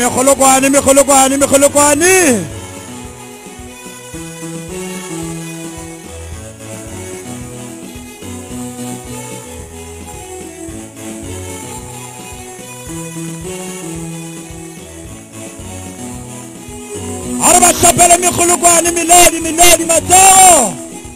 Mekholokwane. Araba chapele Mekholokwane, miladi matao.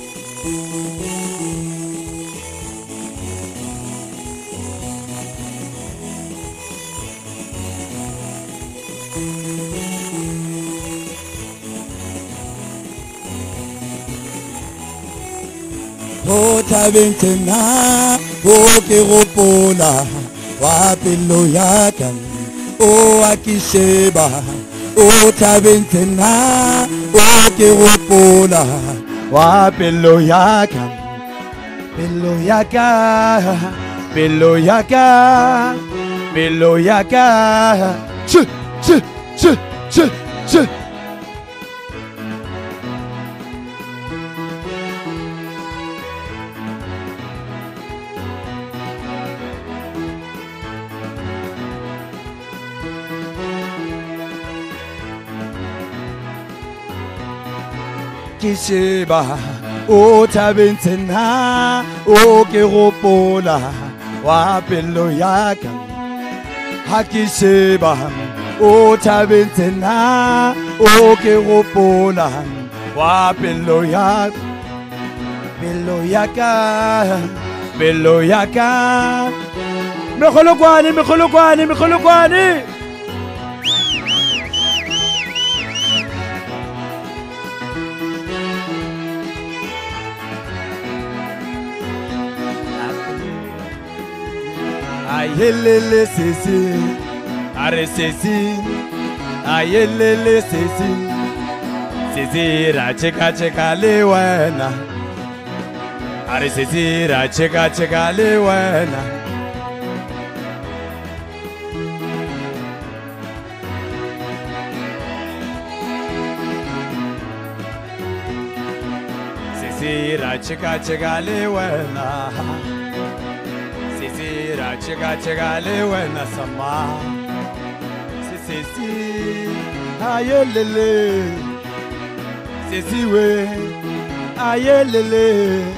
O tabentena, o ke gopola, wa pelo ya ka, o akisheba. O tabentena, o ke gopola, wa pelo ya ka, pelo ya ka, pelo ya ka, pelo ya ka. Ch. Kisheba, o tabentena, o ke gopola, wa pelo ya ka. Hakisheba, o tabentena, o ke gopola, wa pelo ya ka, pelo ya ka. Mekholokwane. Ayelele sesi, are sesi, ayelele sesi, sesi ra cheka le wena, are sesi ra cheka le wena. Sesi ra cheka le wena. Chega le wena sama. Si ayelele. Si we ayelele.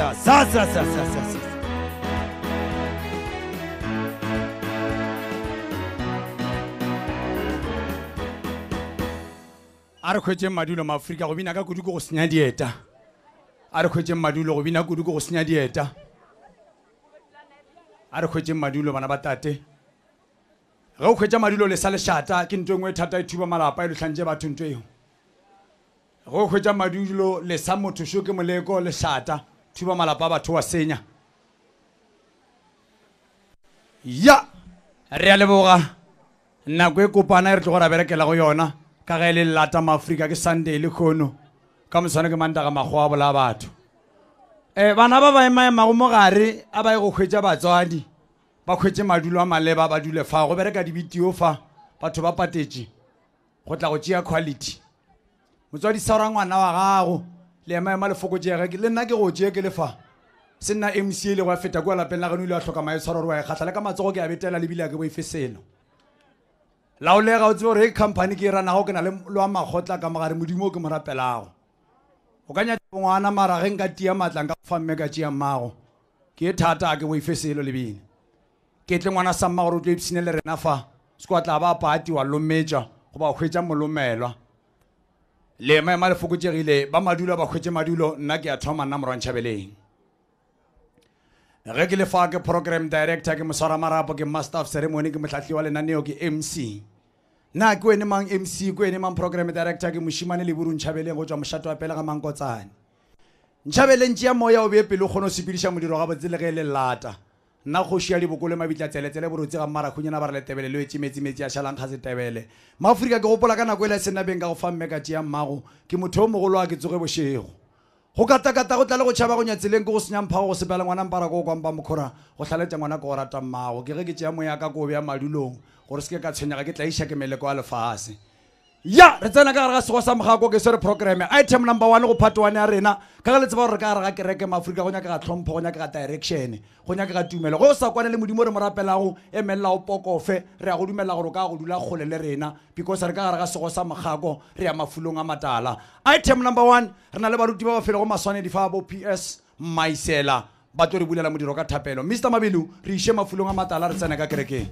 a re khwetse madulo maafrika go bina ka kudu go senya dieta a re khwetse madulo go bina kudu go senya dieta a re khwetse madulo bana ba tate ge o khwetsa madulo le sa le shata ke ntwe ngwe thata e thuba malapa e le tlhantse batho ntwe eo ge o khwetsa madulo le sa motho sho ke moleko le shata thuba malapa batho wa senya ya re a leboga nako e kopana e re tlo go ra berekela go yona ka ge le lata maafrika ke Sunday le khono ka moswane ke mantaga magwa bola batho bana ba ba emaemago mo gare a ba e go khwetsa batswadi ba khwetse madulo a maleba ba dule fa go bereka dibitio fa batho ba patetše go tla go tšea quality motswadi sa ra ngwana wa gago le emaema le fokotšege le nna ke go tšee ke le fa se nna MC le go feta kwa lapeng la gano ile a hloka maetshwaro gore wa e kgatla le ka matsogo ke a betela le bila ke boife selo laolega o tsebe gore e company ke e ranago ke na le lo a magotla ka mogare modimo o ke mo rapelago o ka nyatša ngwana mara ge nka tia matla nka fa mme ka tšea mmago ke e thata ke boife selo le bine ke tle ngwana sa mma gore o tlo ipsine le rena fa se kwa tla ba pati wa lometša go ba hwetša molomelwa le maema le fokotšegile ba madulo ba hwetše madulo nna ke a thoma nna morwantšhabeleng ge ke le fa ke program director ke moswara marapo ke master of ceremony ke motlhatlhi wa lenaneo ke MC na ke wene mang MC ke wene mang program director ke moshimane le buru ntšhabeleng go tšwa mošato wa pele ga mankotsane ntšhabeleng tšea moya o bee pele o kgone o sepediša modiro ga botse le ge le lata nna kgoši ya diboko le mabitla tseletsele borotse ga mmarakhunyana ba re letebele le etse a šalang ga setebele maafrika ke gopola ka nako e le senabeng ka go fa mme ka tšea mmago ke motho o mogolo wa ke tsoge bošego go katakata go tla le go tšhaba go nyatseleng ke go senya mphago go sepela ngwana mpara ko kwampa mokhora go tlhaletša ngwana ko go rata mmago ke ge ke tšea moya ka ko bea madulong gore se ke ka tshwenyega ke tla iša ke meleko a lefase ya re tsena ka gare ga sego sa mogako ke swere programe item number 1 go part 1 ya rena ka ga le tseba gore ka gare ga kereke maafrika go nyaka ga tlhompho go nyaka ga direction go nyaka ga tumelo go sa kwane le modimo re mo rapelago emelela o pokofe re ya go dumela gore ka go dula kgole le rena because re ka gare ga sego sa mogako re ya mafulong a matala item number 1 re na le baruti ba ba fele go maswane di fa bo PS maisela ba tlo re bulela modiro ka thapelo Mr Mabilu re ishe mafulong a matala re tsena ka kerekeng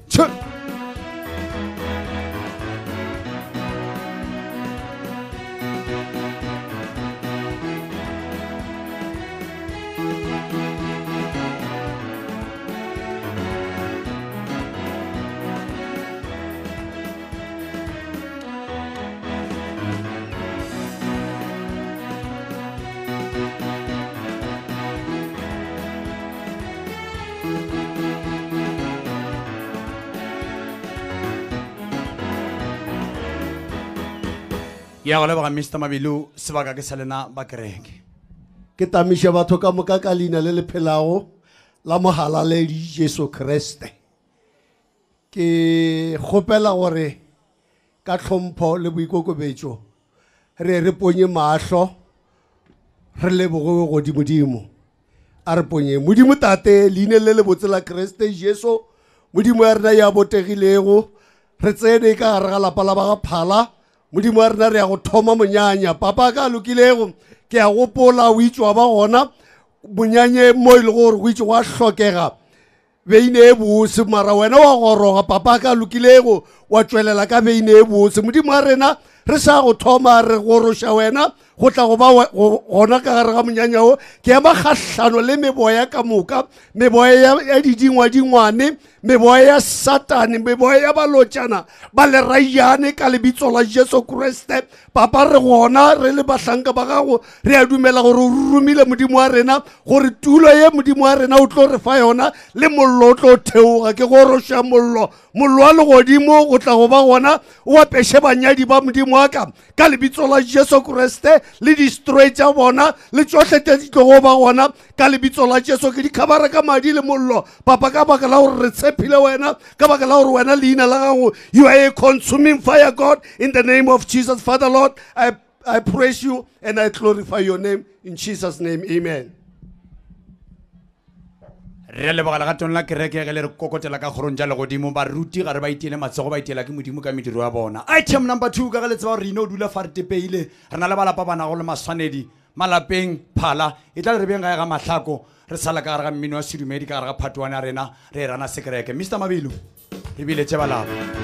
ya go leboga Mr Mabilu sebaka ke salena ba kereke ke tamiša batho ka moka ka leina le lephelago la mohalaledi Jesu Kriste ke kgopela gore ka tlhompho le boikokobetšo re ponye mahlo re leboge godimo a re ponye modimo tate leina le lebotse la Kriste Jesu modimo ya rena ya botegilego re tsene ka gare ga lapa la ba ga phala modimo wa rena re ya go thoma monyanya papa ka lokilego ke a gopola o itšwa ba gona monyanye mo e le gore go itse go a hlokega beine e bose mara wena wa goroga papa ka lokilego wa tšwelela ka beine e bose modimo wa rena re sa go thoma re goroša wena go tla go ba gona ka gare ga monyanya o ke ema kgahlano le meboya ka moka meboya ya dingwane meboya ya satane meboya ya balotšana ba le raiane ka lebitso la Jesu Kriste papa re gona re le bahlanka ba gago re a dumela gore o rumile modimo wa rena gore tulo ye modimo wa rena o tlo re fa yona le mollo o tlo theoga ke goroša mollo wa legodimo go tla go ba gona o apeshe banyadi ba modimo wa ka lebitso la Jesu Kriste le destroy tša bona le tšohle tše di tlogo ba gona ka lebitso la Jesu ke di khabara ka madi le mollo papa ka baka la gore re tshepile wena ka baka la gore wena leina la gago you are a consuming fire God in the name of Jesus Father Lord I praise you and I glorify your name in Jesus name amen re leboga le gatong la kereke ge le re kokotela ka kgorong ja legodimo baruti ga re ba itiele matsogo ba itiela ke modimo ka mediro ya bona item number 2 ka ge le tseba gore rena o dula fa re tepeile re na le balapa ba nago le maswanedi malapeng phala e tla re beng ga ga mahlako re sala ka ga mmino wa sedumedi ka ga phatwana rena re rana sekereke Mr Mabilo re bile tse balapa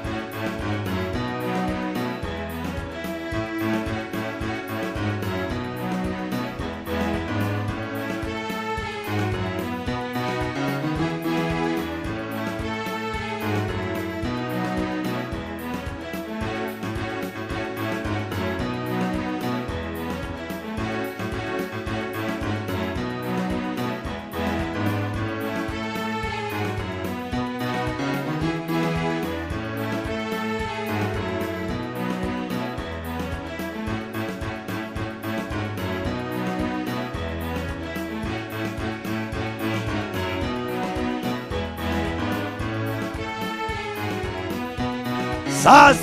sa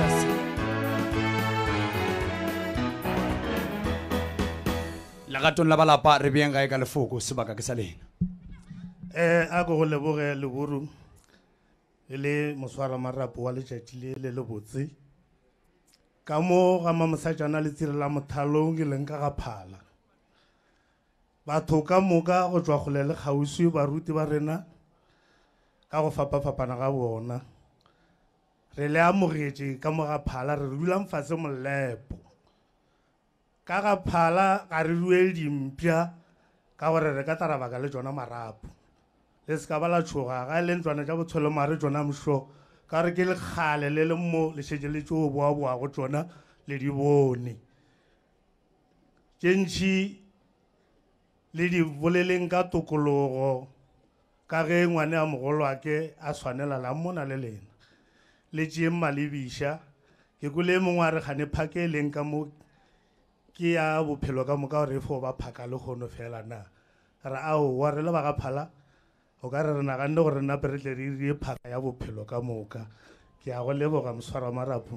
lagatong la balapa re beng gae ka lefoko sebaka ke sa lena a go leboge leburu le moswara marapo wa letšatši le botse ka mo ga mamosajana le tsire la mothalong ke leng ka ga phala batho ka moka go tšwa kgole le kgauswi baruti ba rena ka go fapafapana ga bona re le amogetše ka mo ga phala re dulang fase molepo ka ga phala ga re duele dimpša ka gore re ka tarabaka le tšona marapo le se ka ba la tšhoga ga e le ntlwana tša botsholo mare tšona mošo ka re ke lekgale le le mo le šetše le tšeo boaboago tšona le di bone tše ntšhi le di boleleng ka tokologo ka ge ngwane a mogolwake a swanela la mona le lena le tšee mmalebiša ke kole mongwe a re kgane phake e leng ka mo ke ya bophelo ka moka gore e fo ba phaka le kgono fela na re aowa re le ba ga phala o ka re re naganne gore nape re tle re irie phaka ya bophelo ka moka ke a go leboga moswara marapo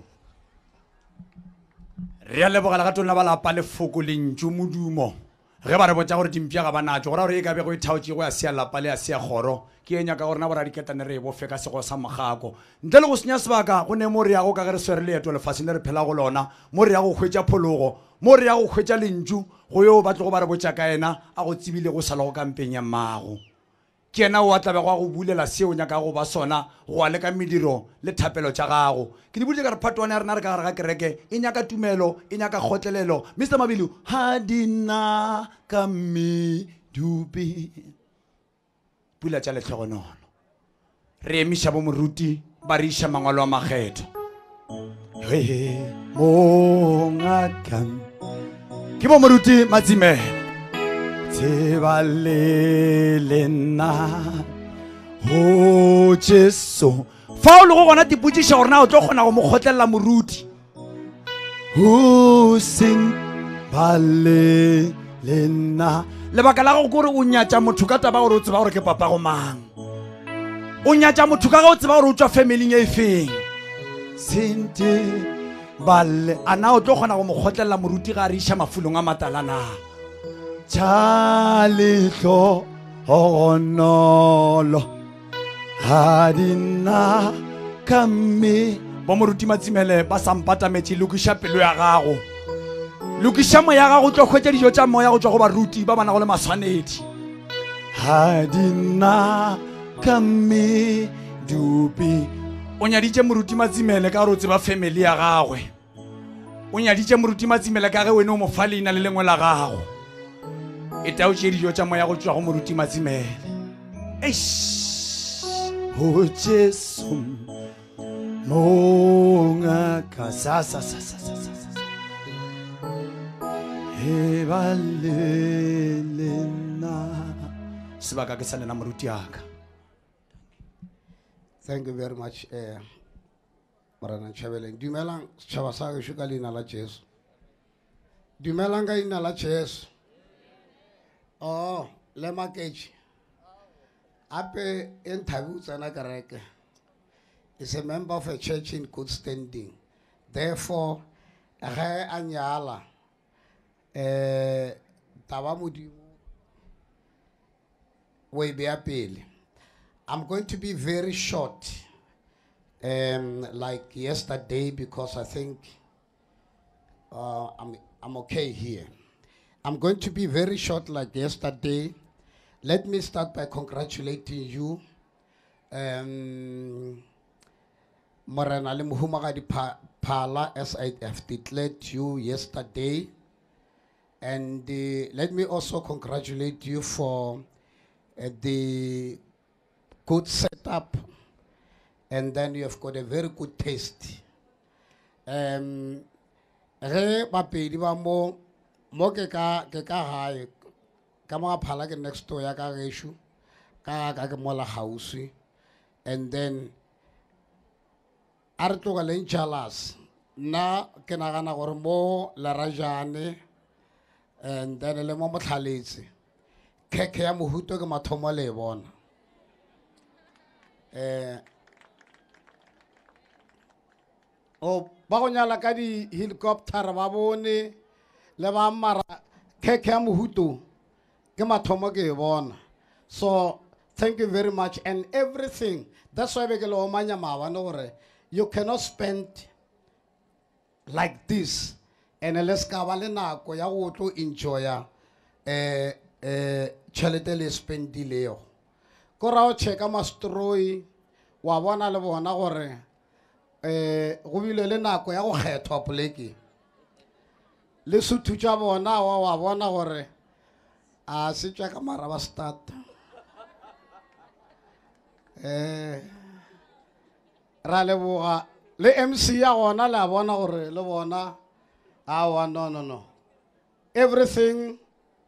re a leboga legatong la balapa lefoko lentšu modumo ge ba re botsa gore dimpša ga ba natso gora gore e ka be go ithaotše go ya sea lapa le ya sea kgoro ke e nyaka gorena boradiketane re e bofe ka sego sa mogako ntle le go senya sebaka go ne mo re yago ka ge re swere leeto lefaseng le re phela go lona mo re ya go hwetša phologo mo re ya go hwetša lentšu go yo ba tlo go ba re botša ka ena a go tsebile go sala go kampeng ya mmago ke ena o a tlabe go a go bulela seo nyaka go ba sona go a leka mediro le thapelo tša gago ke di bodile ka re phatwane ya rena re ka gare ga kereke e nyaka tumelo e nyaka kgotlelelo Mr Mabilo ha dina ka medupi pula tša letlhogonono re emiša bo moruti ba re iša mangwalo a makgetho mongakam ke bo moruti Matsimela tseba le nna ho Jesu fa o le go gona dipotsiša gore na o tlo kgona go mo kgotlelela moruti ho sing ba le nna lebaka la go kore o nyatša motho ka taba gore o tseba gore ke papa go mang o nyatša motho ka ge o tseba gore o tswa familing e feng sente balle a na o tlo kgona go mo kgotlelela moruti ga a re iša mafulong a matalana tša letlhogonolo ga dina ka mme bo moruti Matsimele ba sampatametše lokiša pelo ya gago lokiša moya gago o tlo hwetša dijo tša moya go tswa go baruti ba bana go le maswanedi ga dina ka mme dupi o nyaditše moruti Matsimele ka gore o tseba family ya gagwe o nyaditše moruti Matsimele ka ge wene o mo fa leina le lengwe la gago e taotše dijo tša moya go tswa go moruti Matsimele ho Jesu mongaka e ba le nna sebaka ke sa lena moruti aka. Thank you very much. Morana Chabeleng. Dumelang setšhaba sa gešo ka leina la Jesu. Dumelang ka leina la Jesu. Oh, le maketše. Ape en thabi o tsena kereke. Is a member of a church in good standing. Therefore, ge a nyala taba modimo we beya pele. I'm going to be very short, like yesterday, because I think I'm okay here. I'm going to be very short like yesterday. Let me start by congratulating you. Morena le Muhumagadi Pala, as I have declared you yesterday. And let me also congratulate you for the good setup. And then you have got a very good taste. Re bapedi ba mo ke ka hae ka mga phala ke next door ya ka geshu ka ke mola hausi, and then a re tlogeleng jealous nna ke nagana gore mo Lerajane and then le mo Motlhaletse keke ya mohuto ke mathomo le bona o ba go nyala ka di helicopter ba bone le ba mara keke ya mohuto ke mathomo ke bona. So thank you very much and everything. That's why we go manya maabane gore you cannot spend like this and let's ka ba le nako ya go tlo enjoya tšhelete le spendilego ko ra o checka mastroi wa bona le bona gore go bile le nako ya go kgethwa poleke le suthu tša bona wa bona gore a se tša ka mara ba start ra leboga le MC ya gona la bona gore le bona awa no everything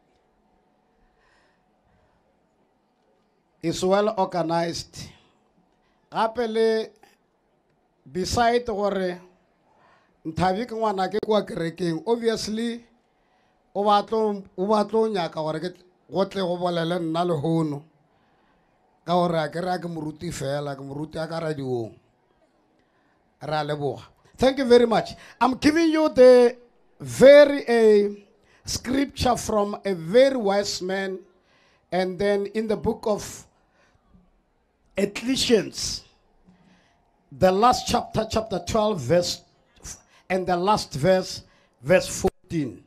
is well organized. Gape le beside gore Nthabi ke ngwana ke kwa kerekeng, obviously o batlo nyaka gore ke gotle go bolele nna le hono ka gore a ke re ke moruti fela ke moruti a ka radio ra leboga. Thank you very much. I'm giving you the very scripture from a very wise man, and then in the book of Ecclesiastes, the last chapter, chapter 12, verse, and the last verse, verse 14.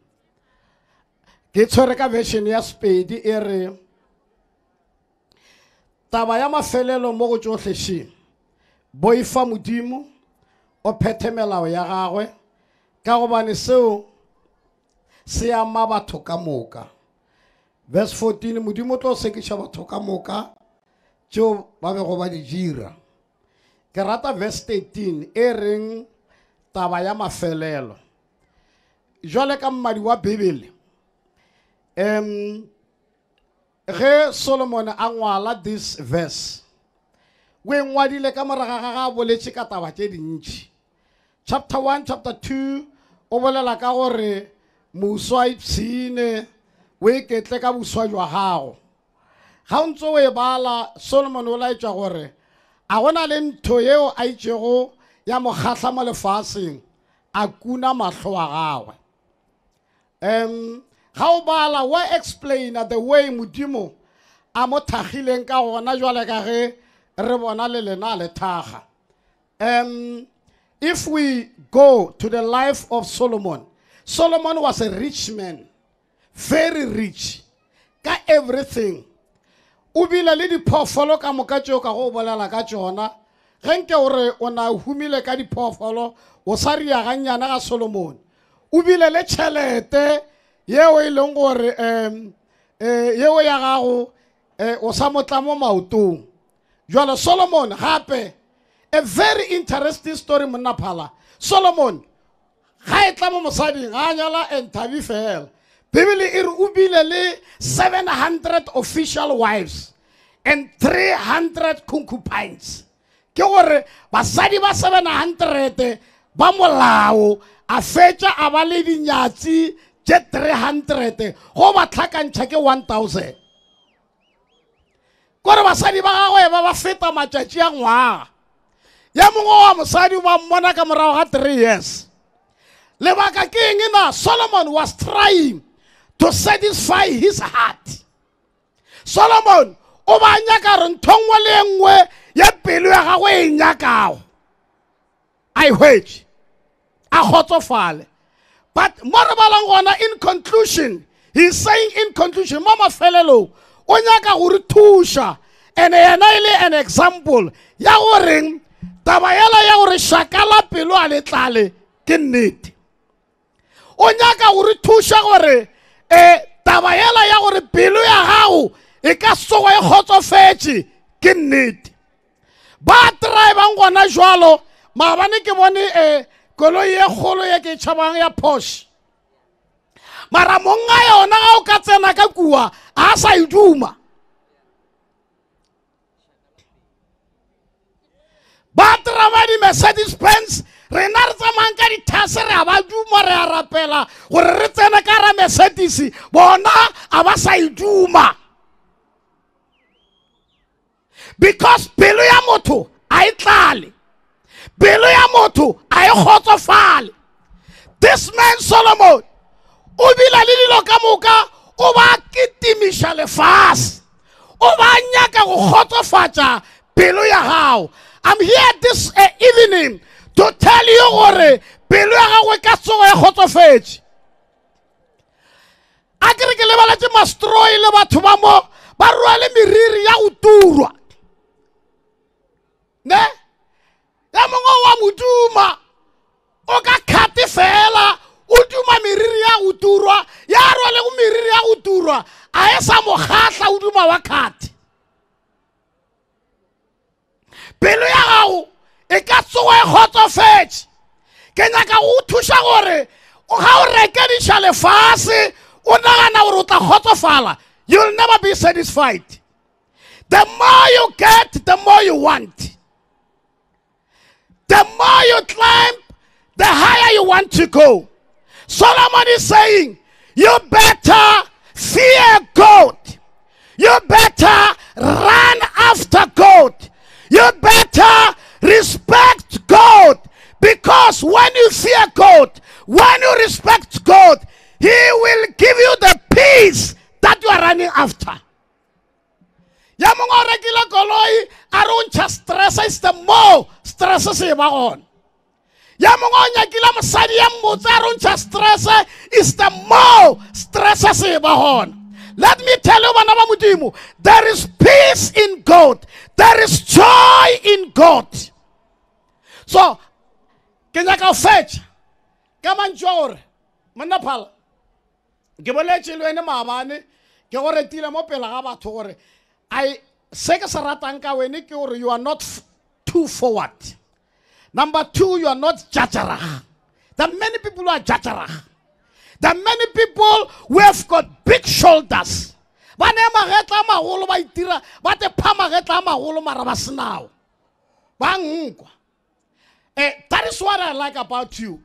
Ke version ya Sepedi e re taba ya mafelelo mo go tsotlhe boifa modimo o phethe melao ya gagwe ka gobane seo se ama batho ka moka. Verse 14, modimo tlo sekiša batho ka moka tšeo ba bego ba di dira. Ke rata verse 13 e reng taba ya mafelelo jwale ka mmadi wa Bibele. Ge Solomon a ngwala this verse we ngwadile ka moraga ga boletše ka taba tše dintši. Chapter 1, chapter 2 o bolela ka gore moswa ipshine o iketle ka boswa jwa gago. Ga o ntse o e bala Solomon o laetša gore a gona le ntho yeo a itšego ya mo kgahla mo lefaseng a kuna mahlo a gagwe. Ga o bala wa explain the way modimo a mo thagileng ka gona jwale ka ge re bona le lena le thaga. If we go to the life of Solomon, Solomon was a rich man, very rich, got everything. Ubile le diphoofolo ka moka tšeo ka go bolela ka tšona ge nke gore o na humile ka diphoofolo o sa riaganyana ga Solomon. Ubile le tšhelete yeo e leng gore yeo ya gago o sa motla mo maotong. Jwale Solomon gape a very interesting story monna phala. Solomon ga e tla mo mosading ga nyala Nthabi fela. Bibele e re o bile le 700 official wives and 300 concubines. Ke gore basadi ba 700 ba molao a fetša a ba le dinyatsi tše 300 go ba tlhakantšha ke 1000. Kore basadi ba gagwe ba feta matšatši a ngwaga. Ya mongwe wa mosadi ba mmona ka morago ga 3 years. Lebaka ke eng na? Solomon was trying to satisfy his heart. Solomon o ba nyaka re nthongwe le engwe ya pelo ya gagwe e nyakago a hwetše a kgotsofale. But more in conclusion He's saying in conclusion, Mama Felelo, Onyaka Uritusha, and an example, Yawaring, Tabayala Yawri Shakala Pilo Alitale, Kinit. Onyaka Uritusha ore, Tabayala Yawri Pilo Yahau, Ekaso Hoto Fechi, Kinit. Batra Bangwana Jwalo, Mavaniki Boni, Koloye Holo Yaki Chabanga Posh. Maramonga yona ga o ka tsena ka kua a sa iduma ba traba di Mercedes Benz rena re tsamang ka dithase re ba duma re a rapela gore re tsena ka ra Mercedes bona a ba sa iduma because pelo ya motho a itlale pelo ya motho a ikgotsofale. This man Solomon Ubila lilo kamuka uba kitimisha lefas uba nyaka ukhotofacha pelo ya hao. I'm here this evening to tell you gore pelo ya gago ka tsogo ya khotofetše a kere ke lebala tše mastroi le batho ba mo ba rwale meriri ya go turwa ne ya mongwe wa moduma o ka khate fela uduma miriri ya uturwa ya rwale go miriri ya uturwa a esa mo khatla uduma wa khati pelo ya gago e ka tsoga e khotsofetse ke nyaka go thusha gore o ga o rekedisha lefase o nagana gore o tla khotsofala. You'll never be satisfied. The more you get, the more you want. The more you climb, the higher you want to go. Solomon is saying, you better fear God. You better run after God. You better respect God. Because when you fear God, when you respect God, He will give you the peace that you are running after. Yamongo regular goloi aruncha stress is the more stress is on. Yamongonya kila masadi ya muzaruncha stress is the more stress is on. Let me tell you, Manama Mudimu, there is peace in God. There is joy in God. So, kenyaka fetch, kaman jor, manapal. Gebole chilwene mabane, kegore tila mo pela gaba tore. I say saratanka weni ke you are not too forward. Number two, you are not jajara. There are many people who are jajara. There are many people who have got big shoulders. That is what I like about you.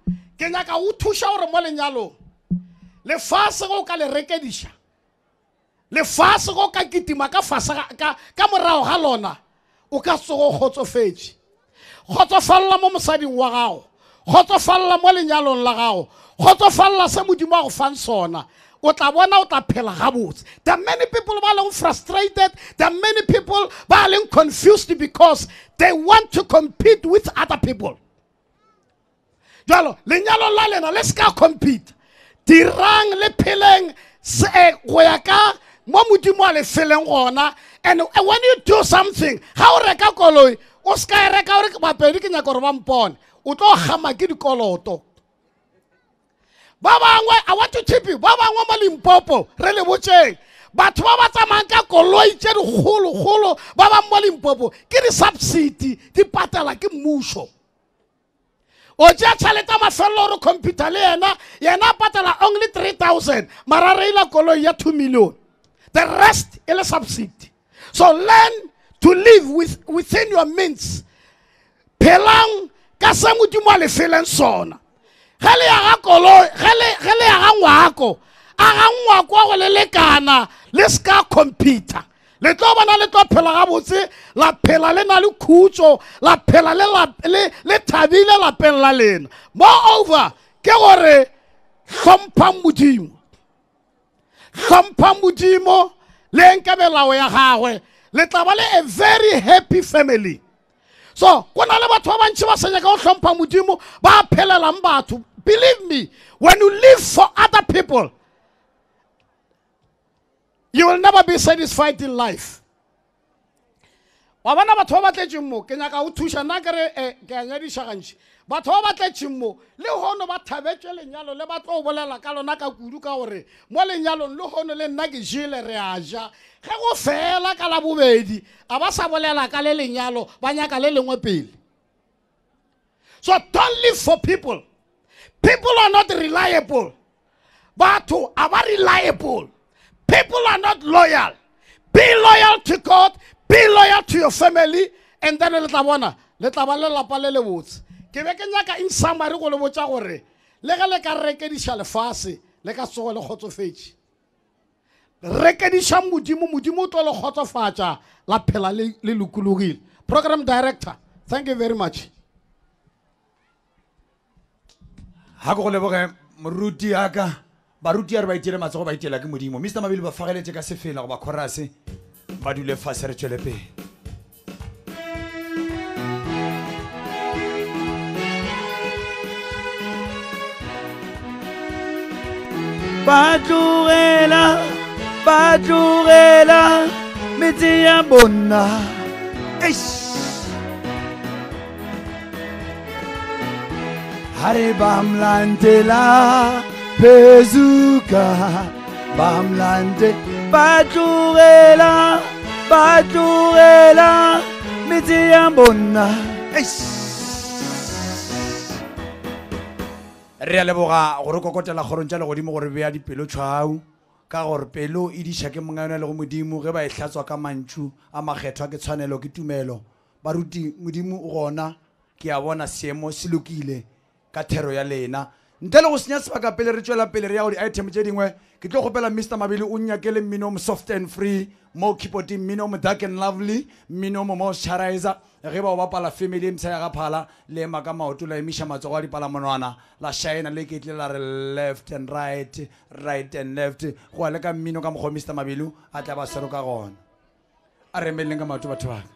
Le fase go ka le rekedisha. Le fase go ka kitima ka fasa ka morao ga lona. O ka tsogo khotsofetse. Khotsofalla mo mosading wa gago. Khotsofalla mo lenyalong la gago. Khotsofalla se modimo go fan sona. O tla bona o tla phela gabotse. There are many people ba leng frustrated. There are many people ba leng confused because they want to compete with other people. Jalo lenyalong la lena let's go compete. Dirang le peleng se go ya ka mo modimo le feleng gona. And when you do something, how reka koloi o ska reka o re ba pedi ke nyaka re ba mpone o tlo gama ke dikoloto. Ba bangwe I want to tip you ba bangwe mo Limpopo re le botseng batho ba ba tsamang ka koloi tse digolo ba ba mo Limpopo ke di subsidy di patala ke mmuso. O ja tšhelete mafelo re computer le yena patala only 3,000 mara reila koloi ya 2 million. The rest is a subsidy. So learn to live within your means. Pelang ka se modimo a le feleng sona. Gele ya ga koloi gele ya ga ngwako a ga ngwako go le lekana le ska computer. Le tlo bana le tlo phela ga botse la phela le na le khutso la phela le thabile la pella lena. Moreover ke gore hlompha modimo. Hlompha modimo le nkabelago ya gagwe le tla ba le a very happy family. So kona le batho ba bantši ba senya ka go hlompha modimo ba phelelang batho. Believe me, when you live for other people, You will never be satisfied in life. Wabana batho ba tletse mo ke nyaka o thusha nna kere ke a nyadisha gantši batho ba tletse mo le hono ba thabetse lenyalo le ba tlo bolela ka lona ka kudu ka gore mo lenyalong le hono le nna ke jele re a ja ge go fela ka la bobedi a ba sa bolela ka le lenyalo ba nyaka le lengwe pele. So don't live for people. People are not reliable. Batho are reliable. People are not loyal. Be loyal to God. Be loyal to your family, and then let la lapa le botse. Ke be ke nyaka in summary go le botsa gore le ge le ka rekedisha lefase le ka tsogo le kgotsofetse. Rekedisha modimo tlo le khotsofatsa la phela le lukulugile. Program director, thank you very much. Ha go leboge moruti aka baruti are ba itele matsogo ba itela ke modimo. Mr. Mabili ba fageletse ka sefela go ba chorus ba dule fase re tswele pele. Batlogela metse ya bona. Hare bamlandela pezuka bamlande batlogela metse ya bona. Re a leboga gore kokotela gorong tša legodimo gore bea dipelo tšhwau ka gore pelo e diša ke mongana le go modimo ge ba e hlatswa ka mantšu a makgethwa ke tshwanelo ke tumelo. Baruti modimo o gona ke a bona seemo se lokile ka thero ya lena ntle le go senya sebaka pele re tšwela pele re ya go di-item tše dingwe ke tlo gopela Mr. Mabili o nyakele mmino mo soft and free mo keyboarding mmino mo dark and lovely mmino mo moisturizer ge ba o bapala family msa ya gaphala le ema ka maoto la emisha matsogo a dipalamonwana la shine le ke tle la re left and right and left go a le ka mmino ka mokgwa Mr. Mabili a tla ba sero ka gona a re emeleng ka maoto batho ba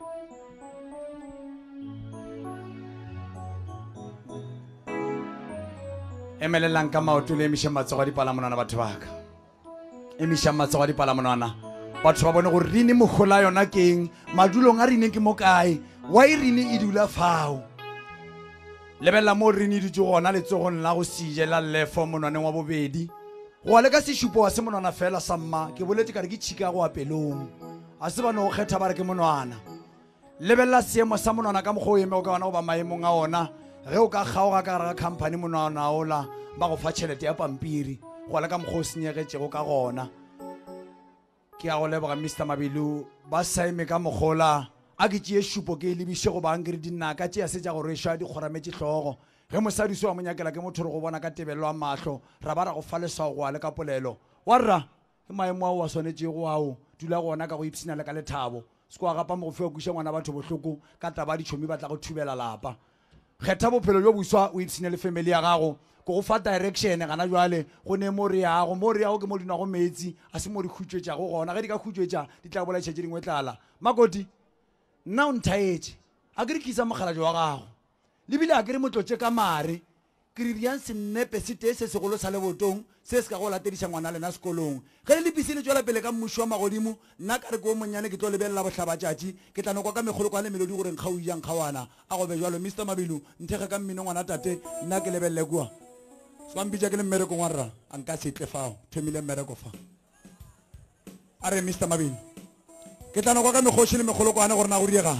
emelelang ka maoto le emisha matsogo a dipalamonwana batho ba ka emisha matsogo a dipalamonwana batho ba bone gore rine mogola yona keng madulong a rine ke mo kae wa e rine e dula fao lebella mo rine di tso gona le tsogong la go sije la lefo monwaneng wa bobedi go le ka sešupo wa se monwana fela sa mma ke boletse ka re ke tšhika go apelong a se bana go kgetha ba re ke monwana lebella seemo sa monwana ka mokgwa o emego ka ona go ba maemong a ona ge o ka kgaoga ka gare ga company monwana ola ba go fa tšhelete ya pampiri go le ka mokgwa o senyegetšego ka gona ke a go leboga Mr. Mabilu ba saime ka mogola a ke tšee šupo ke lebiše go bankere dinaka tšea se tša gore ešwa di kgorametše hlogo ge mosadi se wa monyakela ke motho re go bona ka tebelelo a mahlo ra ba ra go fa leswao go a le ka polelo wa rra ke maemo ao wa swanetšego ao dula gona ka go ipsina le ka lethabo se ko wa gapa mo go fe wa kuša ngwana batho bohloko ka taba ditšhomi ba tla go thubela lapa kgetha bophelo jo boswa o ipsine le family ya gago ko go fa direction gana jwale go ne mo re yago ke mo dinago metsi a se mo di khutšwetša go gona ge di ka khutšwetša di tla bola tšhetše dingwe tlala makoti nna o nthaetše a ke re kisa mogalajo wa gago lebile a ke re motlotše ka mare ke re riang sennepe se tee se segolo sa lebotong se se ka go latediša ngwana lena sekolong ge le lepisi le tšwela pele ka mmušo wa magodimo nna ka re ko monnyane ke tlo lebelela bohlabatšatši ke tla nokwa ka megoloko a le melodi gore nkga o ijang kgawana a gobe jalo Mr. Mabilu nthege ka mmino ngwana tate nna ke lebelele kua swambitša ke le mmerekong wa rra a nka setle fao thomile mmereko fa a re Mr. Mabilu ke tla nokwa ka megoši le megoloko ane gore na go diegang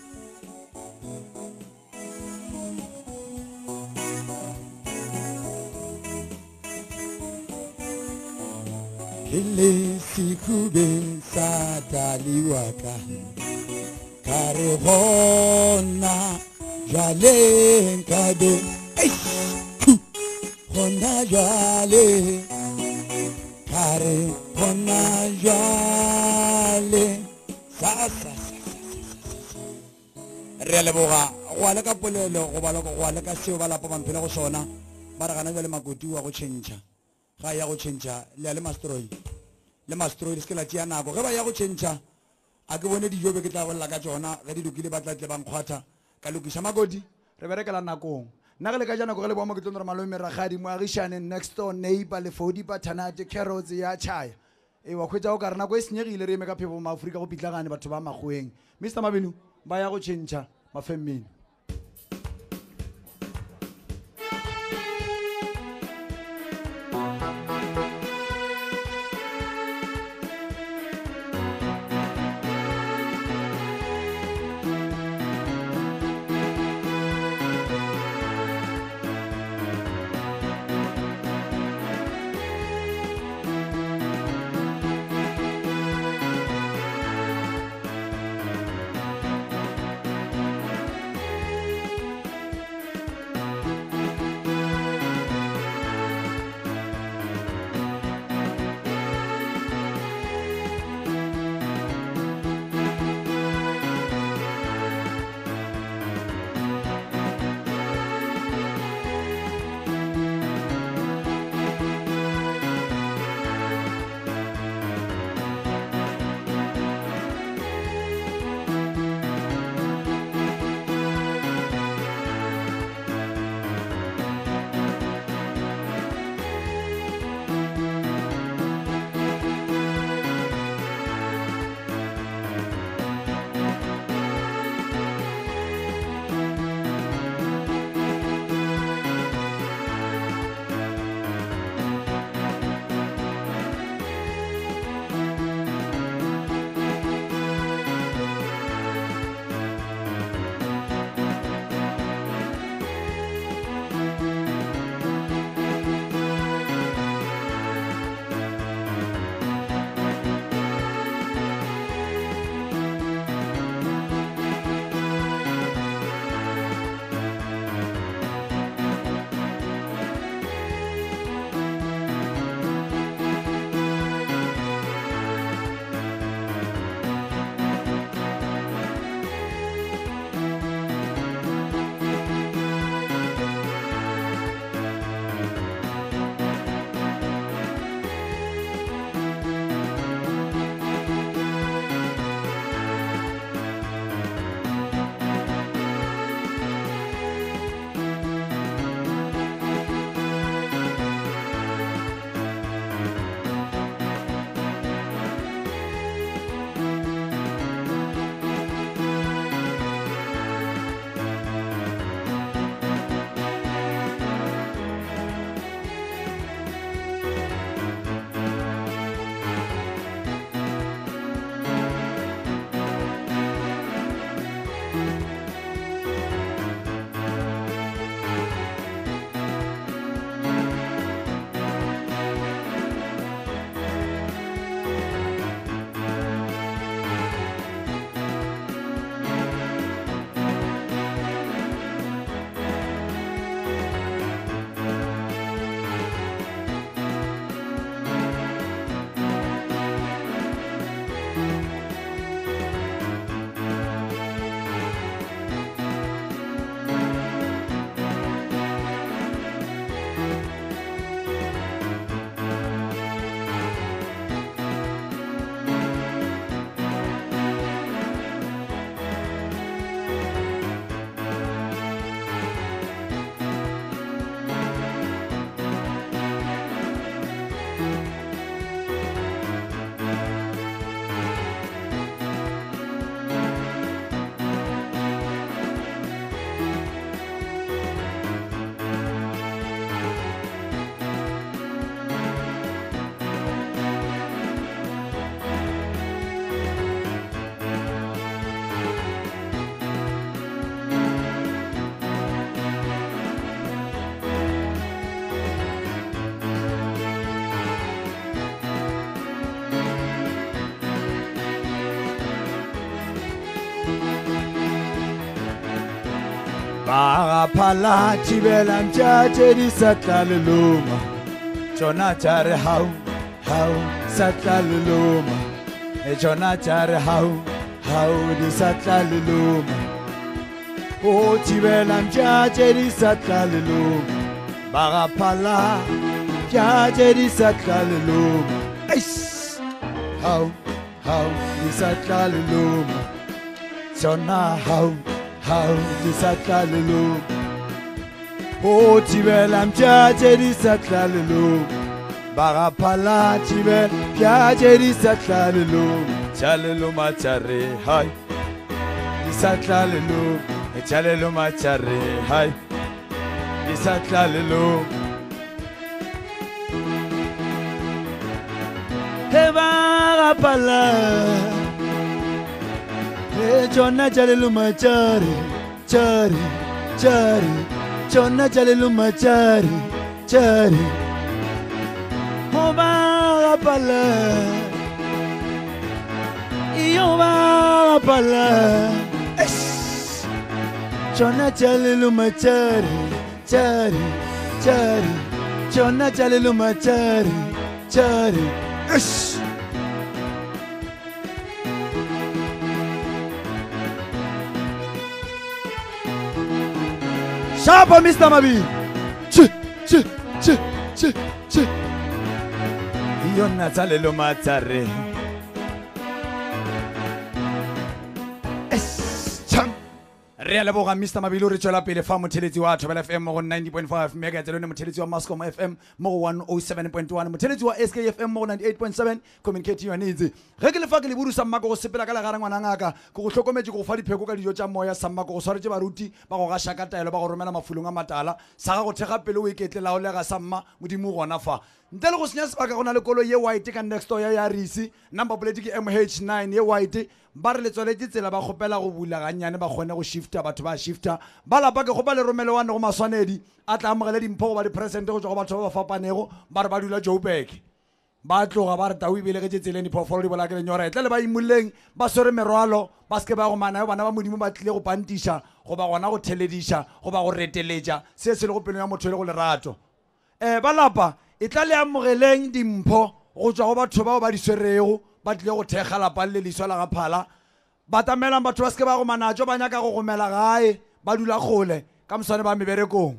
le sikubeng sa taliwaka ka re gona jwaleng ka be gona jwale ka re gona jwale re a leboga go a le ka polelo go a le ka seo ba lapa bamphele go sona ba re gana jwale makoti wa go tšhentšha ga ya go tšhentšha le a le mastroi le se ke la tšea nako ge ba ya go tšhentšha a ke bone dijo be ke tla golela ka tšona ge di lokile ba tla tle bankgwatha ka lokiša makoti re berekela nakong nna ge le ka ja nako ge le boamo ke tlone re malome meragadi moagišane next door neighbor lefodi pathanate carrots ya chaya e wa khwetsa o ka rena go e senyegile re eme ka phebo ma Afrika go pitlagane batho ba magweng Mr Mabinu ba ya go tšhentšha mafemmeni Pala chibela mchache di satlaluluma Chona chare hau satlaluluma Chona chare hau di satlaluluma O chibela mchache di satlaluluma Baga pala mchache di satlaluluma Hau di satlaluluma Chona hau di satlalulu Tibel am chache di satlalulu Barapala tibel Kya jeri satlalelo, chalelo machare, hai. Satlalelo, chalelo machare, hai. Satlalelo. Heva pala, Jonna chalelo machare, chare, chare, Jonna chalelo machare, chare. Hova pala, Iova pala, Jonna chalelo machare, chare, chare, Jonna chalelo machare, chare. Sharp, Mr. Mabi. Yonna chalelo machare. Re leboga Mr. Mabilo re tswela pele fa motheletsi wa Thobela FM mo 90.5 mega tselo ne motheletsi wa Mascom FM mo 107.1 motheletsi wa SK FM mo 98.7 communicate your needs re ke le fa ke le burusa mmako go sepela ka la gara ngwana ngaka go hlokometse go fa dipheko ka dijo tsa moya sa mmako go swaretse baruti ba go ga shaka taelo ba go romela mafulong a matala sa ga go thega pele o iketlela o le ga sa mma modimo gona fa ntle le go senya sebaka go na le kolo ye white ka next door ya Risi number plate ke MH9 ye white ba re le tsweletse tsela ba gopela go bula ganyane ba gone go shifta batho ba shifta ba lapa ke go ba le romele wa ne go maswanedi a tla amogela dimpho ba di present go tswa go batho ba fapanego ba re ba dula Joburg ba tloga ba re tau ibele ke tseleng diphoofolo di bola ke lenyora etle le ba imoleng ba sore merwalo ba ske ba go mana bana ba modimo ba tlile go pantisha go ba gona go theledisha go ba go reteletša se se le go pelo ya motho le go lerato ba lapa e tla le amogeleng dimpho go tswa go batho bao ba di swerego ba tlile go thekga lapa le liswa la ga phala ba tamelang batho ba ske ba go manatso ba nyaka go gomela gae ba dula kgole ka moswane ba meberekong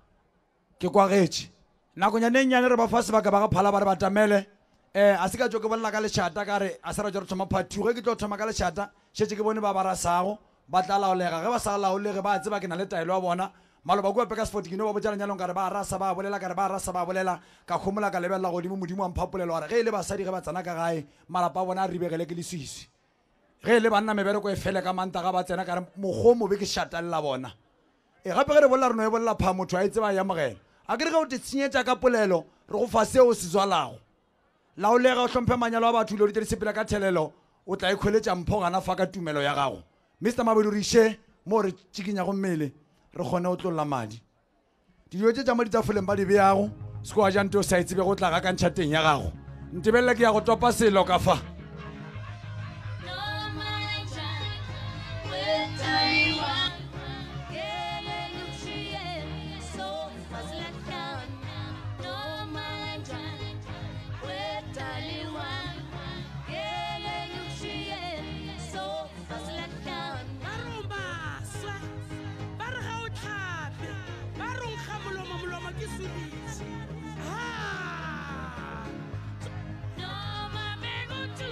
ke kwagetše nakong ya nenyane re ba fa sebaka ba ga phala ba re ba tamele a se ka tso ke bolela ka lešata ka re a se ra tso re thoma phathu ge ke tlo thoma ka lešata šetse ke bone ba ba rasago ba tla laolega ge ba sa laolege ba tseba ke na le taelo wa bona maloba kua peka sport kino ba botjana nyalong ka re ba rasa ba bolela ka re ba rasa ba bolela ka khomola ka lebella godimo modimo a mphapolelo wa re ge ile basadi ge ba tsana ka gae malapa bona a ribegele ke leswiswi ge ile banna mebereko e fele ka manta ga ba tsena ka re mogomo be ke shatalla bona gape ge re bolela re no e bolela pha motho a etse ba ya mogela a ke re ge o te tshenyetša ka polelo re go fa seo se zwalago laolega o hlomphe manyalo a batho ile o di sepela ka thelelo o tla ikholetša mpho gana fa ka tumelo ya gago Mr. Mabelo re ishe mo re tšikinyago mmele re kgone o tlolla madi dijo tše tša mo ditafoleng ba di beago se ko wa ja nte o sa itsebe go tla ga ka ntšhateng ya gago ntebelele ke ya go topa selo ka fa No, my man, go to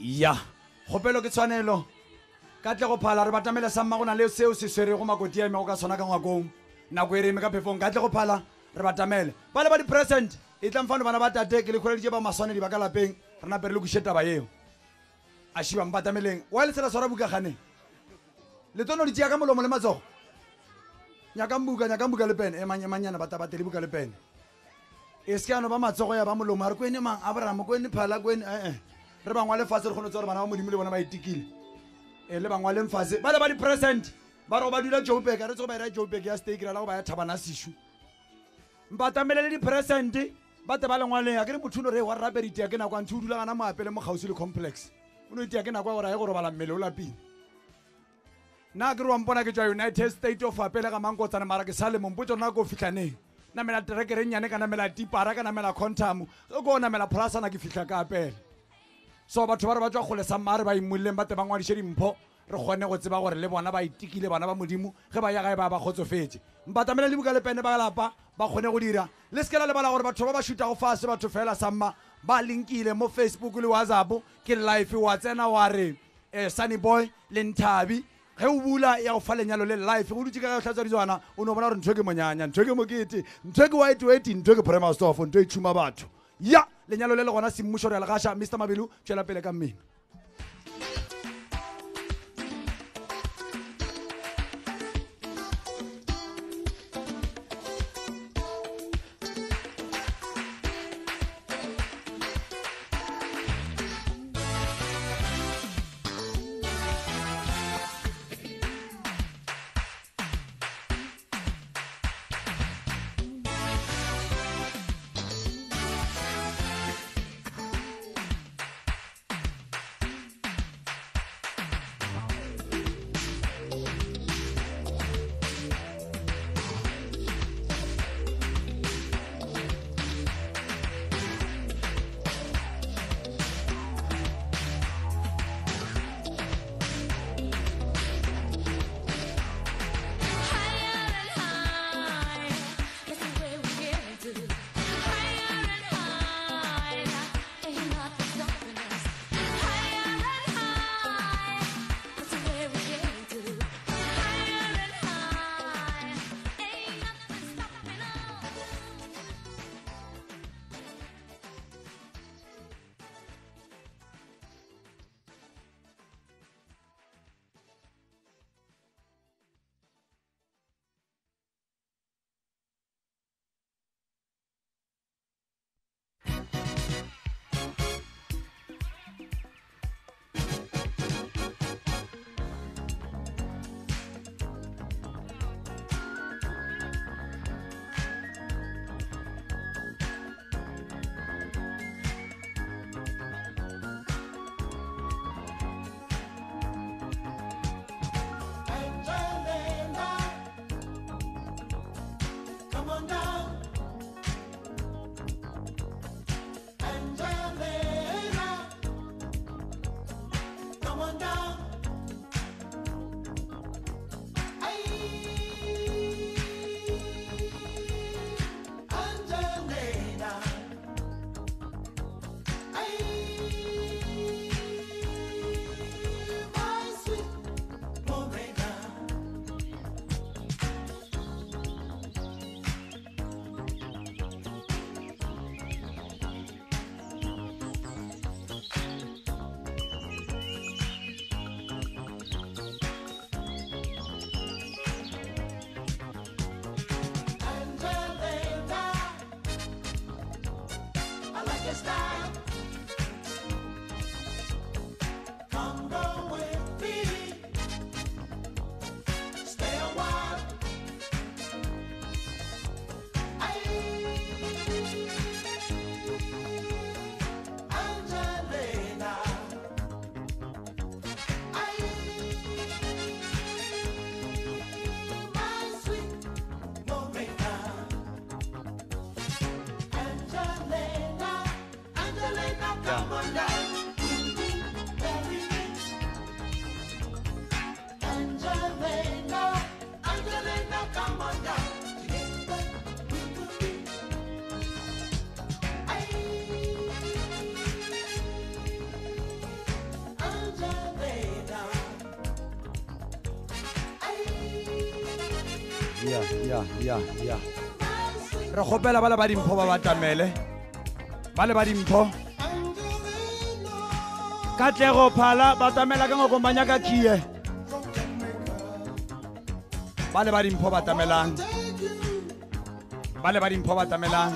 ya kgopelo ke tshwanelo ka tle go phala re batamela sa mma go na le seo se swere go makoti ya eme go ka tshwana ka ngwakong nako e re eme ka phefong ka tle go phala re batamele ba le ba di-present e tla mfano bana ba tate ke le kgoleditse ba maswanedi ba ka lapeng re nape re le kuše taba eo a šibang batameleng wa le tsela swara buka kganeng le tono di tšea ka molomo le matsogo nyakang buka le pene emanyana batabatele buka le pene e se ke ano ba matsogo ya ba molomo a re kwene mang abraham kwene phala kwene re bangwa lefatshe re kgone tse gore bana ba modimo le bona ba itikile le bangwa le mfatshe ba le ba di-present ba re go ba dula joburg a re tse go ba ira joburg ya stake ra la go ba ya thabana seshu mpatamele le di-present ba te ba lengwaleng a ke re mothuno re wa rape ditea ke nako a ntse o dula gana moapele mo gausi le complex o no itea ke nako ya gore a ye go robala mmele o lapile nna ke re wampona ke tswa united state of apele ga mankotsane mara ke sa le mompotso nna ko fitlhaneng namela terekere nyane ka namela tipara ka namela contam ke ko namela pholasana ke fitlha ka apele so batho ba re ba tswa kgole sa mare ba immoleng ba te ba ngwadishe dimpho re kgone go tseba gore le bona ba itikile bana ba modimo ge ba ya gae ba kgotsofetse mpatamela le buka le pene ba lapa ba kgone go dira le sekela le bala gore batho ba ba shuta go fase batho fela samma ba linkile mo Facebook le WhatsApp ke live wa tsena wa re Sunnyboy le Nthabi ge o bula ya go fa lenyalo le live go dutse ka tlhatsa ditswana o no bona gore ntho ke monyanya ntho ke mokete ntho ke white ntho ke prima stuff ntho e tshuma batho ya lenyalo le le gona semmušo re legasha Mr Mabilu tšwela pele ka mmino Re kgopela bale ba dimpho ba batamele. Bale ba dimpho. Katlego phala batamela ka ngokomanya ka kie. Bale ba dimpho batamelang. Bale ba dimpho batamelang.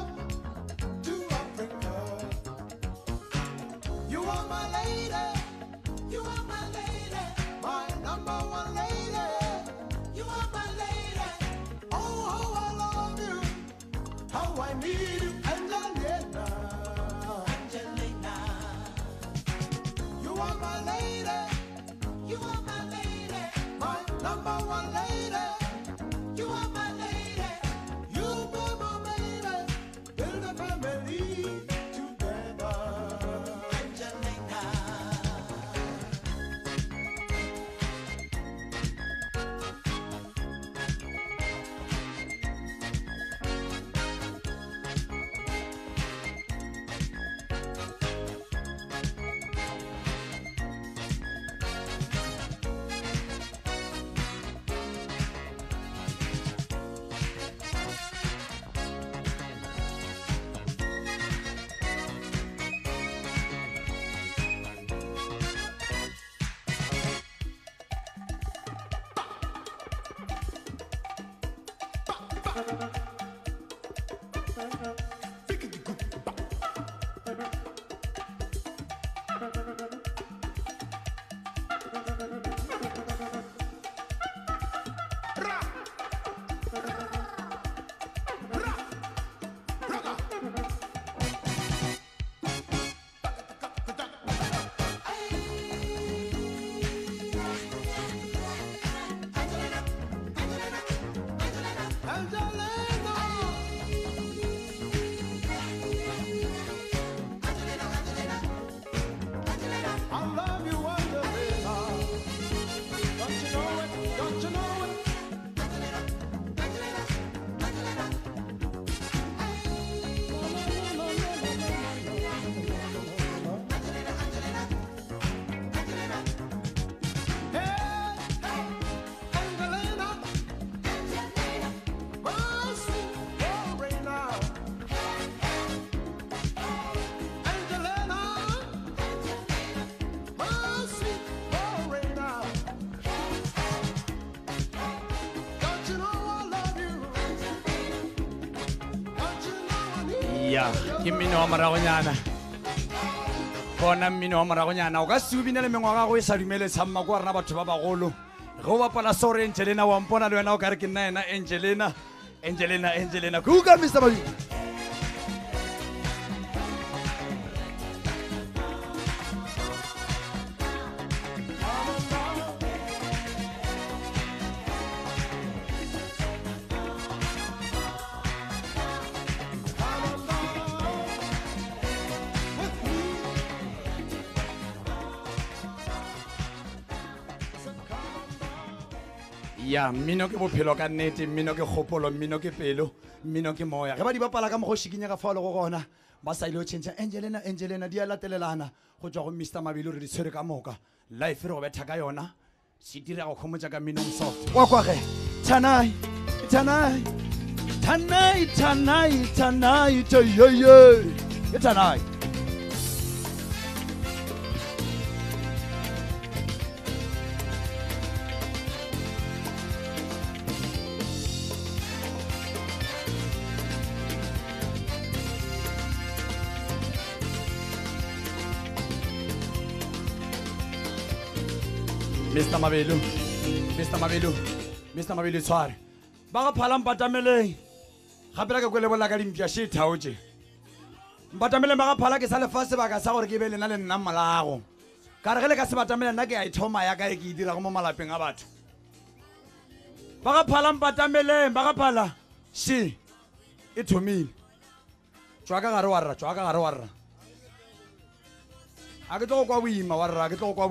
Ke mmino wa maragonyana bona mmino wa maragonyana o ka se ubine le mengwaga go e sa dumele tsamma kwa rena batho ba bagolo ge o bapala sore Angelina wa mpona le wena o ka re ke nna ena Angelina kuka Mr. Babi mmino ke bophelo ka nnete mmino ke kgopolo mmino ke pelo mmino ke moya ge ba di bapala ka mogo shikinyega fa le go gona ba sa ile o tšhentšha Angelina di a latelelana go tšwa go Mr. Mabelo re di tshwere ka moka life re go betha ka yona se dira go khomotša ka mminong soft kwa ge tonight yeah tonight Mr. Mabelo tshware ba ga phala mpatameleng gapela ke kwele bola ka dimpia she thaotse mpatameleng ba ga phala ke sa lefa sebaka sa gore ke be lena le nna malago ka re ge le ka se batamela nna ke a ithoma ya ka e ke dira go mo malapeng a batho ba ga phala mpatameleng ba ga phala she e thomile tswa ka gare warra a ke tlo go kwa boima warra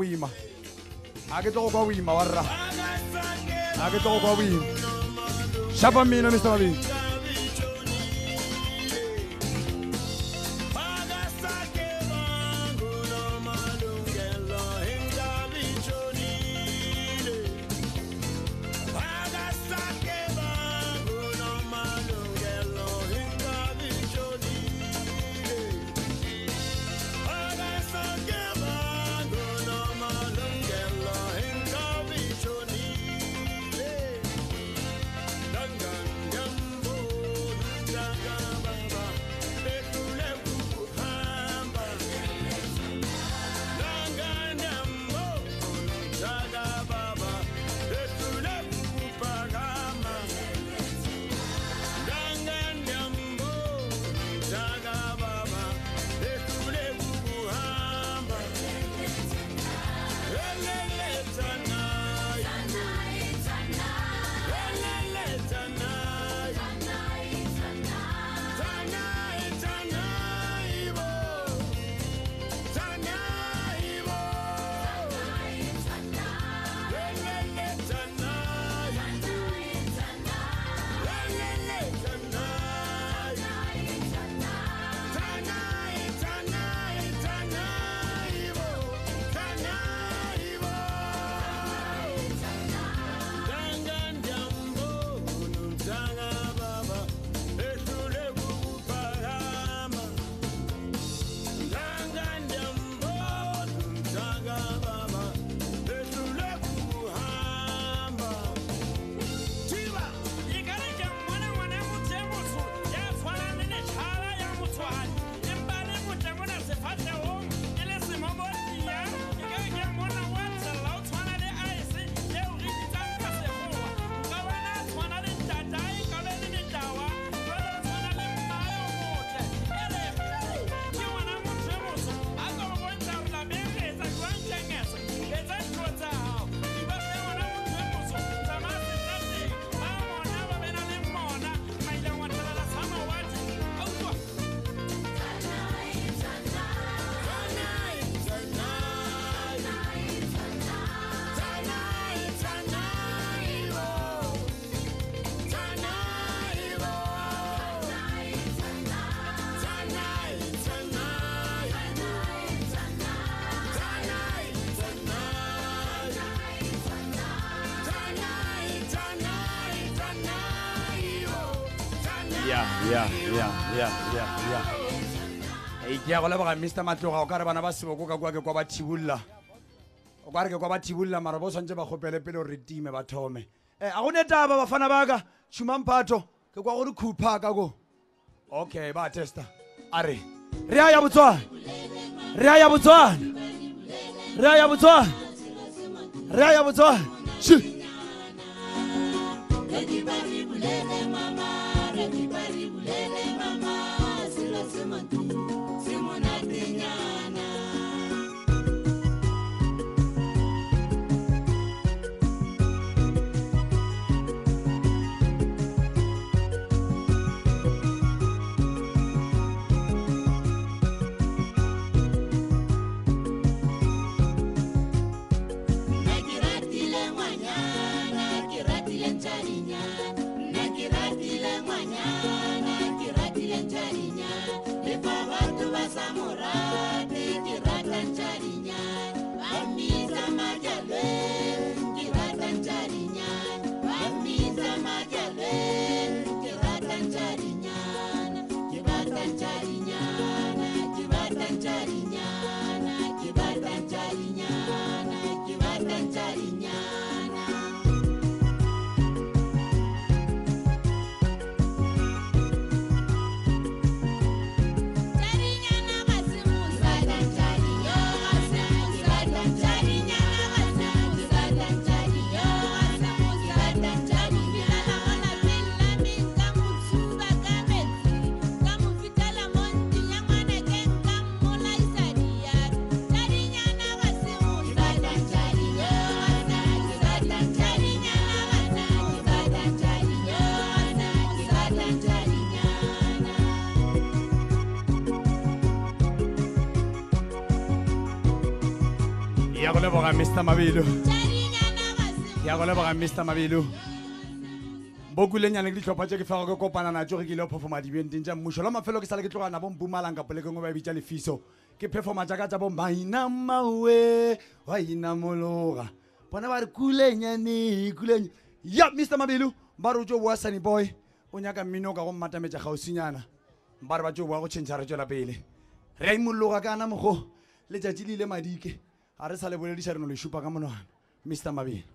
shapa mmino Mr. Mabelo Hey, ke ya go leboga Mr. Matloga o ka re bana ba seboko ka kwa ke kwa ba thibulla. O ka re ke kwa ba thibulla mara bo swantse ba gopele pele o re time ba thome. A go netaba bafana ba ka Shumamphato ke kwa go re khupa ka go. Okay, ba testa. Are. Re a ya Botswana. Re a ya Botswana. Re a ya Botswana. Re a ya Botswana. Ya go leboga Mr. Mabelo. Ya go leboga Mr. Mabelo. Bokulenyane ke ditlhopha tse ke fa go kopana na tso ke ile performa di bent tsa mmusho la mafelo ke sala ke tloga na bo Mpumalanga pele ke ngo ba bitsa lefiso ke performa tsa ka tsa bo Maina Mawe wa ina mologa bona ba re kulenyane kulenya ya Mr. Mabelo ba re tso bua Sunnyboy o nyaka mmino ka go mmatametsa gausinyana ba re ba tso bua go tšhentšha re tswela pele re a imologa kana mogo le tšatši le ile madike a re sa le bolediša re no le šupa ka monwana Mr. Mabelo.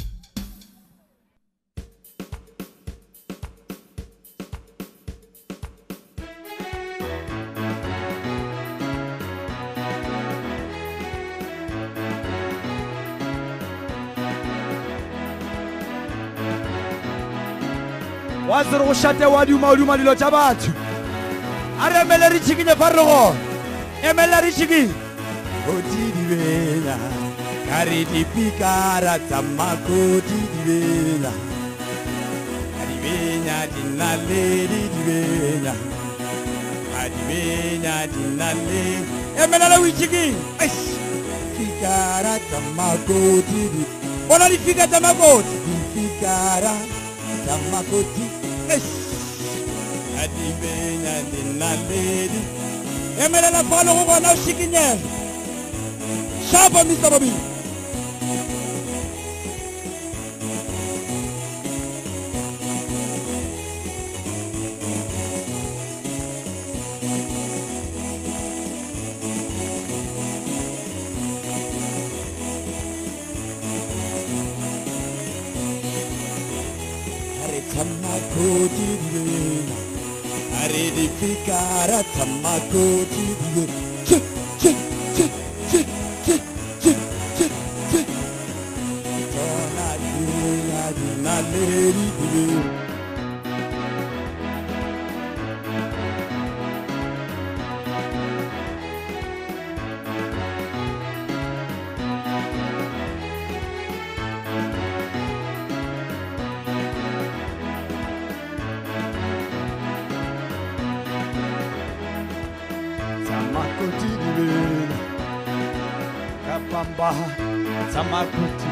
wa se re go šate wa duma dilo tša batho a re emele re tšhikinye fa re go emele re tšhikinye Otidibela, karidi pikara tamakoti dibela, adibenya dinale dibela, adibenya dinale. Emela la wichiki, pikara tamakoti di. Bona di fika tamakoti, di pikara tamakoti, adibenya dinale di. Emela la palo go bona shikinyela. Shaba Mr. Bobby. Are tamakoti dibela, are di pikara tamakoti dibela. Tamakoti dibela, kapamba, tamakoti.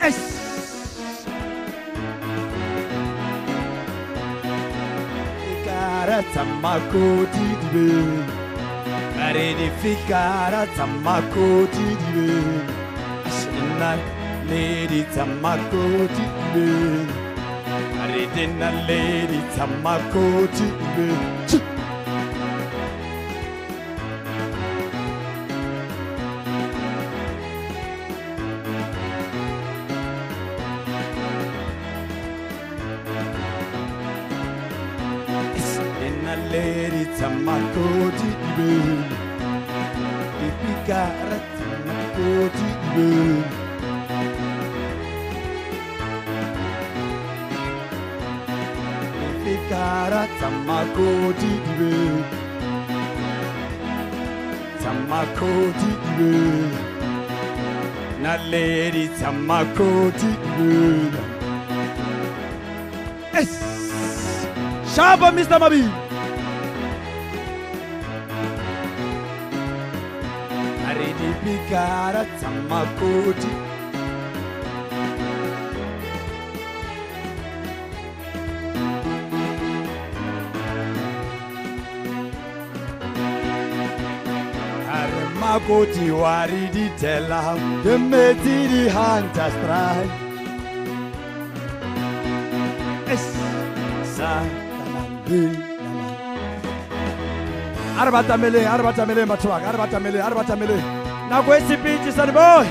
Makoti dibe, are di fikara tamakoti dibe, asina lady tamakoti dibe, are dina lady tamakoti dibe. Lady Tamakoti Ibe, Ipikara Tamakoti Ibe, Ipikara Tamakoti Ibe, Tamakoti Ibe, na Lady Tamakoti Ibe. Yes, Shaba Mr. Mabi. Pikara tamakoti Are makoti wari di tela the meti di hanta strike Es sa Arbatamele matwak arbatamele Now go see beach, Sunnyboy.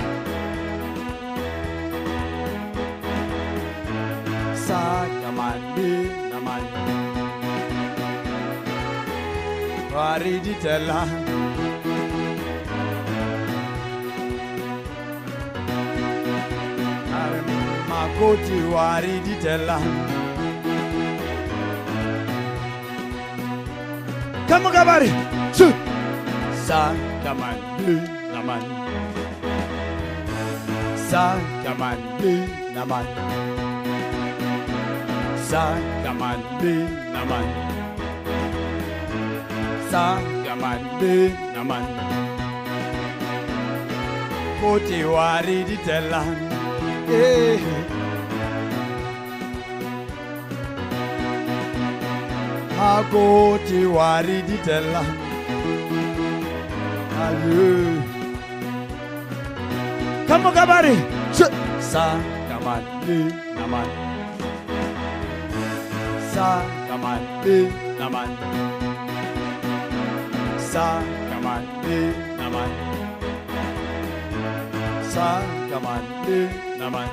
Sagamandi, Naman. Wari di tela. Makoti wari di tela. Come on, Gabari. Sagamandi. Naman Sagamandi Naman Sagamandi Naman Sagamandi Naman Koti wari di tela Koti wari di tela Aye Come on, Gabari. Sagamandi Naman. Sagamandi Naman. Sagamandi Naman. Sagamandi Naman.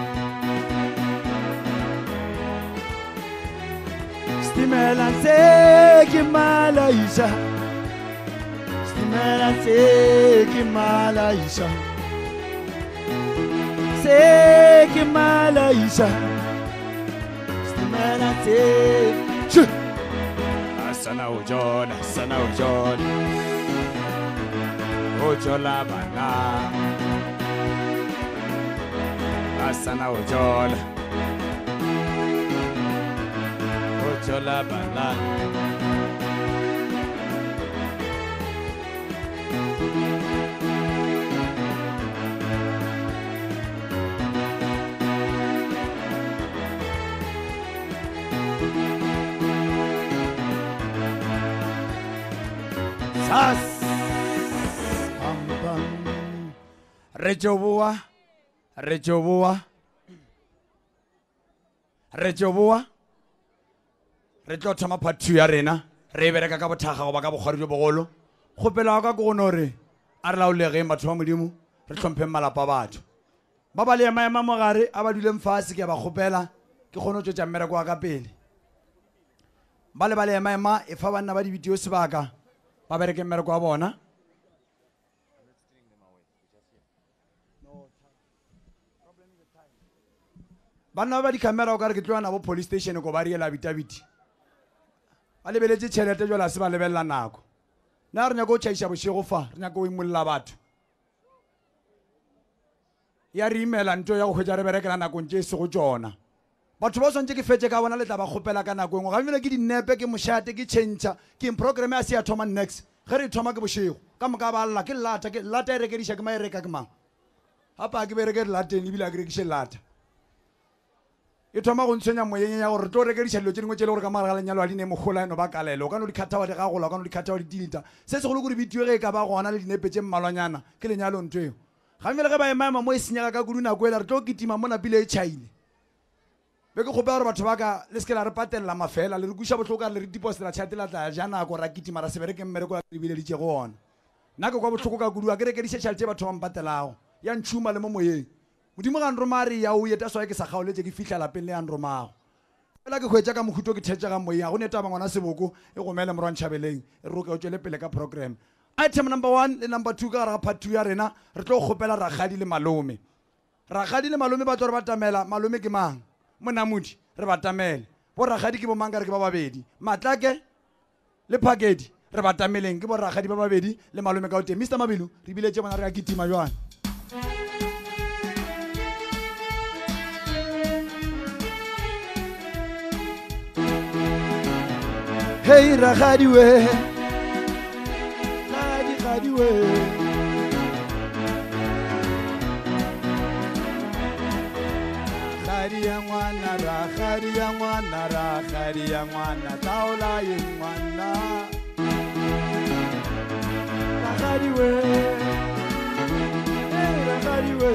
Stimela seki malaisha. Stimela seki malaisha. Seki malaisha Stimela seki Asana ujon Ujola bana Asana ujon Ujola bana Rejoboa re tlo thoma part 2 ya rena re bereka ka bothaga go ba ka bogwari jo bogolo kgopela ka go gore a re laolege batho ba modimo re tlhompheng malapa a batho ba ba le maema mogare a ba duleng fase ke ba kgopela ke kgone go tswetsa mmereko wa ka pele ba le maema e fa banna ba di video sebaka ba bereke mmereko wa bona banna ba di camera o ka re ke tloana bo police station go ba riela bitabiti ba lebeletse tšhelete jwala se ba lebelela nako na re nyaka go tšhaiša bošego fa re nyaka go imolla batho ya re imela nto ya go hwetša re berekela nakong tše se go tšona batho ba swantse ke fetse ka bona le tla ba kgopela ka nako engwe ga bjale ke dinepe ke mošate ke tšhentšha ke program ya se ya thoma next ge re thoma ke bošego ka moka ba lla ke lata e rekediša ke ma e reka ke mang apa ke bereke lateng ebile a ke rekiše lata e thoma go ntshwenya moyeng ya gore re tlo rekediša dilo tse dingwe tse le gore ka mogare ga lenyalo a di ne mogola eno ba kalele o ka no di kgatha wa di gagola o ka no di kgatha wa di dilita se segolo kore bitiwe ge e ka ba gona le dinepe tse mmalwanyana ke lenyalo ntho eo ga mele ge ba emaema mo e senyega ka kudu nako ela re tlo ketima mo napile e chaile be ke kgopela gore batho ba ka le seke la re patelela mafela le re kuša botlhoko le re diposela tšhate la tla ja nako ra kitima ra se bereke mmereko la re bileditše go ona nna ke kwa botlhoko ka kudu a ke rekediše tšhalete batho ba mpatelago ya ntšhuma le mo moyeng modimo ga nroma re ya o eta swae ke sa kgaoletse ke fihla lapeng le ya nromago fela ke hwetša ka mohuto ke thetša ga moyeng ga go netaba ngwana seboko e go mele morwa ntšhabeleng e roke o tšwele pele ka program item number 1 le number 2 ka gare ga part 2 ya rena re tlo kgopela rakgadi le malome ba tlo re batamela malome ke mang monamodi re batamele bo rakgadi ke bo mang ka re ke ba babedi matlake le phakedi re batameleng ke bo rakgadi ba babedi le malome ka o teng Mr Mabilu re biletse bona re ka kitima jwana Hey rakgadi we Rakgadi we Rakgadi ya ngwana taola ye ngwana Rakgadi we Hey rakgadi we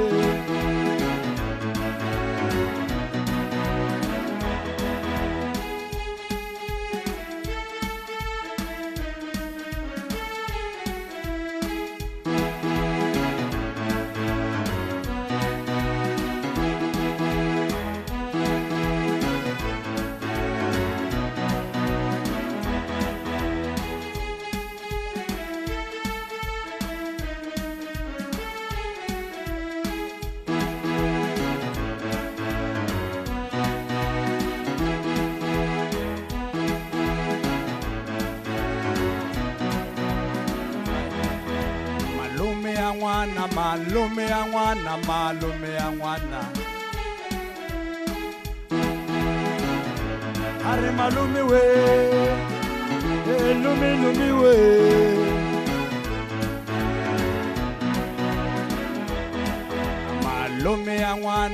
Malume ya ngwana Are malume we Lume we Malume ya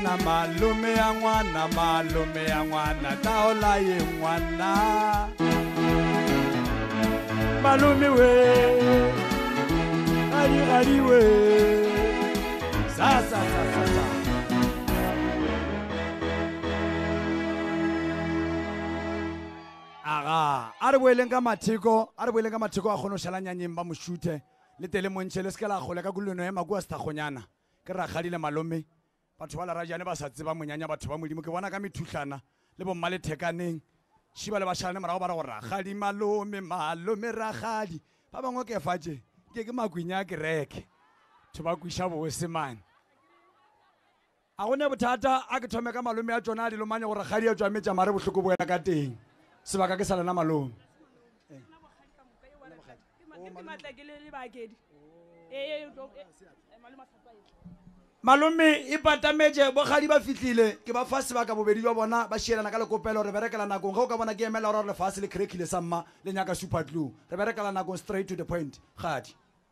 ngwana taola ye ngwana Malume we Ari we Sa aga a re boeleng ka matheko a kgono šhalanyanyeng ba mošuthe le tele montšhe le seke la kgole ka kuleno ya makua sethakgonyana ke rakgadi le malome batho ba lerajane ba sa tseba monyanya batho ba modimo ke bona ka methutlana le bomma le thekaneng šiba le bašalane morago ba re go rakgadi malome rakgadi ba bangwe ke fatše ke makwinya ke reke to ba kwiša bose mane a go ne bothata a ke thome ka malome ya tsona a dilomanye gore kgadi ya tswa metša mare bohloko bo wena ka teng sebaka ke sa lena malome malome e patametše bogadi ba fihlile ke ba fa sebaka bobedi jwa bona ba šielana ka lekopelo re berekela nakong ge o ka bona ke emela gore re lefase le krekile sa mma le nyaka super glue re berekela nakong straight to the point gadi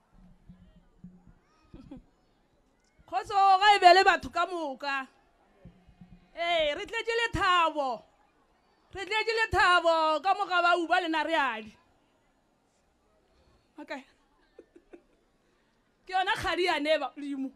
Kgotso ga e bele batho ka moka re tletše lethabo ka moka ba uba le nareadi okay ke yona kgadi yane ba dimo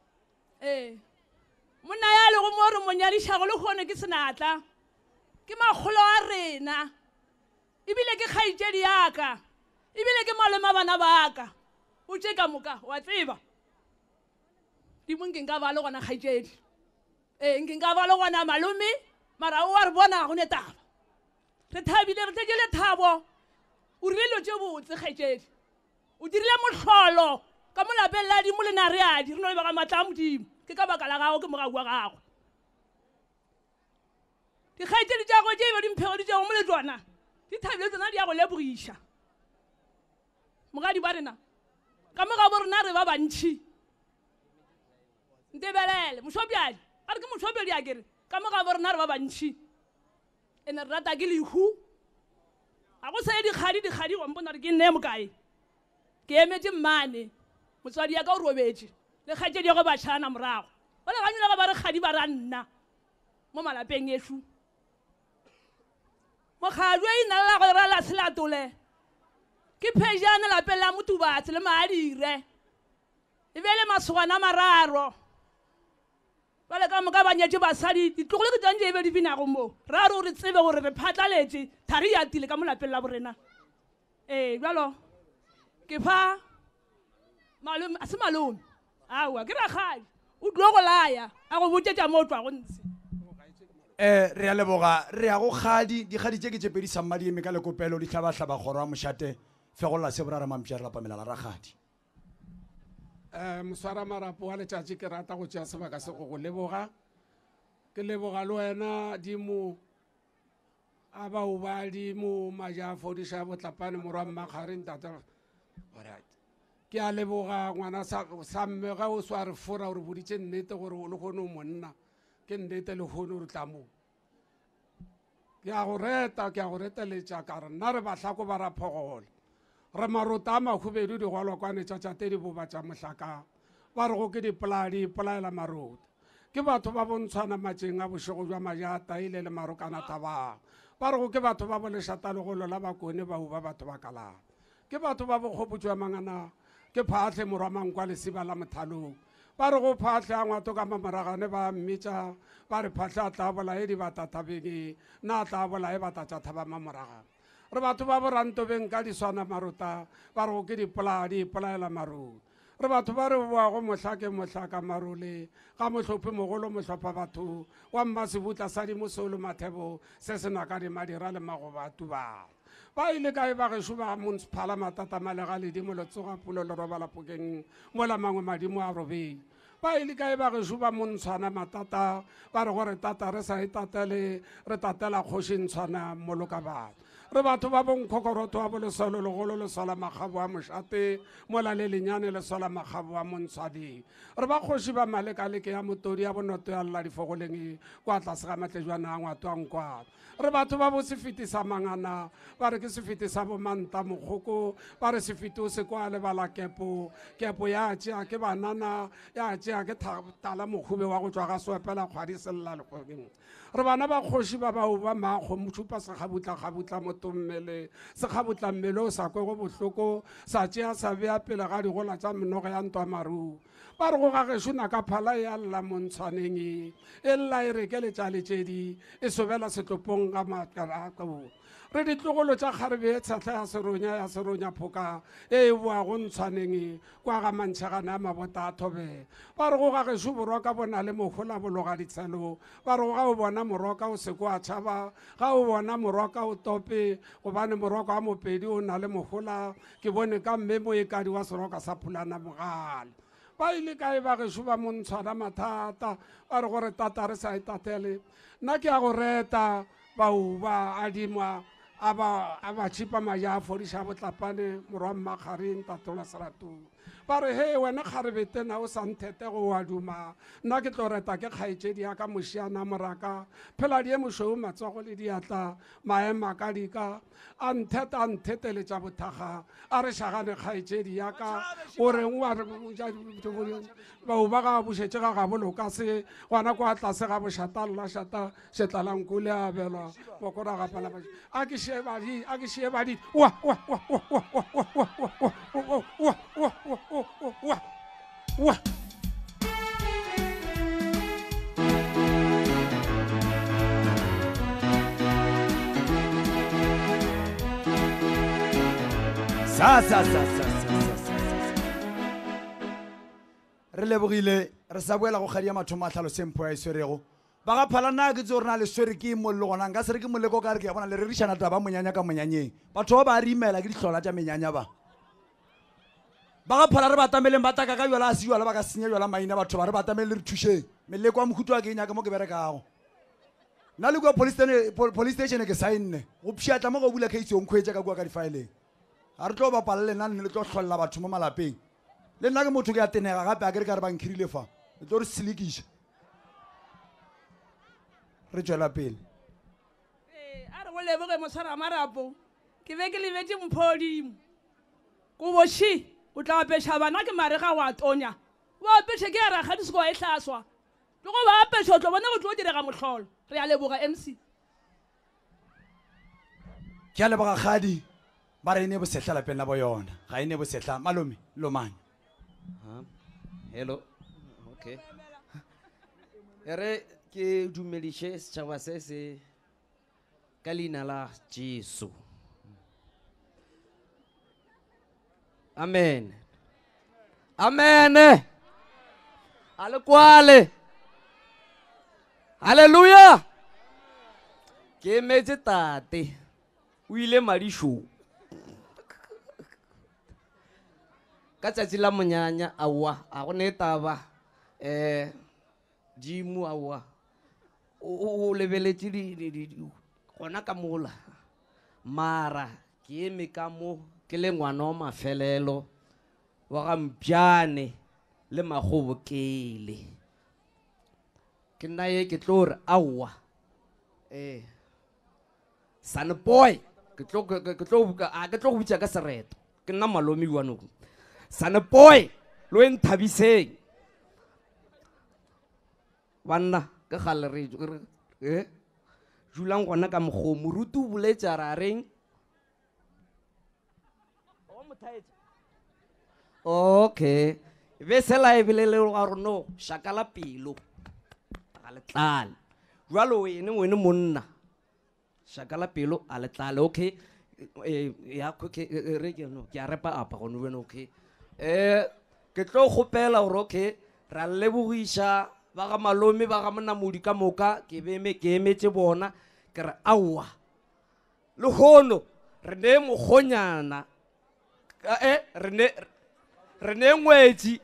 monna ya le go mo re monyadišago le kgone ke senatla ke magolo a rena ebile ke kgaitšedi yaka ebile ke malome a bana baka o tše ka moka wa tseba dimo nke nka ba le gona kgaitšedi nke nka ba le gona malome mara o a re bona go ne taba re thabile re tletše lethabo o rile dilo tše botse kgaitšedi o dirile mohlolo ka molapeng la dimo le nareadi re no le ba ga matla a modimo ke ka baka la gago ke mogau wa gago dikgaitšedi tša go tše ebe dimphego di tšego mo le tsona di thabile tsona di ya go lebogiša mogadi ba rena ka moga bo rena re ba bantšhi ntebelele mošopjadi a re ke mošopjadi a kere ka moga bo rena re ba bantšhi ene re rata ke lehu ga go saye dikgadi gompona re ke nne mokae ke emetše mmane motswadi ya ka o robetše le kgaitšedi ya go batšhana morago Wala ga nyula ga ba re kgadi ba ra nna mo malapeng yeshu. Mo kgadwe ina la go ra la selatole. Ke phejana la pela mutubatse le maadire. E bele masogana mararo. Wala ka moka ba nyetse basadi ditlogole ke tsantse e be di bina go mo. Ra re tsebe gore re phatlaletse thari ya tile ka molapeng la borena. Jalo ke fa malome a se malome. Awa ke ra kgadi. O tlo go laya a go botsetsa mo tswa go ntse. Re a leboga re a go kgadi dikgadi tse ke tse pedi sammadi eme ka lekopelo di tlhabatlhaba kgoro wa mošate fegolla se borara mampša re lapamelala ra kgadi. Moswara marapo wa letšatši ke rata go tšea sebaka se go leboga ke leboga le wena dimo a bao ba dimo majafo di sa botlapane morwa mmakgareng tata ke a leboga ngwana sa mme ga o swa re fora gore boditše nnete gore o le kgone o monna ke nnete le kgone re tla mo ke a go reteletša ka re nna re bahlako ba ra phogole re marota a makhubedu di gwalwa kwane tšatšate di boba tša mohlaka ba re go ke dipoladi polaela marota ke batho ba bontshwana matšeng a bošego jwa majata ile le marokana tabang ba re go ke batho ba bolešata legolo la bakone ba uba batho ba kalang ke batho ba bokgopotso ya mangana ke phatlhe morwa mankwa lesiba la mothalong ba re go phatlhe a ngwato ka mamaragane ba mmitša ba re phatlhe a tla bolae di batatabeng na a tla bolae batatša thaba mamoragane re batho ba borantobeng ka diswana marota ba re go ke dipoladi polaela marota re batho ba re boago mohlake mohlaka marole ga mohlophe mogolo mohlopha batho wa mmasebutla sa dimosolo mathebo se se na ka dimadira le magoba tubang ba ile kae ba gešo ba monsphala matata malega ledimo letsoga pulo le robala pokeng mola mangwe madimo a robedi ba ile kae ba gešo ba montshwana matata ba re gore tata re sa etatele re tatela kgoši ntshwana moloka batho re batho ba bonkgokoroto wa bolesolo legolo lesola magabo a mošate mola le lenyane lesola magabo a montshwading re ba kgoši ba malekaleke ya motodi ya bonoto ya lla difogoleng kwa tlase ga matlejwana a ngwato a nkwana re batho ba bo sefiti sa mangana ba re ke sefiti sa bomanta mokgoko ba re sefiti o se kwa lebala kepo ya tšea ke banana ya tšea ke tala mokhube wa go tswa ga soepela kgwadi selela lekgogeng re bana ba kgoši ba bao ba makgo motšhupa sekgabutla motommele sekgabutla mmele o sa kwego bohloko sa tšea sa bea pele ga digola tša menogo ya ntwa maru ba re go ga gešo naka phala ya lla montshwaneng e lla e re ke letšaletšedi e sobela setlopong ga makarako re ditlogolo tša kgarebe e tšhatlha ya seronya phoka e boago ntshwaneng kwa ga mantšhagane a mabota a thobe ba re go ga gešo borwa bona le mogola bologa ditshelo ba re go ga o bona morwaka o seko a tšhaba ga o bona morwaka o tope gobane morwaka wa mopedi o na le mogola ke bone ka mme moekadi wa seroka sa phulana mogale ba ile kae ba gešo ba montshwana mathata ba re gore tata re sa etatele nna ke a go reta bao ba adima a ba tšhipa majafo di sa botlapane morwa mmakgareng tatola seratong ba re he wena kgarebetena o sa nthete go wa duma nna ke tlo reta ke kgaetšedi ya ka mošiana moraka phela die mošweu matsogo le diatla maema ka dika a ntheteletša bothaga a re šagane kgaetšedi ya ka o reng bao ba ga bošetše ga gaboloka se gona kwa tlase ga bošata lla šata šetlalankole a belwa mokora gapala a ke šebadi wa re lebogile re sa boela go kgadia mathomo a tlhalo sempho ya e swerego ba ga phala nna ke tse gore na le swere ke mollo gona nka se re ke moleko ka re ke ya bona le rerišana taba monyanya ka monyanyeng batho ba ba rimela ke dihlola tša menyanya ba ga phala re batameleng ba taka ka jala a se jala ba ka senya jala maina batho ba re batamele le re thušeng meleko wa mokhutu wa ke nyaka mo ke berekago nna le kua police station ke sainne go pšiatla mo go bula case onkgwetša ka kua ka difaeleng ga re tlo bapala le nna le tlo tlholela batho mo malapeng le nna ke motho ke ya tenega gape a ke re ka re bankhirile fa le tlo re selekiša re tswela pele a re go leboge moswara marapo ke be ke lebetse mphodimo ko boši o tla apeša bana ke marega wa tonya o apeše ke ya raga disiko e hlaswa Tlo go ba apesha o tlo bona go tlo direga mohlolo. Re a leboga MC. ke a leboga kgadi ba re ene bosetla lapeng la bo yona ga ene bosetla malome lomane. Hello. Okay. Ere ke dumediše setšhaba se se ka leina la Jesu. Amen. Amen. Ale kwale. Hallelujah. Ke metse tate. O ile madišo. Ka tšatši la monyanya awa a go ne taba Dimo awa o lebeletše gona ka mola mara ke eme ka mo ke le ngwana wa mafelelo wa ga Mpjane le Magobokele ke nna ye ke tlo re awa Sunnyboy ke tlo go bitša ka sereto ke nna malomi wanong Sunnyboy lo e nthabiseng banna ka gale re julang gona ka mokgo moruti o boletša ra reng okay be sela e belele ga rono shakala pelo a letlale jwalo wene monna shakala pelo a letlale okay ya re ke no ke a repa apa go no beno okay ke tlo gopela gore okay ra lebogiša ba ga malome ba ga monamodi ka moka ke emetše bona ke re aowa le hono re ne mogonyana re ne ngwetši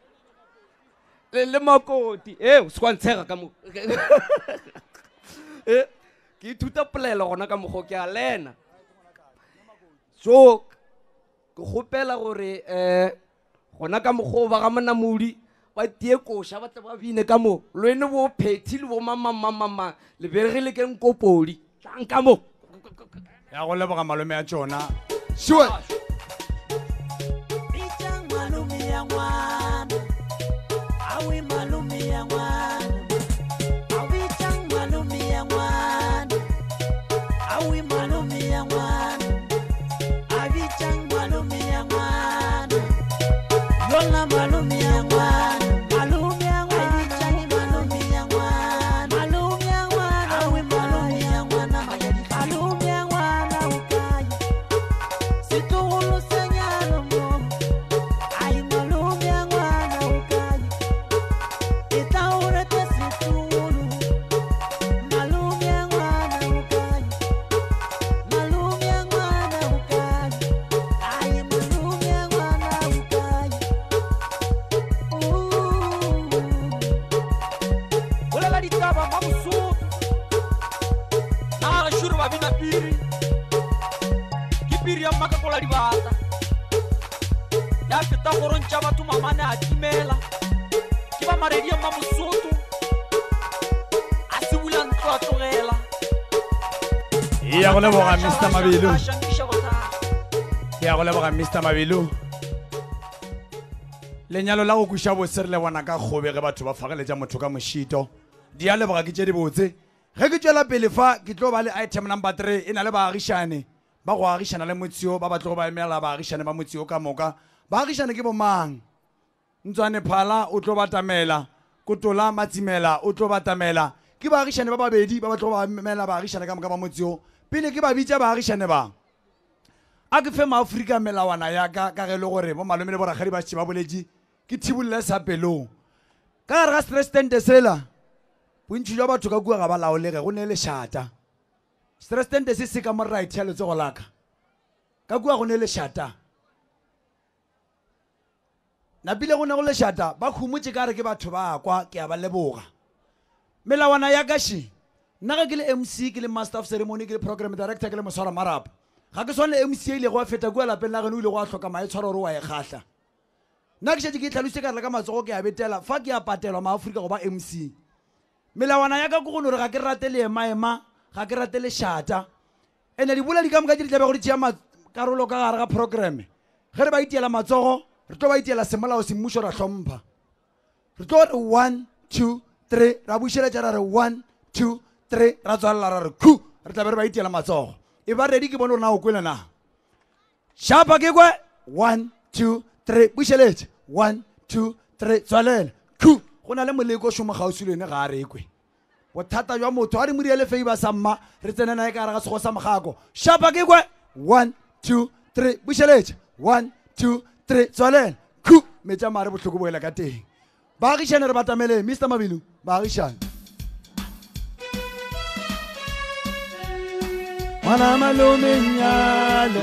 le makoti se kwa ntshega ka mo ke ithuta polelo gona ka mokgo ke a lena so ke gopela gore gona ka mokgo ba ga monamodi ba tie koša ba tla ba bine ka mo lwene bo phethi le bo mamamamama le beregile ke nkopodi tlang ka mo ya go leboga malome ya tšona sure Mr. Mabilu lenyalo la go kuša bosere le bona ka kgobe ge batho ba fageletša motho ka mošito di a leboga ke tše di botse ge ke tšwela pele fa ke tlo ba le item number 3 e na le baagišane ba go agišana le motseo ba batlo go ba emela baagišane ba motseo ka moka baagišane ke bomang Ntswane Phala o tlo batamela Kotola Matsimela o tlo batamela ke baagišane ba babedi ba batlo go ba emela baagišane ka moka ba motseo pele ke ba bitša baagišane ba a ke fe maAfrika melawana ya ka ge le gore mo malome le boragadi ba tšhe ba boletše ke thibolle sa pelong ka gare ga stress tente sela bontši jwa batho ka kua ga ba laolege go ne le šata stress tente se ka mo right ya letsogo laka ka kua go ne le šata napile go ne go le šata ba khumotše ka re ke batho ba kwa ke a ba leboga melawana ya kaše nna ge ke le MC ke le master of ceremony ke le program director ke le moswara marapo ga ke swane MC ile go a feta kua lapeng la geno ile go a hloka mae tshwara gore wa e kgahla nna ke šetse ke tlhalose ka re ka matsogo ke a betela fa ke a patelwa maAfrika go ba MC melawana ya ka go gore ga ke rate le ema ga ke rate le shata ene di bola di ka moka di tlabe go di tšea karolo ka gare ga program ge re ba itiela matsogo re tlo ba itiela semolao semmušo ra hlompha re tlo re 1 2 3 ra bušeletša ra re 1 2 3 ra tswalela ra re khu re tla be re ba itiela matsogo e ba ready ke bone gore na o kwele na shapa ke kwe 1 2 3 bušeletše 1 2 3 tswalela khu go na le moleko o šoma gausi le ene ga a rekwe bothata jwa motho a re moriele favor sa mma re tsene nae ka gare ga sego sa mogako shapa ke kwe 1 2 3 bušeletše 1 2 3 tswalela khu metša mare bohloko boela ka teng baagišane re batamele Mr. Mabilu baagišane ngwana malome nyale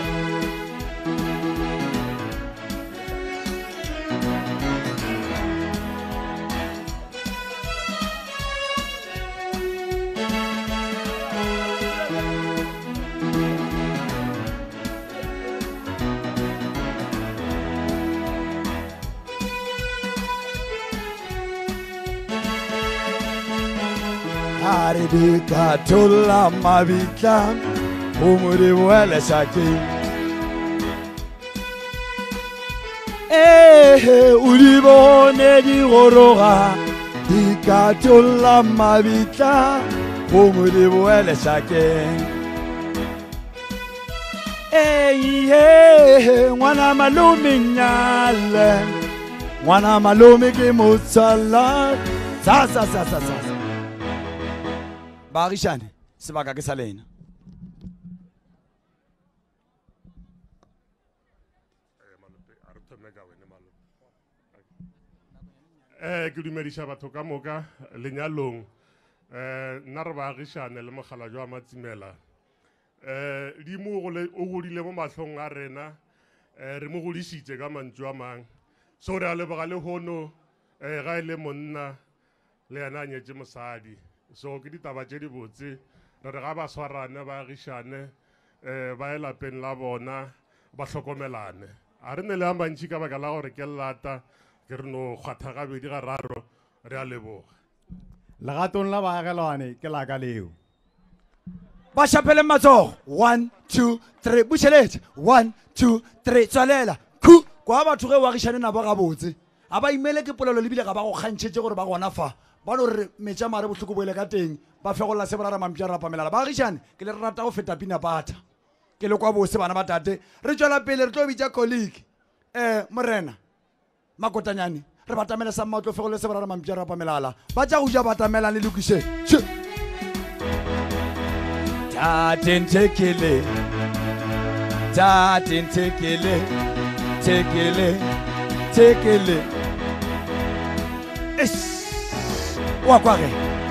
Are di katola mabitla umuri wele shaki ulibone di goroga di katola mabitla umuri wele shaki ngwana malome nyale ngwana malome ke motsala sa baagišane sebaka ke sa lena ke dumediša batho ka moka lenyalong nna re baagišane le mogala jwa matsimela dimo o godile mo matlhong a rena re mo godišitše ka mantšu a mang so re a leboga le hono ga e le monna le yena a nyetše mosadi so ke ditaba tše di botse re re ga ba swarane baagišane ba e lapeng la bona ba hlokomelane a re ne le a mantši ka baka la gore ke lata ke re no kgwatha gabedi ga raro re a leboga legatong la baagelwane ke laka leo ba šapeleng matsogo 1 2 3 bušeletše 1 2 3 tswalela khu kwa batho ge oagišane nabo gabotse a ba imele ke polelo lebile ga ba go kgantšhetše gore ba gona fa ba no re metša mare bohloko boele ka teng ba fegolla se borara mampša ra pamelala baagišane ke le re rata go feta pina pata ke le kwa bose bana ba tate re tšwela pele re tlo bitša colleague morena makotanyane re batamele sa mma o tlo fegolle se borara mampša ra pamelala ba tša go ja batamelang le lokiše tatentekele wa kwage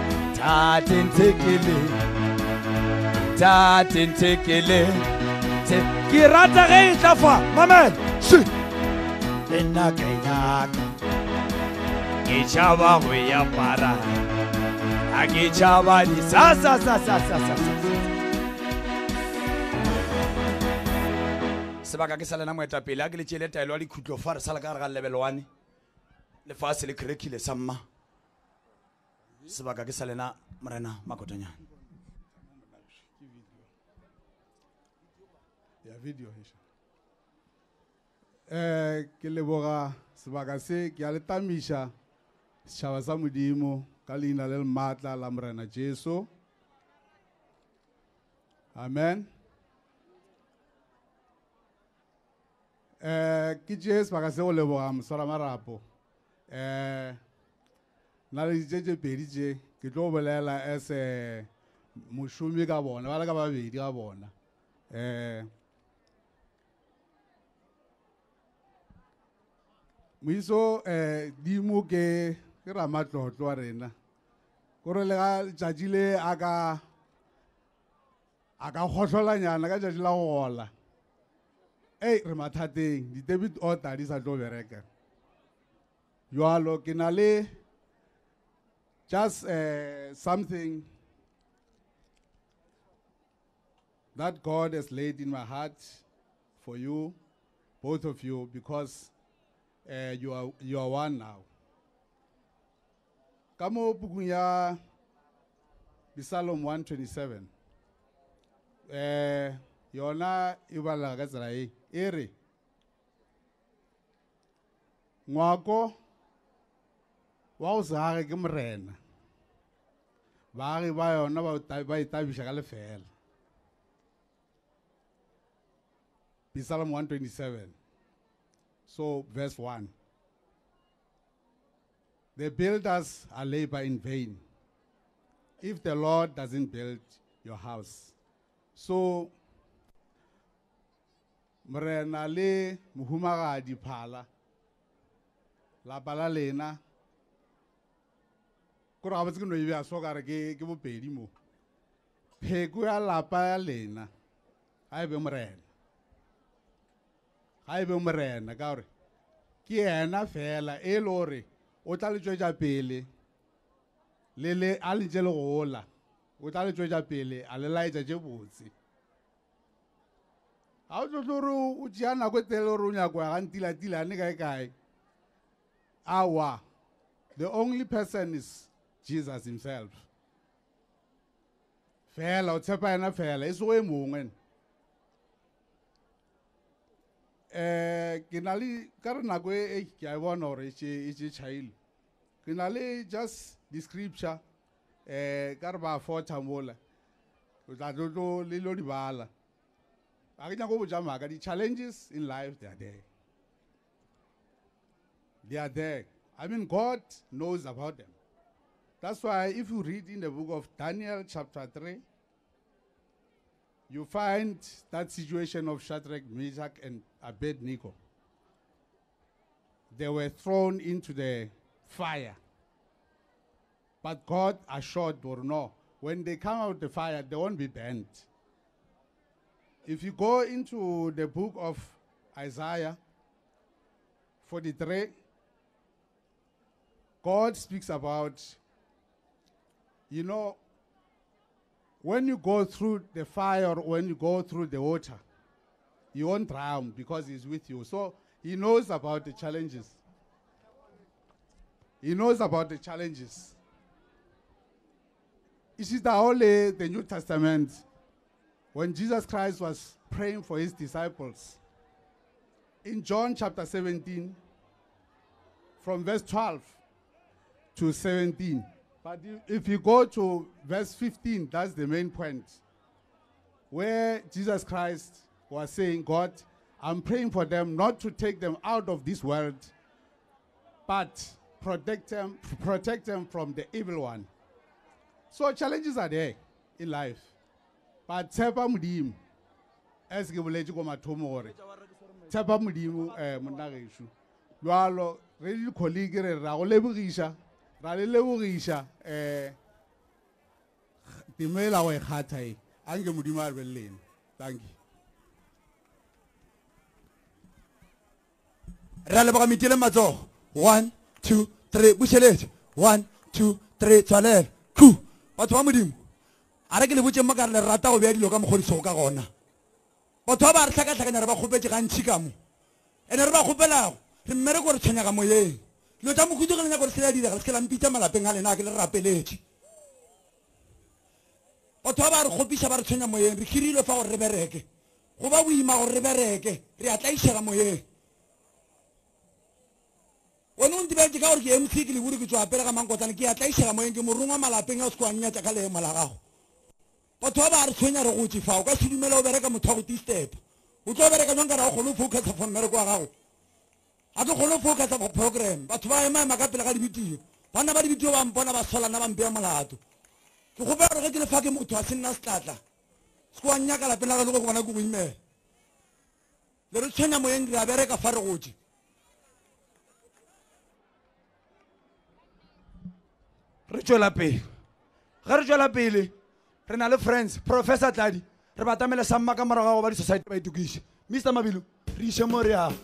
tatentekele ke rata ge e tla fa mamela le nna ke nyaka ke tšhaba go ya para a ke tšhaba di sa sebaka ke sa lena moetapele a ke le tšeele taelo ya dikhutlo fa re sala ka gare ga level 1 lefase le krekile sa mma sebaka ke sa lena morena makotanyana ya video ke leboga sebaka se ke a le tamiša setšhaba sa modimo ka leina le lematla la morena Jesu amen ke tšee sebaka se go leboga moswara marapo na le ditše pedi tše ke tlo bolela as mošomi ka bona ba le ka babedi ka bona moiso dimo ke ramatlotlo wa rena kore le ga tšatši le a ka kgotlolanyana ka tšatši la go gola re mathateng di-debit order di sa tlo bereka jalo ke na le just something that God has laid in my heart for you, both of you, because you are one now. Kamo bukunya Psalm 127. Yona ibala gazrai ere. Ngwako wa usage ke morena baagi ba yona ba itabiša ka lefela. Psalm 127. So verse 1. The builders are labor in vain if the Lord doesn't build your house. So mrena le mohumagadi phala lapa la lena ko re ga botse ke no e bea so ka re ke bopedi mo pheko ya lapa ya lena ga e be morena ka gore ke ena fela e le gore o tla le tswetša pele le a le tse le gola o tla le tswetša pele a le laetša tše botse ga o tlotlo gore o tšea nako e tele gore o nyako ya gantilatilane kae awa, the only person is Jesus himself. Fela o tshepa ena fela e so e mongwe ke na le ka re nako e ke a bona gore e tše chaile ke na le just the scripture ka re ba fotha mola o tla tlotlo le lo di bala a ke nyako botša maaka the challenges in life they are there. I mean, God knows about them. That's why if you read in the book of Daniel chapter 3, you find that situation of Shadrach, Meshach, and Abednego. They were thrown into the fire. But God assured them, no, when they come out of the fire, they won't be burnt. If you go into the book of Isaiah 43, God speaks about, you know, when you go through the fire or when you go through the water, you won't drown because he's with you. So he knows about the challenges. He knows about the challenges. It is the only the New Testament, when Jesus Christ was praying for his disciples. In John chapter 17, from verse 12 to 17. But if you go to verse 15, that's the main point, where Jesus Christ was saying, God, I'm praying for them not to take them out of this world, but protect them from the evil one. So challenges are there in life. But tshepa modimo as ke boletse go mathomo gore tshepa modimo monna geshu jwalo re le colleague re ra go lebogisha ra le lebogisha dimela go e khatha e ange modimo a re beleng. Thank you. Ra leboga mitile matsogo 1 2 3 busheletse 1 2 3 tswalela khu batho ba modimo a re ke le botse mo ka re le rata go bea dilo ka mogodiso ka gona batho ba re tlhakatlhakanya re ba kgopetse gantšhi ka mo ene re ba kgopelago re mmereko re tshwenya ka moyeng dilo tsa mokhudu ke le nyako re se la direga le se ke lampitsa malapeng a lena ke le rapeletse batho ba re kgopiša ba re tshwenya moyeng re khirile fa gore re bereke go ba boima gore re bereke re a tlaišega moyeng one o ntebetse ka gore ke mc ke leburu ke tswa pele ga mankotsane ke a tlaišega moyeng ke morongwa malapeng a o se ko a nnyatša ka leemo la gago batho ba re tshwenya re gotse fa o ka se dumela o bereka motho wa go t-step o tlo bereka jang ka ra go kgone o focusa for mmereko wa gago a ke kgone o focusa for program batho ba ema ka pele ga dibitio banna ba dibitio ba mpona ba solana ba mpea molato ke gopela gore ge ke le fa ke motho a se nna setlatla se ko wa nnyaka lapeng la ga le go bona ko go imela le re tshwenya moyeng re a bereka fa re gotse re tswela pele ge re tswela pele re na le friends professor tladi re batamele samma ka morago ba di-society ba itukiše mr mabilo re iše mo re yago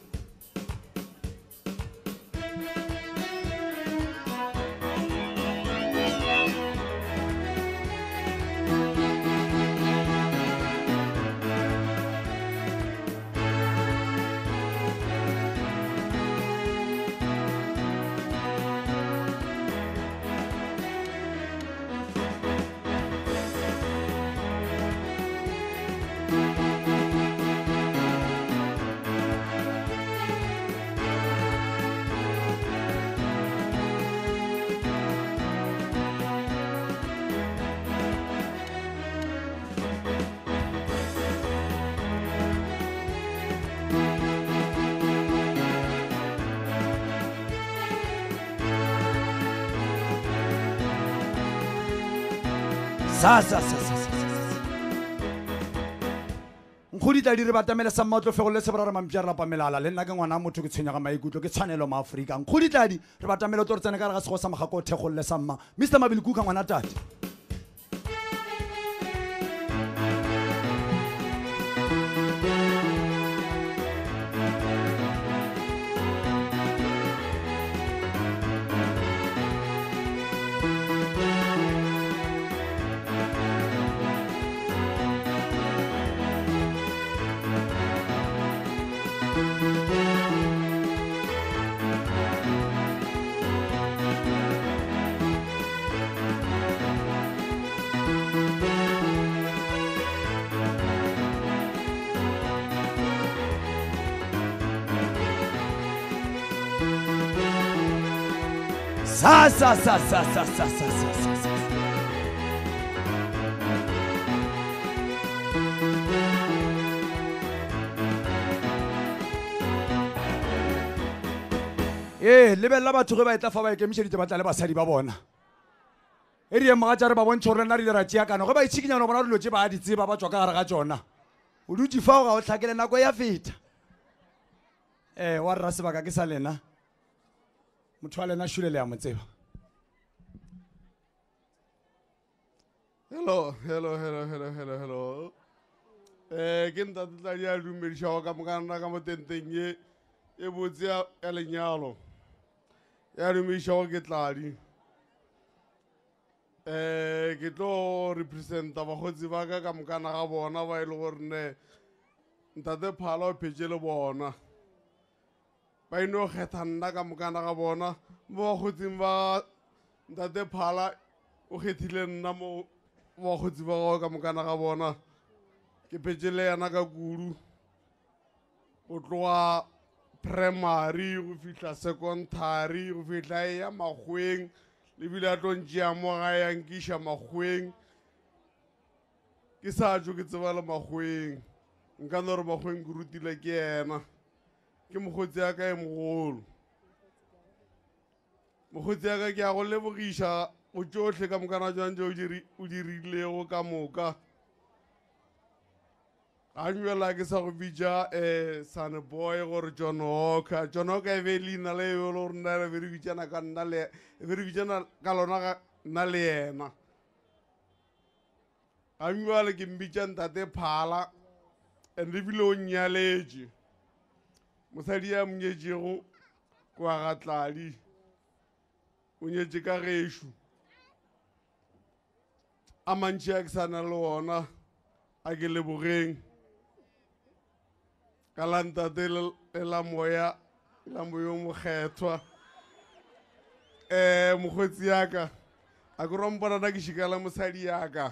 nkgodi tla dire batamele sa mmatlo fego le seborara mampia re lapa melala le nna ke ngwana motho ke tshwenya ga maikutlo ke tshwanelo maaforika nkgodi tladi re batamele to re tsene ka re ga sego sa mogako o thegolole sa mma Mr Mabili Kuka ngwana tate lebelela batho ge ba etla fa ba ikemišeditse ba tla le basadi ba bona e rie moga tša re ba bontšhe gore nna rile ra tšeakano ge ba itšhikinyana bona dilo tše ba di tseba ba tswa ka gare ga tšona o dutse fao ga o tlhakele nako ya feta wa rra sebaka ke sa lena motho wa lena šule le ya mo tseba Hello. Ke ntate Tladi a dumedišago ka mokana ka mo tenteng e botse ya lenyalo. Ya dumedišago ke Tladi. Ke tlo representa bagotsi ba ka mokana ga bona ba e le gore ne ntate Phala o phetse le bona. Ba ino kgetha nna ka mokana ga bona mo bagotsing ba ntate Phala o kgethile nna mo bagotsi ba gago ka mokana ga bona ke phetse le yana ka kudu go tloga primary go fihla secondary go fihla e ya magweng lebile a tlo ntšea mo ga yankiša magweng ke sa tšo ke tseba le magweng nka no gore magweng ke rutile ke yena ke mokgotsi ya ka e mogolo mokgotsi ya ka ke ya go lebogiša o tšohle ka mokana tšwantše o dirilego ka moka ga nywela ke sa go bitša Sunnyboy gore John Walker e be leina le ebe le gore nna re be re bitšana ka lona nna le yena ga nywale ke mbitša ntate Phala and ebile o nyaletše mosadi ya monyetšego kwa ga Tladi o nyetše ka gešo a mantši a ke sana le ona a ke lebogeng ka la ntate le la moya o mokgethwa mokgotsi ya ka a ke romponana ke šikala mosadi ya ka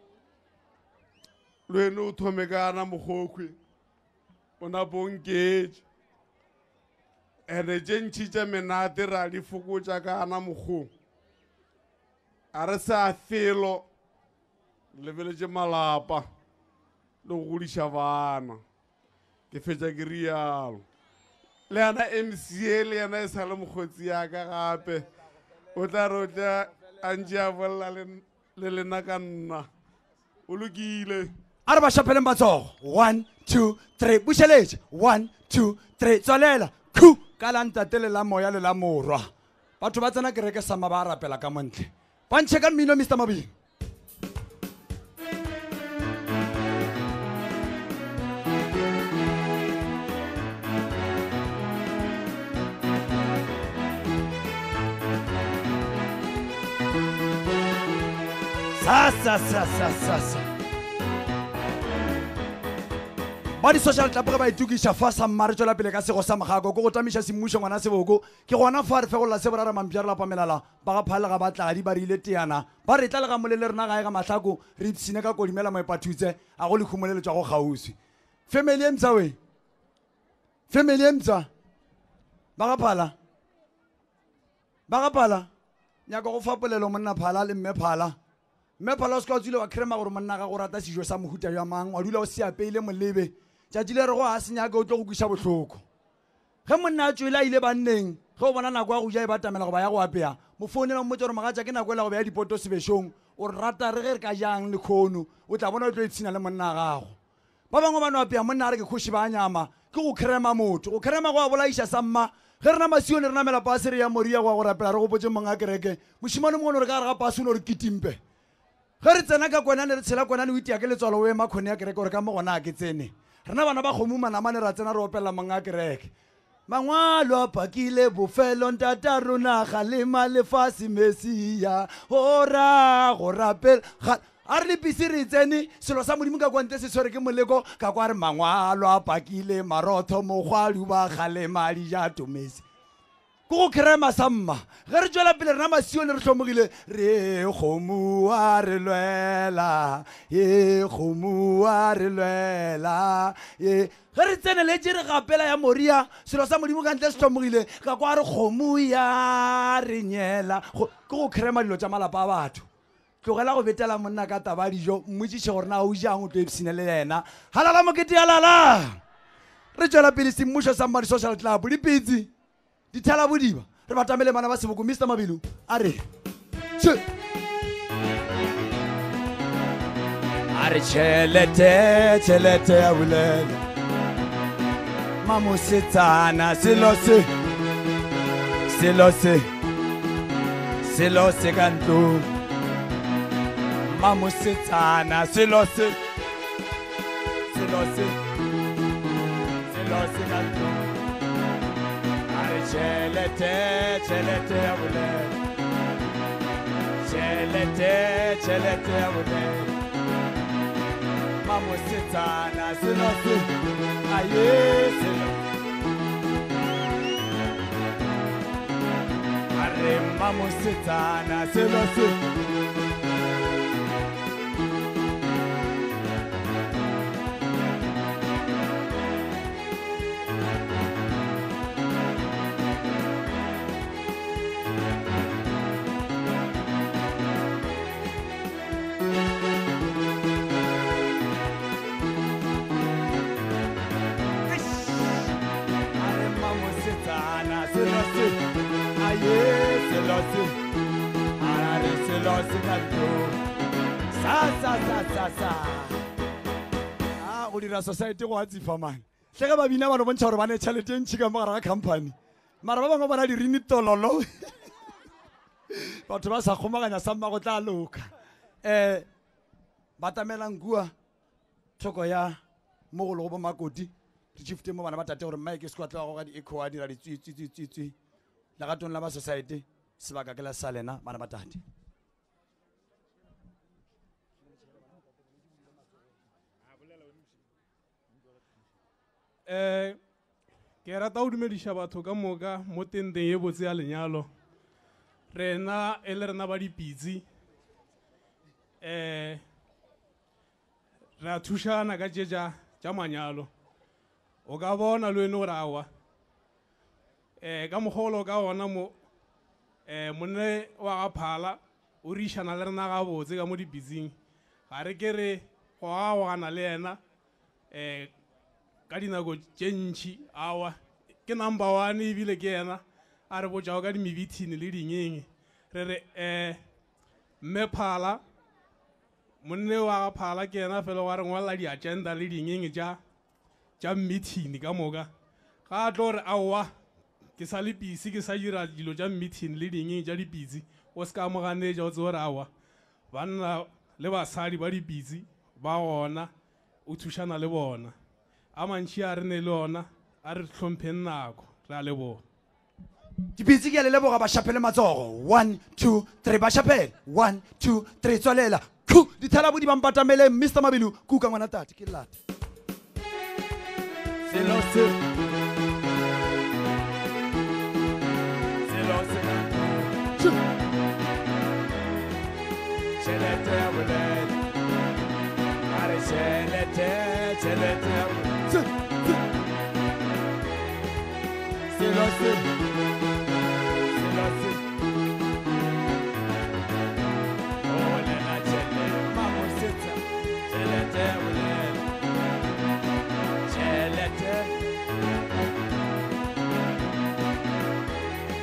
le wene o thome ka ana mokgokgwe o napo nketše ande tše ntšhi tša menate ra di fokotša ka ana mokgong a re sa felo lebeletše malapa le go godiša bana ke fetša ke rialo le yana MCA le yana e sa le mokgotsi ya ka gape o tla re o tla a ntše a bolela le lena ka nna o lokile a re ba šapeleng matsogo 1 2 3 bušeletše 1 2 3 tswalela khu ka la ntate le la moya le la morwa batho ba tsena kereke sama ba rapela ka montle ba ntšhe ka mmino Mr Mabili sa ba di-social club ge ba itukiša fa sa mma re tšwela pele ka sego sa mogako ke go tamiša semmušo ngwana seboko ke gona fa re fegolola se borara mampia re lapa melala ba ga phale ga ba Tladi ba rile teana ba re tla le ga molele rena gae ga mahlako re ipsine ka kodimela moepathutse a go lekhumolelo tša go kgauswi family e mtsa we family e mtsa ba ga phala nyaka go fapolelo monna Phala le mme Phala o se ka tswile wa krema gore monna ga go rata sejo sa mohuta ya mang wa dula o se apeile molebe tšatši le re go a senyaka o tlo go kwiša bohloko ge monna a tswela ile banneng go bona nako ya go ja e batamela go ba ya go apea mo founela mo tsoro magaja ke nako ela go ba ya dipoto sebešong o rata re ge re ka jang le khono o tla bona o tlo itshina le monna gago ba bangwe ba no apea monna a re ke kgoši ba nyama ke go krema motho go krema go a bolaiša sa mma ge re na masione re namela pase re ya moria go a go rapela re go botse monga kereke mošimane mongwe re ka re ga pase o ne re ketimpe ge re tsena ka kwenane re tshela kwenane o itea ke letswalo o ema kgone ya kereke gore ka mo gona a ke tsene rena bana ba kgomo manamane ra tsena re opelela monga kereke mangwalo a pakile bofelo ntata rona galema lefase mesia ora go rapela a re le pisi re tsene selo sa modimo ka kwante se tshwere ke moleko ka kwa re mangwalo a pakile marotho mogwadi ba galema dijato mesi go krema sa mma ge re tswela pele rena masione re hlomogile re kgomo a re lwela kgomo a re lwela ge re tseneletse re gapela ya moria selo sa modimo ka ntle se hlomogile ka kwa re kgomo ya re nyela ke go krema dilo tša malapa a batho tlogela go betela monna ka taba dijo mmotšiše gore na o jang o tlo epsine le yena halala mokete alala re tswela pele semmušo sa mmadi social club dipitsi di thala bodiba re batamele bana ba seboko Mr Mabilu a re tšhelete ya bolela mamosetsana selo se ka ntlong mamosetsana selo se ka ntlong Chelete ya bolela Chelete ya bolela mamosetsana selo se aye selo are mamosetsana selo se go dira society go a tsifa mane hle ge babina ba no bontšha gore ba ne tšhelete e ntšhi ka mogare ga company mara ba bangwe ba na dirini tololo batho ba sa kgomaganya sa mma go tla loka batamelang kua thoko ya mogolo go bo makoti re chifte mo bana ba tate gore mike se kwa tla go ga di-eco a dira ditswitswitswitswi legatong la ba society sebaka ke la sa lena bana ba tate ke rata go dumediša batho ka moka mo tenteng ye botse ya lenyalo rena e le rena ba dipitsi re a thušana ka tše tša manyalo o ka bona le wene gore awa ka mogolo ka ona mo monne wa ga phala o rišana le rena gabotse ka mo dipitsing ga re ke re go gagogana le yena ka dinako tše ntšhi awa ke number 1 ebile ke yena a re botšago ka dimebithini le dingeng re re mme phala monne wa ga phala ke yena fela wa re ngwalela di-agenda le dingeng tša mmithini ka moka ga a tlo re aowa ke sa le pisi ke sa dira dilo tša mmithini le dingeng tša dipitsi o se ka amoganetša o tse gore aowa banna le basadi ba dipitsi ba gona o thušana le bona a mantši a re ne le ona a re hlompheng nako re a leboga dipitsi ke a le leboga ba šapele matsogo 1 2 3 ba šapele 1 2 3 tswalela dithela bodi bampatamele Mr Mabilu kuka ngwana tate ke lata selo se Chelete ya bolela are chelete ya bolela selo se olela chelete mamosetsa chelete ya bolela chelete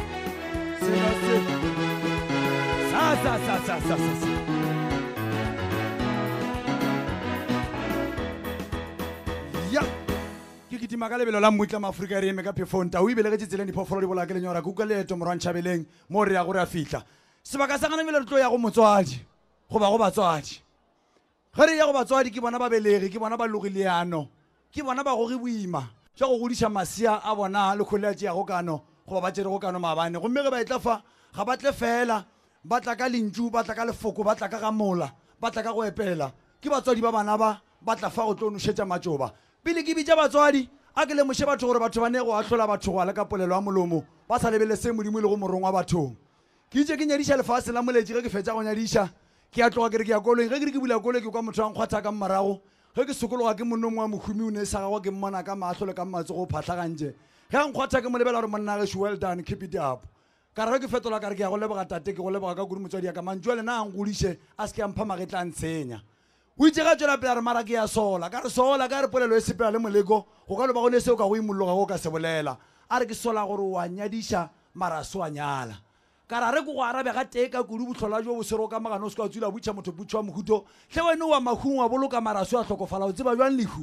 Ya ke kitima ka lebelo la mmutla maafrika re eme ka phefonta o ibele ke tseleng diphoofolo di bola ke lenyora ke utlwa leeto morwa ntšhabeleng mo re ya gore a fitlha sebaka sa gana bele re tlo ya go motswadi goba go batswadi ge re ya go batswadi ke bona babelegi ke bona ba logileano ke bona ba goge boima ja go godiša masea a bona le kgole a tšeago kano goba ba tšerego kano maabane gomme ge ba etla fa ga ba tle fela ba tla ka lentšu ba tla ka lefoko ba tla ka gamola ba tla ka go epela ke batswadi ba bana ba tla fa go tlo nošetša matšoba pele ke bitša batswadi a ke lemoše batho gore batho ba ne go ahlola batho go ale ka polelo ya molomo ba sa lebele se modimo le go morong wa bathong ke itse ke nyadiša lefase la moletši ge ke fetša go nyadiša ke a tloga ke re ke ya kolong ge ke re ke bula kolo ke kwa motho wa nkgwatha ka morago ge ke sokologa ke monong wa mohumi o ne sa gagwa ke mmona ka maahlo le ka matsogo go phatlhagantše ge a nkgwatha ke mo lebela gore monna gešo well done keep it up ka re ke fetola ka re ke ya go leboga tate ke go leboga ka kudu motswadi ya ka mantšwa le na a nkgodiše a se ke a mpha magetla a ntshenya o itse ga tswela pela re mara ke ya sola ka re sola ka re polelo e sepela le moleko go ka loba go ne seo ka go imolloga go ka se bolela a re ke sola gore wa nyadiša mara se wa nyala ka ra re ko go arabe ga tee ka kudu botlhola jo bo sero ka magano o se ka tswile a butšha motho putšho wa mohuto tle wene wa mahung wa boloka maraso a tlhokofala o tseba jwang lehu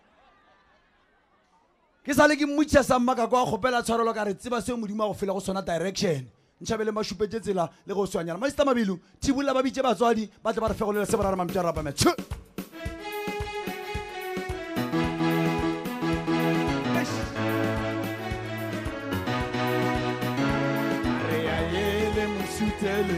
ke sa le ke mmotšiša sa mmaka kwa kgopela tshwarelo ka re tseba seo modimo a go fela go sona direction ntšhabeleng ba šupetse tsela le go swanyana maista mabelo thibolela ba bitše batswadi ba tle ba re fegolela se borara mampša rapame tšhe re ya yele mosutele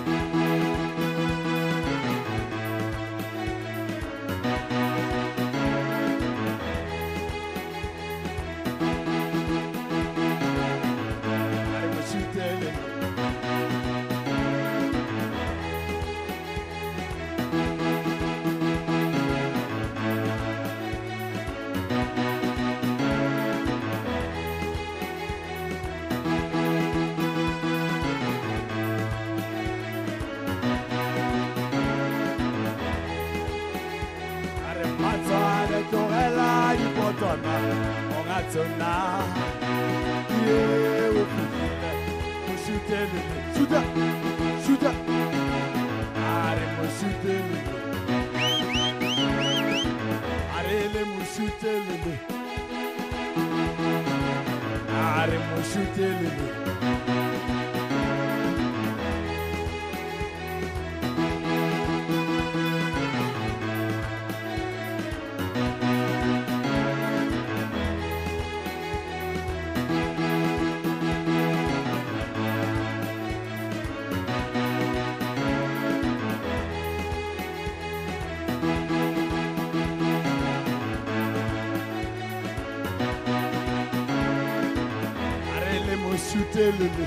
Telele.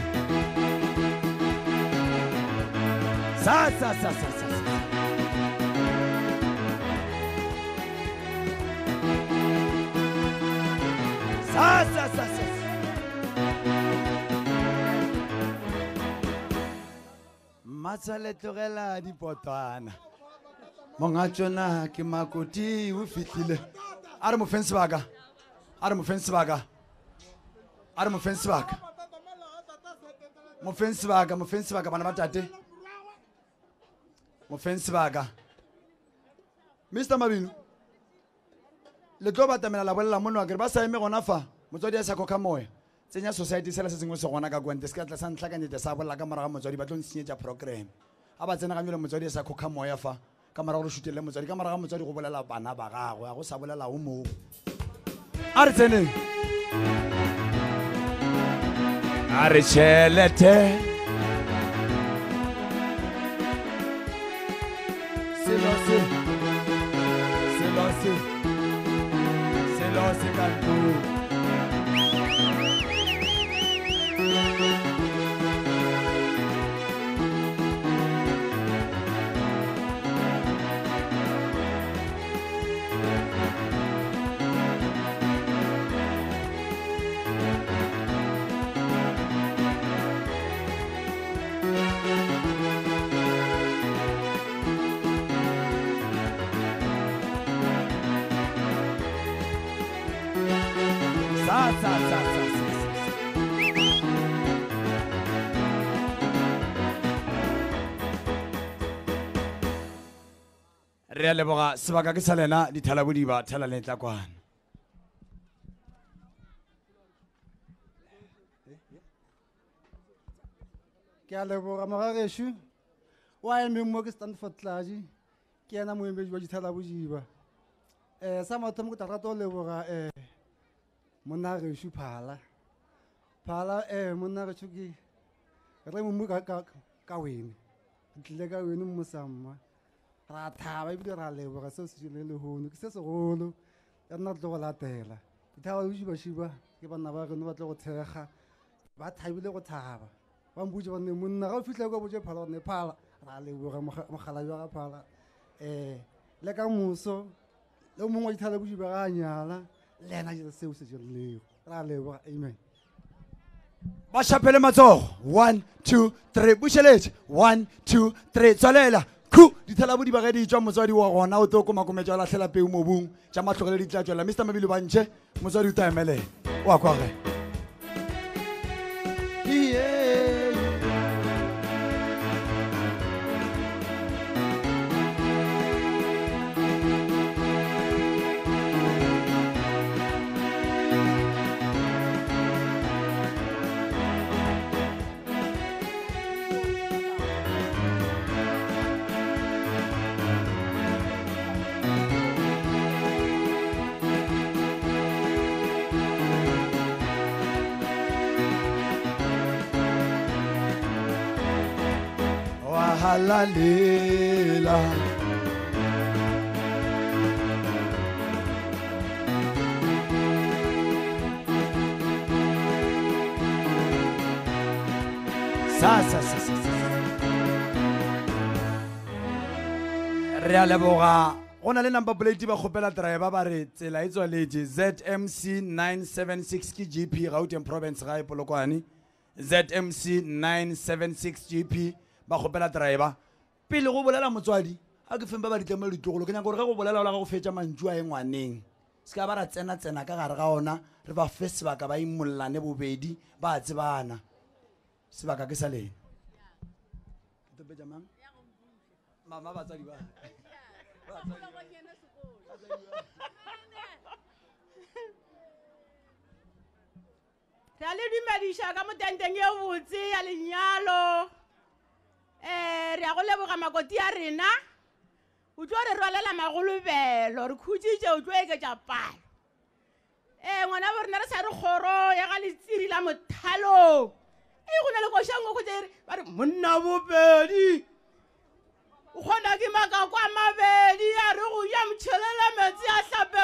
Sa. Matsale tlogela dipotwana. Monga tsona ke makoti o fitlile. A re mofense baka. Mofense baka bana ba tate mofense baka Mr. Mabino le tlo batamela la bolela mono ke ba sa eme gona fa motswadi a sa khokha moya tsenya society sela se sengwe se gona ka kwente se ka tla sa ntlhakanyetsa sa bolela ka moraga motswadi ba tlo nsenyetsa program a ba tsena ga nyole motswadi a sa khokha moya fa ka moraga go shutele motswadi ka moraga motswadi go bolela bana ba gagwe go sa bolela o mo a re tseneng Are chelete Selose kantu re a leboga sebaka ke sa lena dithalabodiba thela le tla kwana. Ke a leboga magageshu wa emeng mo ke Stanford Tlaji ke ena moemedi wa dithalabodiba. Sa mathomo ke tla rata go leboga monna geshu Phala monna geshu ke re mo ka wene ke tlile ka wene mo samma ra thaba ebile ra leboga seo se le lehono ke se segolo ya nna tlo go latela dithalabodiba ke bana ba rena ba tlo go thega ba thabile go thaba ba mbutse ba ne monna ga o fitlha go botse Phala ne Phala ra leboga mogala jwa ga Phala le ka moso le mongwe dithalabodiba ga nyala le ena je seo se jelego ra leboga amen. Ba shapele matsogo 1 2 3 busheletse 1 2 3 tswalela khu dithalabodiba ga di tswa motswadi wa gona o tlo komakometša la hlela peu mobung tša matlogele di tla tswela Mr. Mabilo Bantšhe motswadi o ta emelela wa kwa ge halalela re a leboga go na le number plate ba kgopela driver ba re tsela e tswaletše ZMC 976 ke GP Gauteng province ga e Polokwane ZMC 976 GP ba kgopela driver pele go bolela motswadi a ke fempa ba ditlamelo ditlogolo ke nyaka gore ge go bolela ola ga go fetša mantšu a e ngwaneng se ka ba ra tsena ka gare ga ona re ba fe sebaka ba imollane bobedi ba tsebana sebaka ke sa lena mama batswadi ba ra le dumediša ka motenteng ye botse ya lenyalo re a go leboga makoti a rena o tlo re rwalela magolobelo re khutsitše o tlo eketša palo ngwana bo rena re sa re kgoro ya ga letsiri la mothalong go na le košango go tsere ba re monna bobedi o kgona ke makako a mabedi a re go ya motšhelela metsi a hlape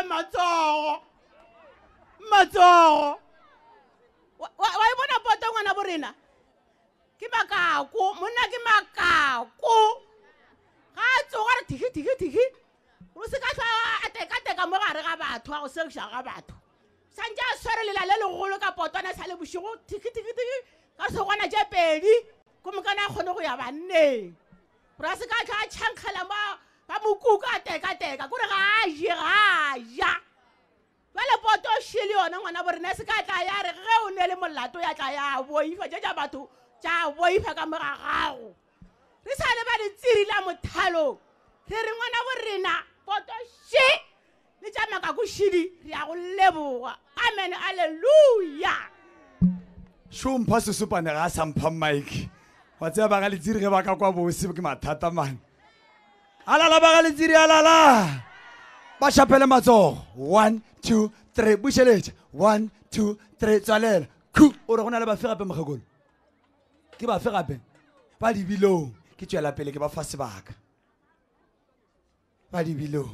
matsogo wa e bona poto ngwana bo rena ke makako monna ke makako ga a tsoga re thiki o se ka tlhoa a teka mo gare ga batho a go sekiša ga batho santse a swarelela le legolo ka potwana sa le bošego thiki ka segwana tše pedi ko mokana a kgone go ya banneng gore a se ka tlhoa a tšhankgela ba mokuka a teka kore ga a ja bale poto o šele yona ngwana borena se ka tla ya re ge o ne le molato ya tla ya boifa tša batho tša boifa ka moga gago re sa le ba letsiri la mothalo re re ngwana borena poto she le tša makakošidi re ya go leboga amen alleluja šompha sesopane ga a sampha mike wa tsea ba ga letsiri ge ba ka kwa bose ke mathata mane alala ba ga letsiri alala ba šapele matsogo 1 2 3 bušeletša 1 2 3 tswalela khu o re go na le bafe gape mogekolo ke bafe gape ba dibilong ke tšwela pele ke ba fa sebaka ba dibilong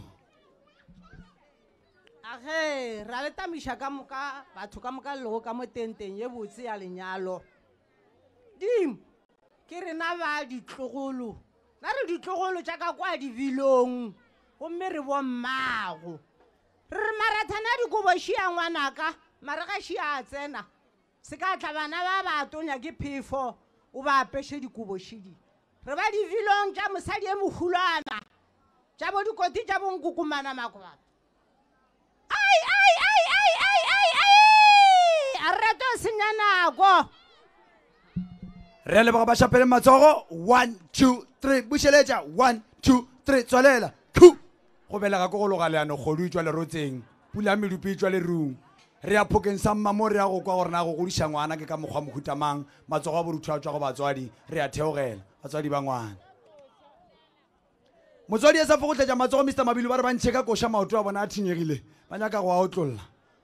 age ra le tamiša ka moka batho ka moka lego ka mo tenteng ye botse ya lenyalo dim ke rena ba ditlogolo na re ditlogolo tša ka kwa dibilong gomme re bommago re re marathana dikoboši ya ngwanaka mare ga ši a tsena se ka tla bana ba batonya ke phefo o ba apeše dikobošidi re ba divilong tša mosadi e mohulwana tša bo dikoti tša bonkukumana makobato a rete o senya nako re leboga ba šapele matsogo 1 2 3 bušeletša 1 2 3 tswalela khu go belega ko go loga leano kgodu e tswa lerotseng pula medupi e tswa lerung re ya phokeng sa mmamo re ya go kwa gore na go godisa ngwana ke ka mokgwa mohutamang matsogo a borutho a tswa go batswadi re ya theogela batswadi ba ngwana motswadi a sa fokotletša matsogo Mr. Mabilo ba re ba ntšhe ka koša maoto a bona a thinyegile ba nyaka go a otlolola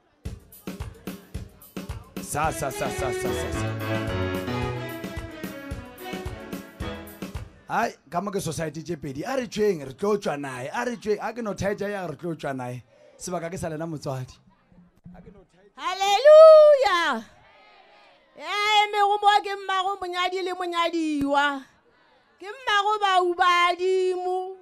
sa ai ka mo ke society tše pedi a re tšweng re tlo tswa nae a re tšweng a ke no thaetša ya re tlo tswa nae sebaka ke sa lena motswadi Hallelujah. Ya emego mo ke mmago monyadi le monyadiwa. Ke mmago baubadimo.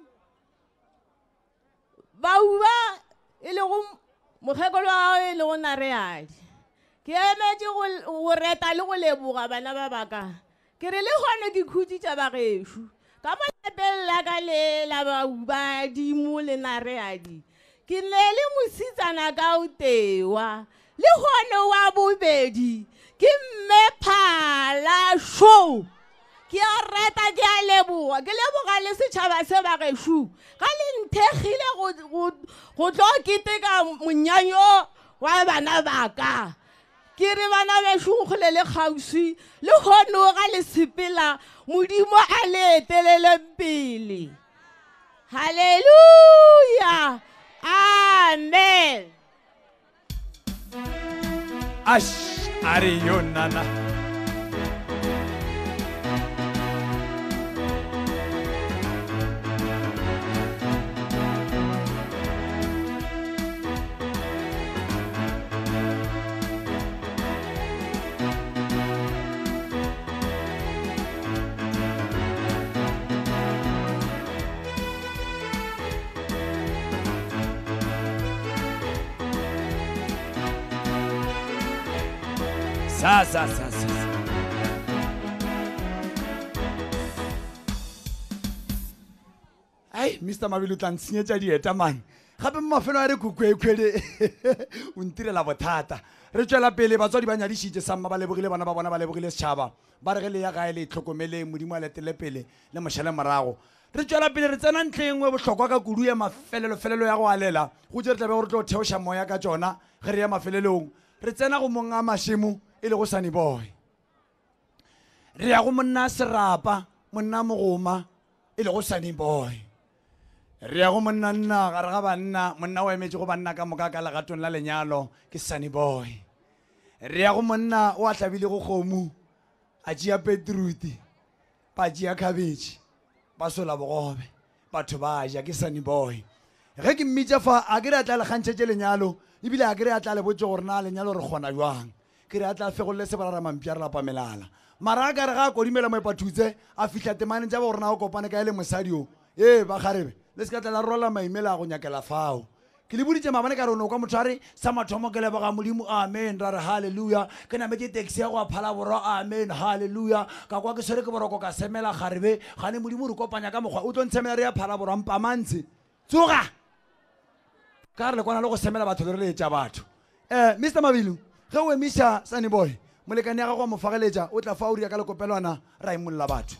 Bauba e le go mogekolo wa e le go nareadi. Ke emetse go reta le go leboga bana ba baka. Ke re le gone ke khutitša bageshu. Ka mo lepella ka le la baubadimo le nareadi. Ke ne le mositsana ka o tewa. Le gone wa bobedi ke mme Phala show ke a rata ke a leboga ke leboga le setšhaba se bageshu ka le nthegile go tlo keteka monyanyo wa bana baka ke re bana beshu nkgole le kgauswi le gone ga le sepela modimo a le etelele pele haleluya amen Ash, Ariyo Nana. Sa. Ai, Mr. Mabilo tla ntshenyetša dieta man. Gape mo mafelo a re kukwekgwele o ntirela bothata. Re tswela pele batswadi ba nyadišitše samma ba lebogile bana ba bona ba lebogile setšhaba. Ba re ge le ya gae le itlhokomeleng modimo a letele pele le mošale morago. Re tswela pele re tsena ntle engwe bohlokwa ka kudu ya mafelelo ya go alela. Go tse re tlabe gore tlo theoša moya ka tšona ge re ya mafelelong. Re tsena go monga mašemo e le go Sunnyboy. Re ya go monna Serapa monna Mogoma e le go Sunnyboy. Re ya go monna nna gare ga banna monna o emetse go banna ka moka ka legatong la lenyalo ke Sunnyboy. Re ya go monna o a tlabile go kgomo a tšea beetroot ba tšea cabbage ba sola bogobe batho ba ja ke Sunnyboy. Ge ke mmitša fa a ke re a tla le kgantšhetše lenyalo ebile a ke re a tla le botse gore na lenyalo re kgona jwang ke re a tla fegolole sebarara mampi a re lapa melala mara a ka re ga a kodimela mo epathutse a fitlha temaneng tša ba gore na o kopane ka ele mosadi o ba kgarebe le se ka tla la rola maimela a go nyakela fao ke le boditše maabane ka re o ne o ka motho a re sa mathomo ke leboga modimo amen ra re halleluja ke nametse taxi ya go a phala borwa amen halleluja ka kwa ke swere ke boroko ka semela kgarebe gane modimo re kopanya ka mokgwa o tlo ntshemela re ya phala borwa mpamantse tsoga ka re le kwana le go semela batho le re leetša batho Mr. Mabilo ge o emiša Sunnyboy molekane ya gago wa mo fageletša o tla fa o ria ka lekopelwana ra imolola batho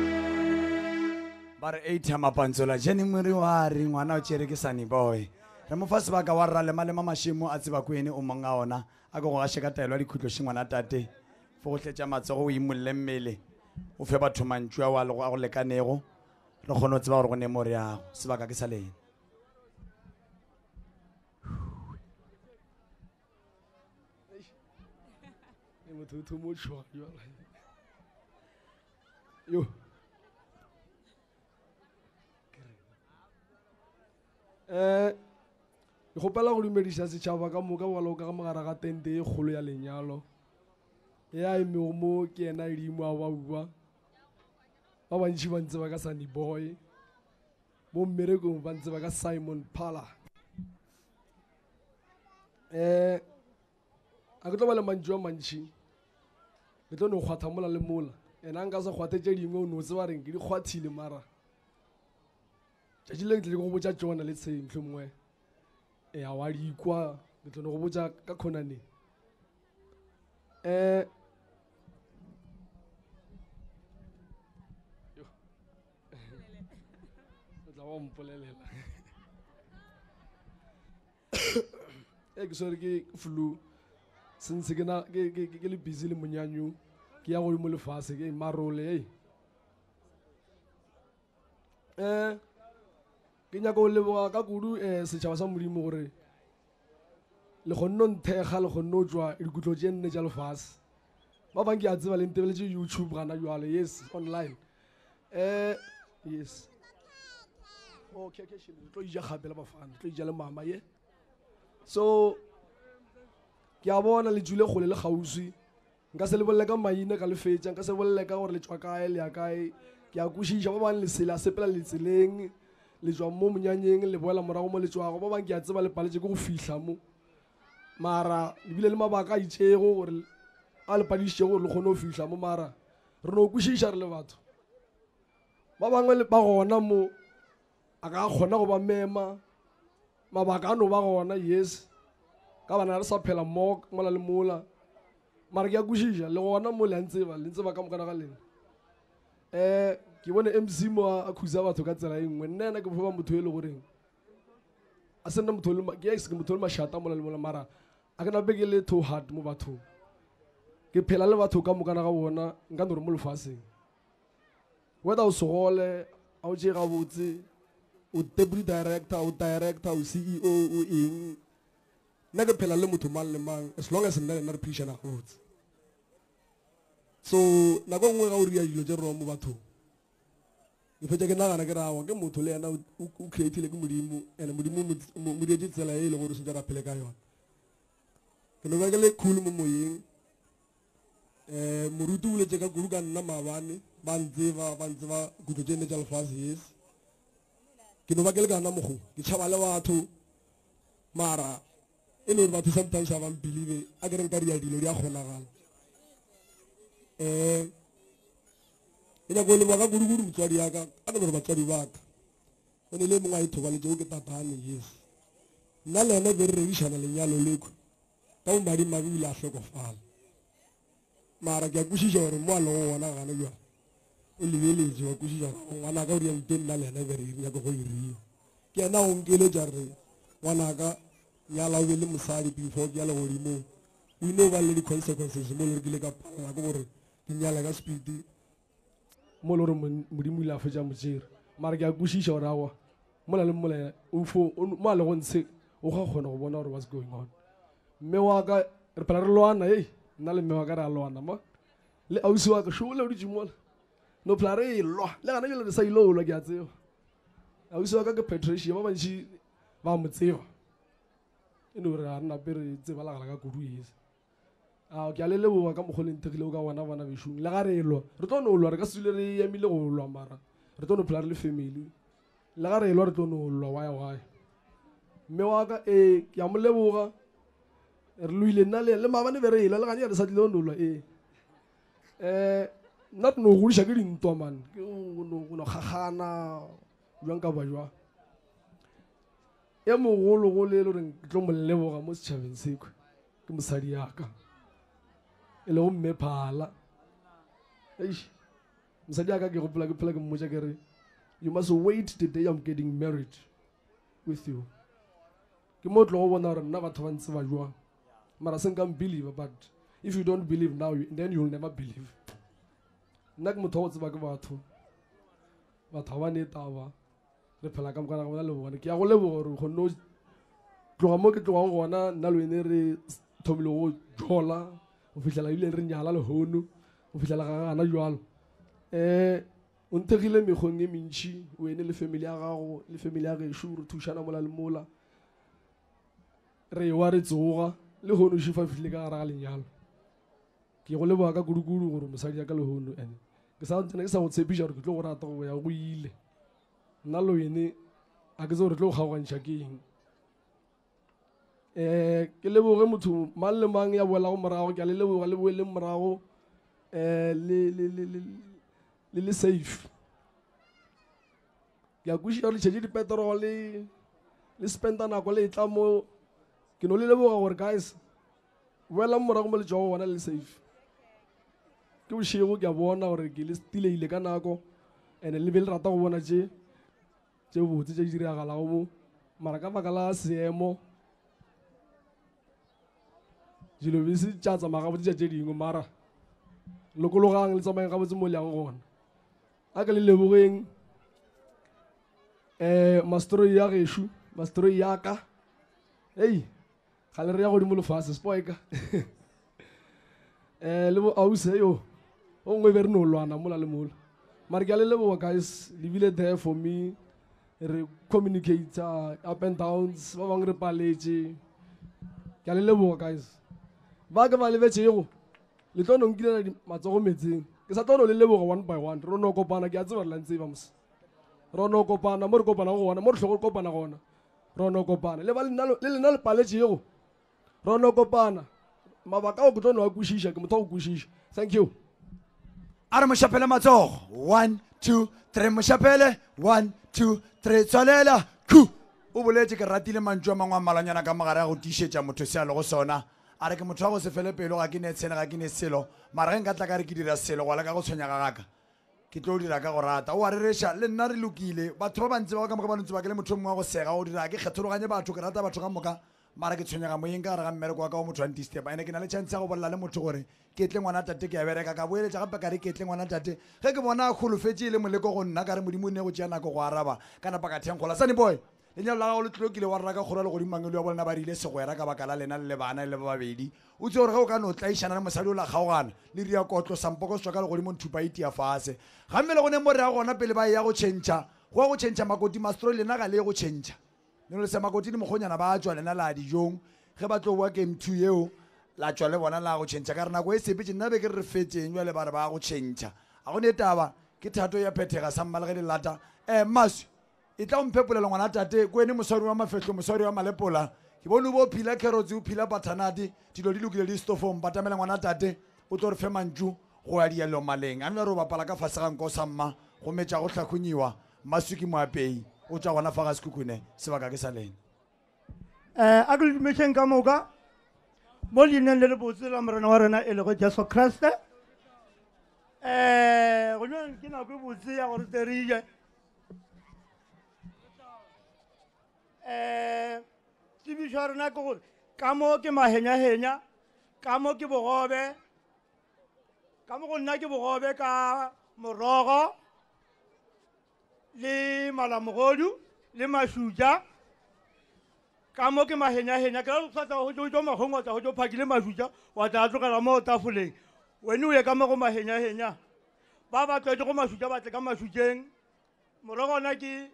ba re 8 ya mapantsola jene mwere wa re ngwana o tšere ke Sunnyboy re mo fa sebaka wa rra lema mashimo a tseba kwene o monga ona a go ga sheka taelo di khutlo shingwana tate fo go tletša matsogo o imolle mmele o fe batho mantšwa wa le go lekanego re kgone go tseba gore go ne more yago sebaka ke sa lena yo ke gopela go dumediša setšhaba ka moka balo ka mogara ga tente e kgolo ya lenyalo ya emego mo ke ena edimo a baua ba bantši ba ntse ba ka Sunnyboy mo mmerekong ba ntse ba ka Simon Pala a ke tlo ba le mantšu a mantši ke tlo no kgwatha mola le mola ena nka se kgwathe tše dingwe o no tse ba reng ke di kgwathile mara tšatši le ke tle go botša Jona le tshentlho mongwe a wa dikwa ke tlo no go botša ka khonaneng o tla ba mpolelela ke swere ke flu since ke le busy le monyanyo ke ya go mo lefase ke marole ke nyaka go leboga ka kudu setšhaba sa modimo gore le kgonne nthekga le kgonne o tswa dikutlo tše nne tša lefase ba bang ke a tseba le ntebeletše YouTube gana jwale yes online yes okay tlo ija gape le bafana tlo ija le mama ye so ke a bona le jule kgole le kgauswi nka se le bolle ka maina ka le fetša nka se bolle ka gore le tswa kae le ya kae ke a kwešiša ba bang le sela sepela le tseleng le tswa mo monyanyeng le boela morago mo le tswago ba bang ke a tseba le paletše ke go fihla mo mara ebile le mabaka a itšego gore a le padišitše gore le kgone go fihla mo mara re no kwešiša re le batho ba bangwe ba gona mo a ka kgona go ba mema mabaka a no ba gona yes ka bana re sa phela mmogo mola le mola mara ke a kwešiša le gona mo le ntseba ka mokana ga lena ke bone MC mo a khuza batho ka tsela e nngwe nna ke bofa motho e le goreng a se nna motho ke motho le mashata mola le mola mara a ke na beke le too hard mo bathong ke phela le batho ka mokana ga bona nka no re mo lefaseng whether o segole a o tšee gabotse o deputy director o director o CEO o eng nna ke phela le motho mang le mang as long as nna le nna re phedišana gabotse so nako nngwe ga o ria dilo tše roma mo bathong ke fetša ke nagana ke rawa ke motho le yena o creatile ke modimo and modimo mo dietse tsela e e le gore sentse ra phele ka yona ke no ba ke le cool mo moyeng moruti o letse ka kudu ka nna maabane ba ntseba kutlo tše nne tša lefase yes ke no ba ke le ka nna mogo ke tšhaba le batho mara e le gore batho sometimes a bampelive a ke reng ka dia dilo di a kgonagala e nyako leboa ka kudu motswadi yaka a ke gore batswadi baka o ne le mongwe a ithobaletšeo ke tatane yes nna le ene be re rebišana lenyalo leko ka bomadimabe o ile a hlokofala mara ke a kwešiša gore mo a le go gona gane jwa o lebeletše wa kwešiša ngwanaka o riante nna le ene be re nyako go irio ke ena go nkeletša re ngwanaka nyala o be le mosadi before ke ya le godimo o ine o ba le di-consequences mo le re ke le ka palela ke gore ke nyala ka speed mo le gore modimo ile a fetša motšere mara ke a kwešiša gore awa mola le mola mo a le go ntshe o ga kgona go bona gore what's going on mme wa ka re phela re lwana nna le mme wa ka re a lwana ma le ausi wa ka šole o ditše mola no phela re e lwa le gana jale re sa ile olwa ke a tseba ausi wa ka ke Patricia ba bantši ba mo tseba e ne gore a re nape re tsebalagala ka kudu ese ke a le leboga ka mokgwa le nthekilego ka gona bana bešong le ga re e lwa re tlo no lwa re ka sele re emile go lwa mara re tlo no phela re le family le ga re e lwa re tlo no lwa why mme wa ka ke a mo leboga re loile nna le maabane be re e lwa le gane ya re sa tlile go no lwa nna no godiša ke dintwa man ke no gagana jwang ka ba jwang e mogologolo e le gore ke tlo mo leboga mo setšhabeng sekwe ke mosadi yaka e le go mme phala mosadi yaka ke gopola ke phela ke mmotša ke re you must wait the day I'm getting married with you ke mo tlo go bona gore nna batho ba ntse ba jwang mara se nka believe, but if you don't believe now then you'll never believe. Nna ke motho go tseba ke batho ga ba ne taba re phela ka mokana gona le bone ke ya go leboga gore go no tloga mo ke tloga gona nna le ene re thomile go jola go fihlela ile re nyala le hono go fihlela ga gana jwalo o ntegile megong e mentši o ene le family ya gago le family ya gešo re thušana mola le mola re wa re tsoga le hono šifa fihlile ka gara ga lenyalo ke go leboga ka kudu-kudu gore mosadi ya ka le hono ene ke sa go tshepiša gore ke tlo go rata go ya go ile nna le ene a ke tse gore tlo go kgaogantšha ke eng ke leboge motho mang le mang ya boela go morago ke a le leboga le boele morago le safe ke a kwešiša gore le tšhetše dipetrole le spenda nako le tla mo ke no le leboga gore guys boela morago mo letšwa go bona le safe ke bošego ke a bona gore ke le stileile ka nako and le be le rata go bona tše botse tše di diragalago mo mara ka baka la seemo dilo be se tša tsamaya gabotse tše dingwe mara lokologang le tsamayeng gabotse mo leago gona a ke le lebogeng mastroi ya gešo mastroi ya ka hei ga le re ya godimo lefase spoika le bo ause yo o ngwe be re no lwana mola le mola mara ke a le leboga guys le bile there for me re communicate up and downs ba bangwe re paletše ke a le leboga guys ba ke ba lebetšego le tlo nonkilela matsogo metseng ke sa tlo no le leboga one by one ro no kopana ke a tseba re la ntseba mos ro no kopana mo re kopana go gona mo re tlhogo re kopana gona ro no kopana le lena le paletšego ro no kopana mabaka o ke tlo no a kwešiša ke motho go kwešiša thank you a re mošapele matsogo 1 2 3 mošapele 1 2 3 tswalela khu o boletse ke ratile mantšu a mangwe a mmalwanyana ka mogare a go tiišetša motho se a le go sona a re ke motho wa go se fele pelo ga ke ne tshele ga ke ne selo mara ge nka tla ka re ke dira selo go leka go tshwenyaga gaka ke tlo dira ka go rata o a rereša le nna re lokile batho ba bantsi ba ka moka ba ntse ba ke le motho mongwe wa go sega o dira ke kgethologanye batho ke rata batho ka moka mara ke tshwenyega moyeng ka gare ga mmereko wa ka o motho wa ntistep ane ke na le chance ya go bolela le motho gore ke tle ngwana tate ke ya bereka ka boeletša gape ka re ke tle ngwana tate ge ke bona a golofetse le moleko go nna ka re modimo o ne go tšea nako go araba ka napa ka thenkgola Sunnyboy lenyalo la gago le tlilo kile wa rera ka kgora le godimo mangelo ya bona ba rile segwera ka baka la lena le bana le ba babedi o tse gore ge o ka no tlaišana le mosadi o la kgaogana le ria kotlo sampoko se tswa ka le godimo nthupa itia fase ga mmele go ne mo re ya gona pele ba ya go tšhentšha go ya go tšhentšha makoti mastro lena ga le go tšhentšha le no le se makoti le mogonyana ba tswa lena la dijong ge ba tlo bua game 2 yeo la tswa le bona la go tšhentšha ka re nako e sepetse nna be ke re fetseng jwa le ba re ba go tšhentšha a go ne taba ke thato ya phethega sa mmale ge le lata maswi e tla mphepolela ngwana tate ko ene moswari wa mafehlo moswari wa malepola ke bone o bo phila carrots o phila pathanati dilo di lokile di stofong batamela ngwana tate o tlo re fe mantšu go ya dielo maleng a nna re o bapala ka fase ga nko sa mma go metša go tlhakhonyiwa maswi ke moapei o tša gona fa ga sekhukhune sebaka ke sa lena a ke le dumešeng ka moka mo leineng le le botse la morena wa rena e lego jesu kreste go jone ke nako e botse ya gore terije tsebišo ya rena ke gore ka mo ke mahenyahenya ka mo ke bogobe ka mo go nna ke bogobe ka morogo le malamogodu le mašutša ka mo ke mahenyahenya ke la sata go jo magong wa tsa go jo phakile mašutša wa tla tlogela mo tafoleng wene o ye ka mo go mahenyahenya ba ba tlwaetse go mašutša batle ka mašutšeng morogo ona ke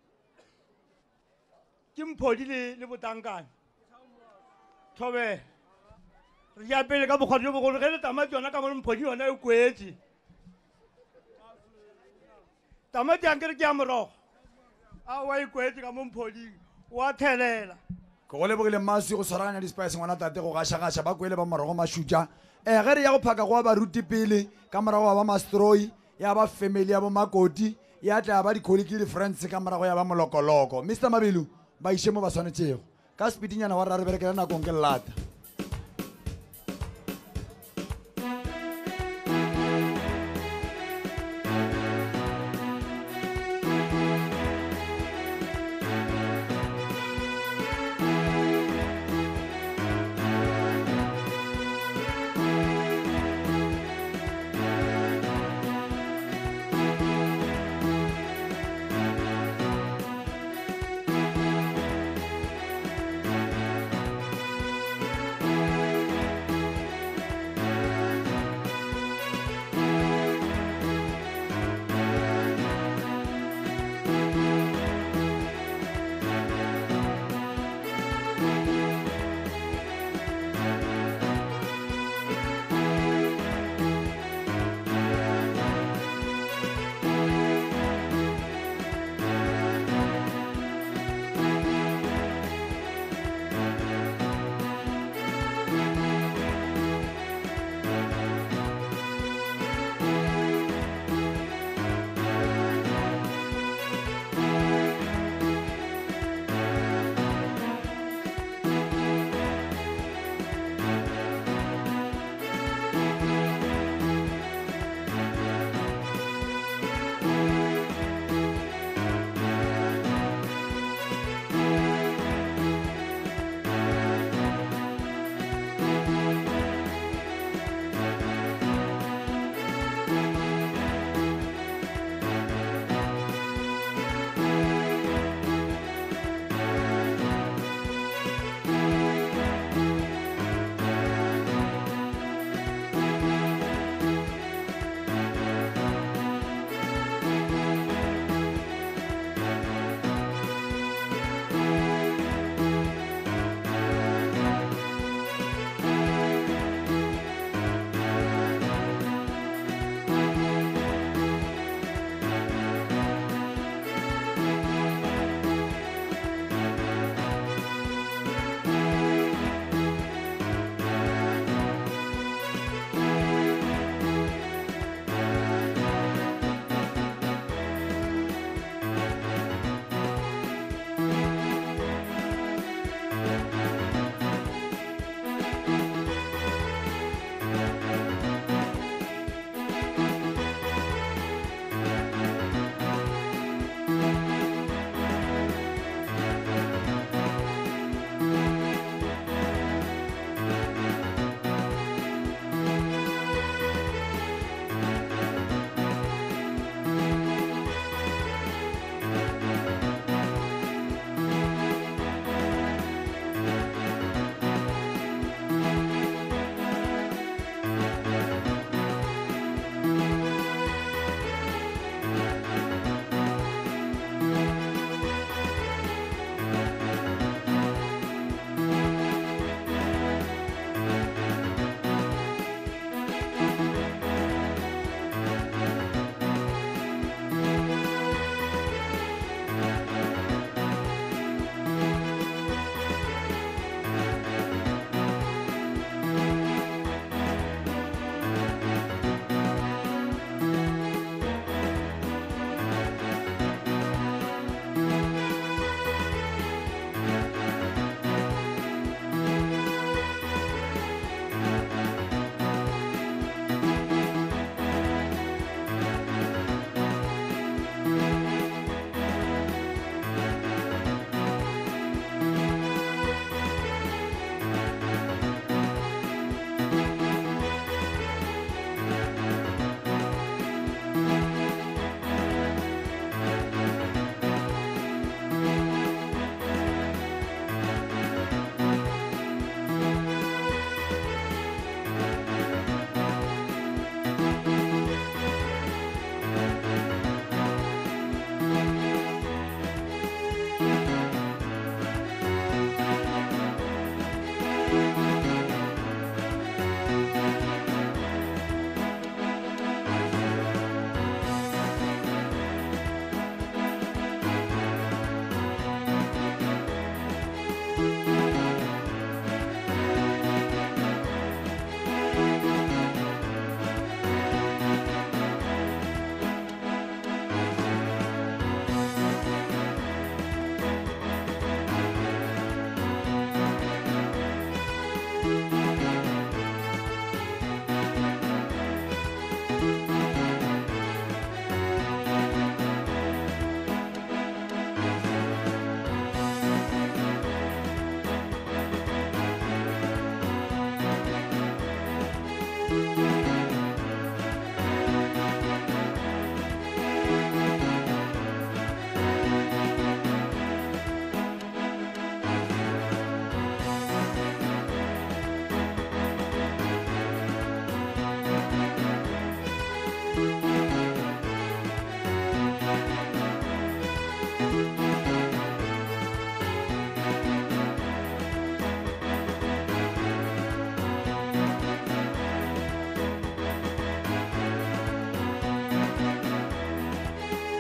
mphodi le botankane thobe re ja pele ka bokgwadi jo bogolo ge le tamati yona ka mo mphodi yona e kwetse tamati yang ke re ke ya morogo a wa e kwetse ka mo mphoding wa thelela ke go lebogile maswi go tshwaraganya dispice ngwana tate go gašagaša ba kwele ba morogo mašutša ge re ya go phaka go a baruti pele ka morago ya ba mastroi ya ba family ya bo makoti ya tla ba dikholi ke di-friends ka morago ya ba molokoloko Mr Mabilu ba iše mo ba swanetšego ka speedinyana wa rra re berekela nakong ke lelata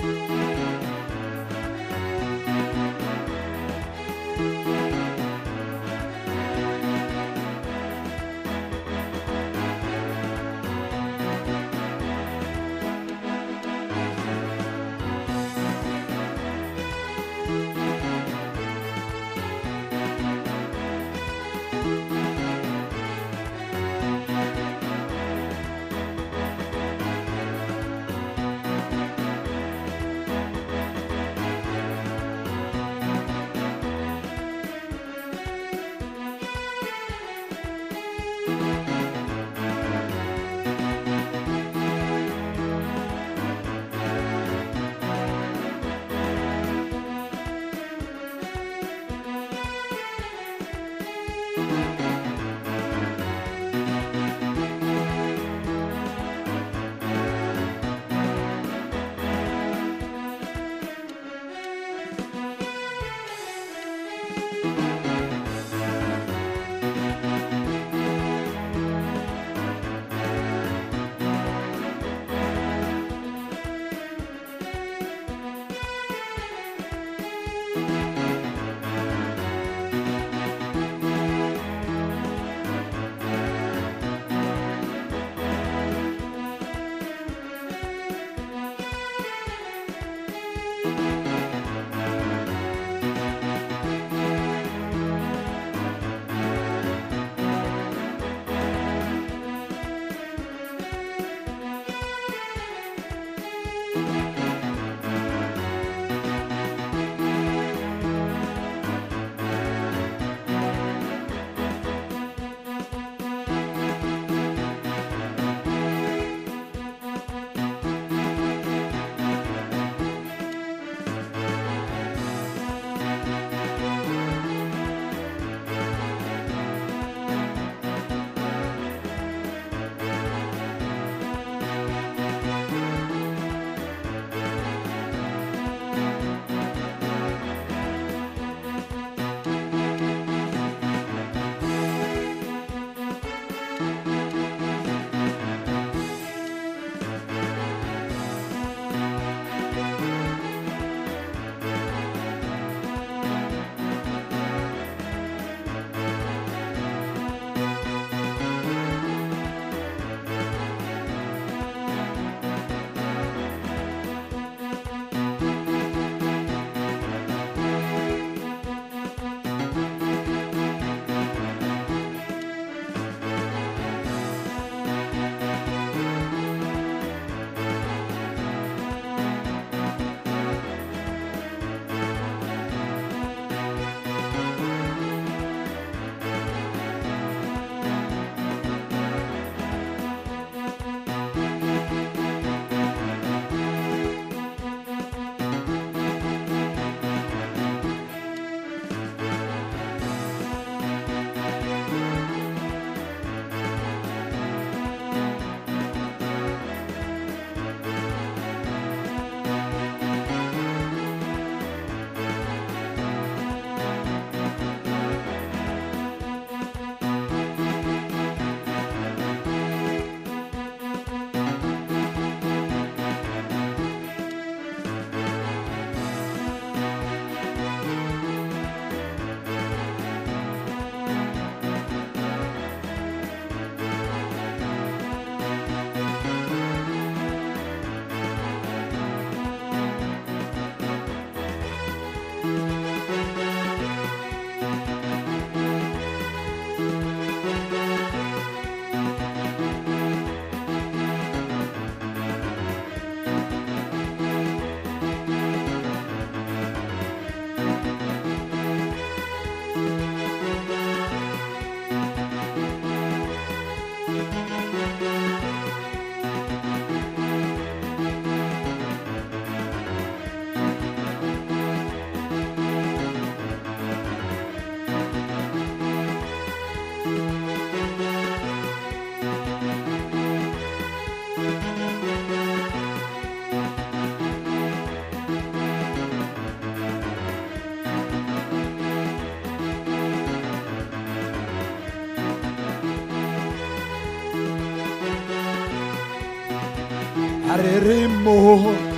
Areremo sa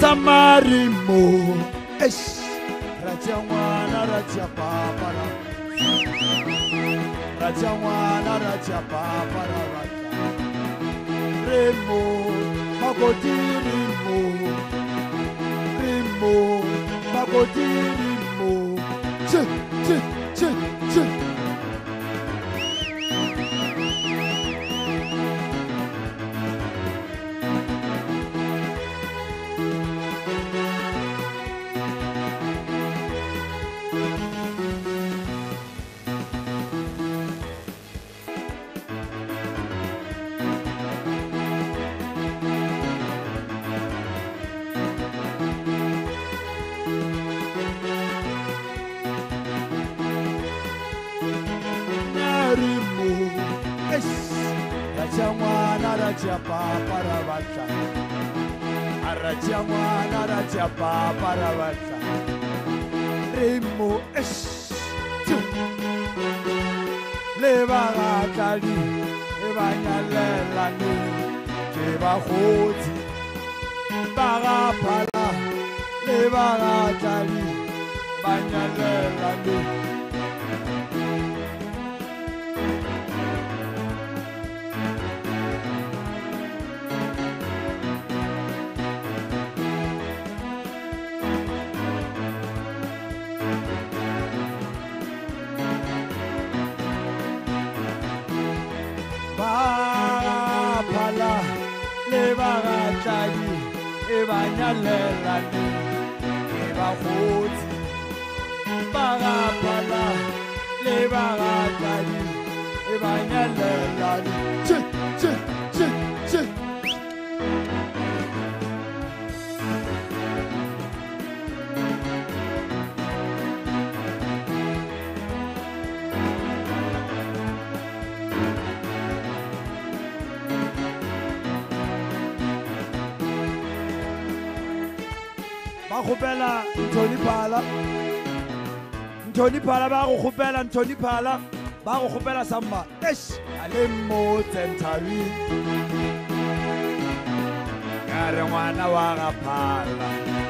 marimo ratia ngwana ratia papa ratia ngwana ratia papa remo magodi remo magodi remo che ratia papa ravatla aratia ngwana ratia papa ravatla remo le bagatadi e banyalelane ke bagotsi bagaphala le bagatadi banyalelane banyalelane ke bagotsi bagaphala le bagatadi e banyalelane khopela Ntoni Phala ba go khopela Ntoni Phala ba go khopela samba ale mo tsentawi ka re ngwana wa ga Phala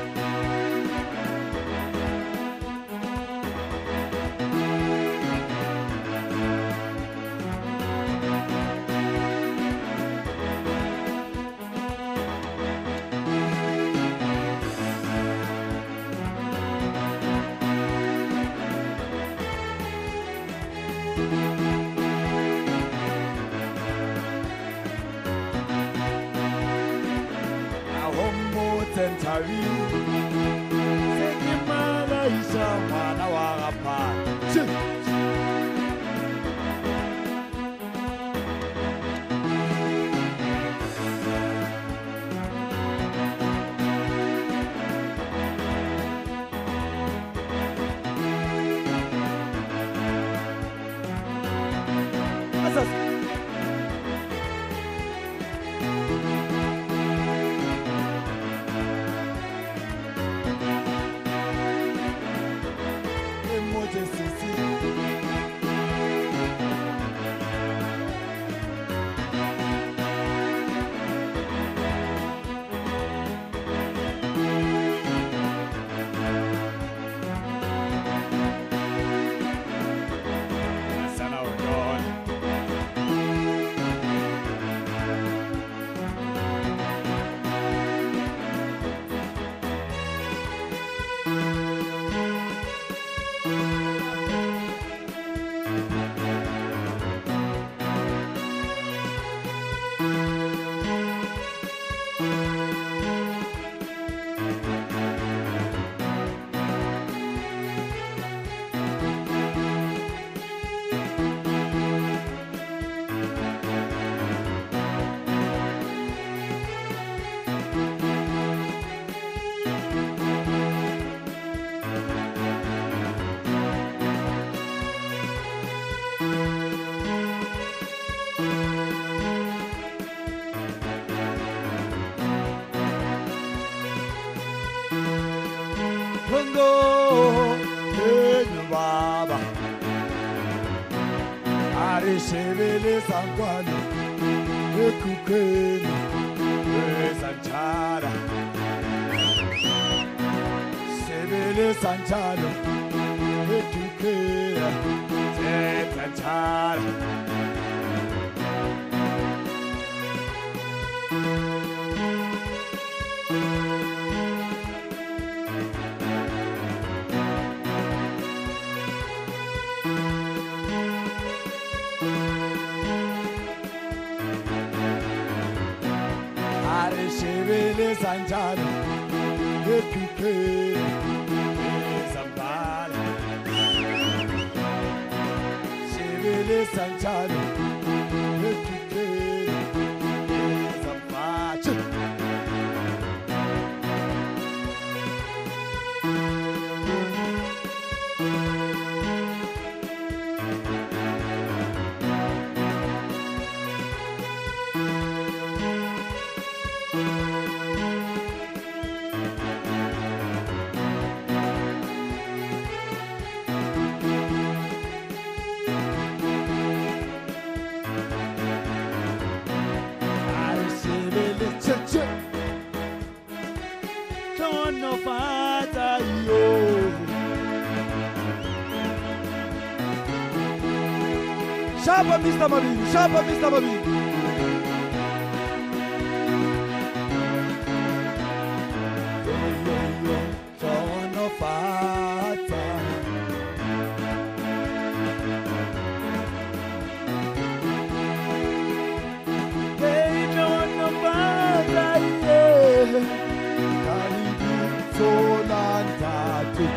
Tentavi Seki mala isa mwana wa ga Phala Shebele sangwane ekukeni ezanthara sebelisa njalo eduke thetha njalo are sebelisa njalo eduke zambala sebelisa njalo eduke zambala Shapa Mr. Mabini, Shapa Mr. Mabini. Sono fatta. Hey, sono fatta, yeah. Caribi soltanto.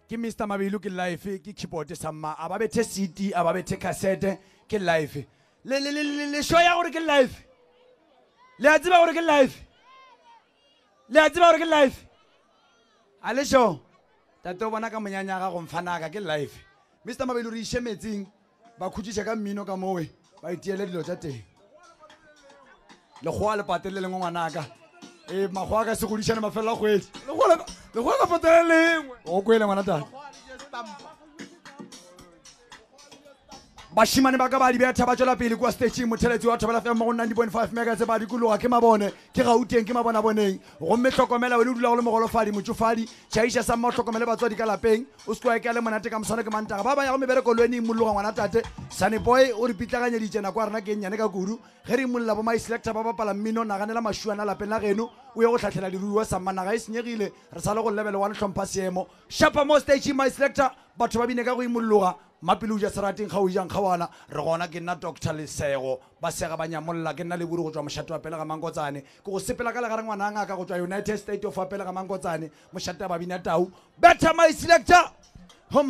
ke Mr. Mabilu ke live ke keyboard sa mma a ba bethe CD a ba bethe cassette ke live le show ya gore ke live le a tseba gore ke live le a tseba gore ke live a le show tate o bona ka monyanya ga go mfanaka ke live Mr. Mabilu re ishemetseng ba khutšiša ka mmino ka mowe ba itiele dilo tša teng le khoa le patele le ngwanaka magwa ka se godišane mafela kgwedi le khoa ka patele lengwe o kwele ngwana tata bashimane ba ka ba di betha ba tswela pele kwa stage motheletsi wa thobela fm mo 90.5 megahertz ba di kuloga ke mabone ke gauteng ke mabona boneng gomme hlokomela wena o dula go le mogolofadi motsofadi chaisha sa mo hlokomele batswadi ka lapeng o se kwa ke le monate ka mosone ke mantaga ba ba ya go mebereko lweni molloga ngwana tate Sunnyboy o re pitlaganyeditše nako a rena ke nnyane ka kudu ge re imolola bo my selector ba bapala mmino naganela mashuana lapeng la geno o ye go tlhatlhela diruiwa sammanaga e senyegile re sa le go lebele one hlompha seemo shapa mo stage my selector batho ba bine ka go imolloga mapele o ja serateng ga o jang kgawana re gona ke nna Dr. Lesego ba sega ba nyamolla ke nna le buru go tswa mošate wa pele ga mankotsane ke go sepela ka legare ngwana ngaka go tswa United States of pele ga mankotsane mošate ba bina tau better my selector ho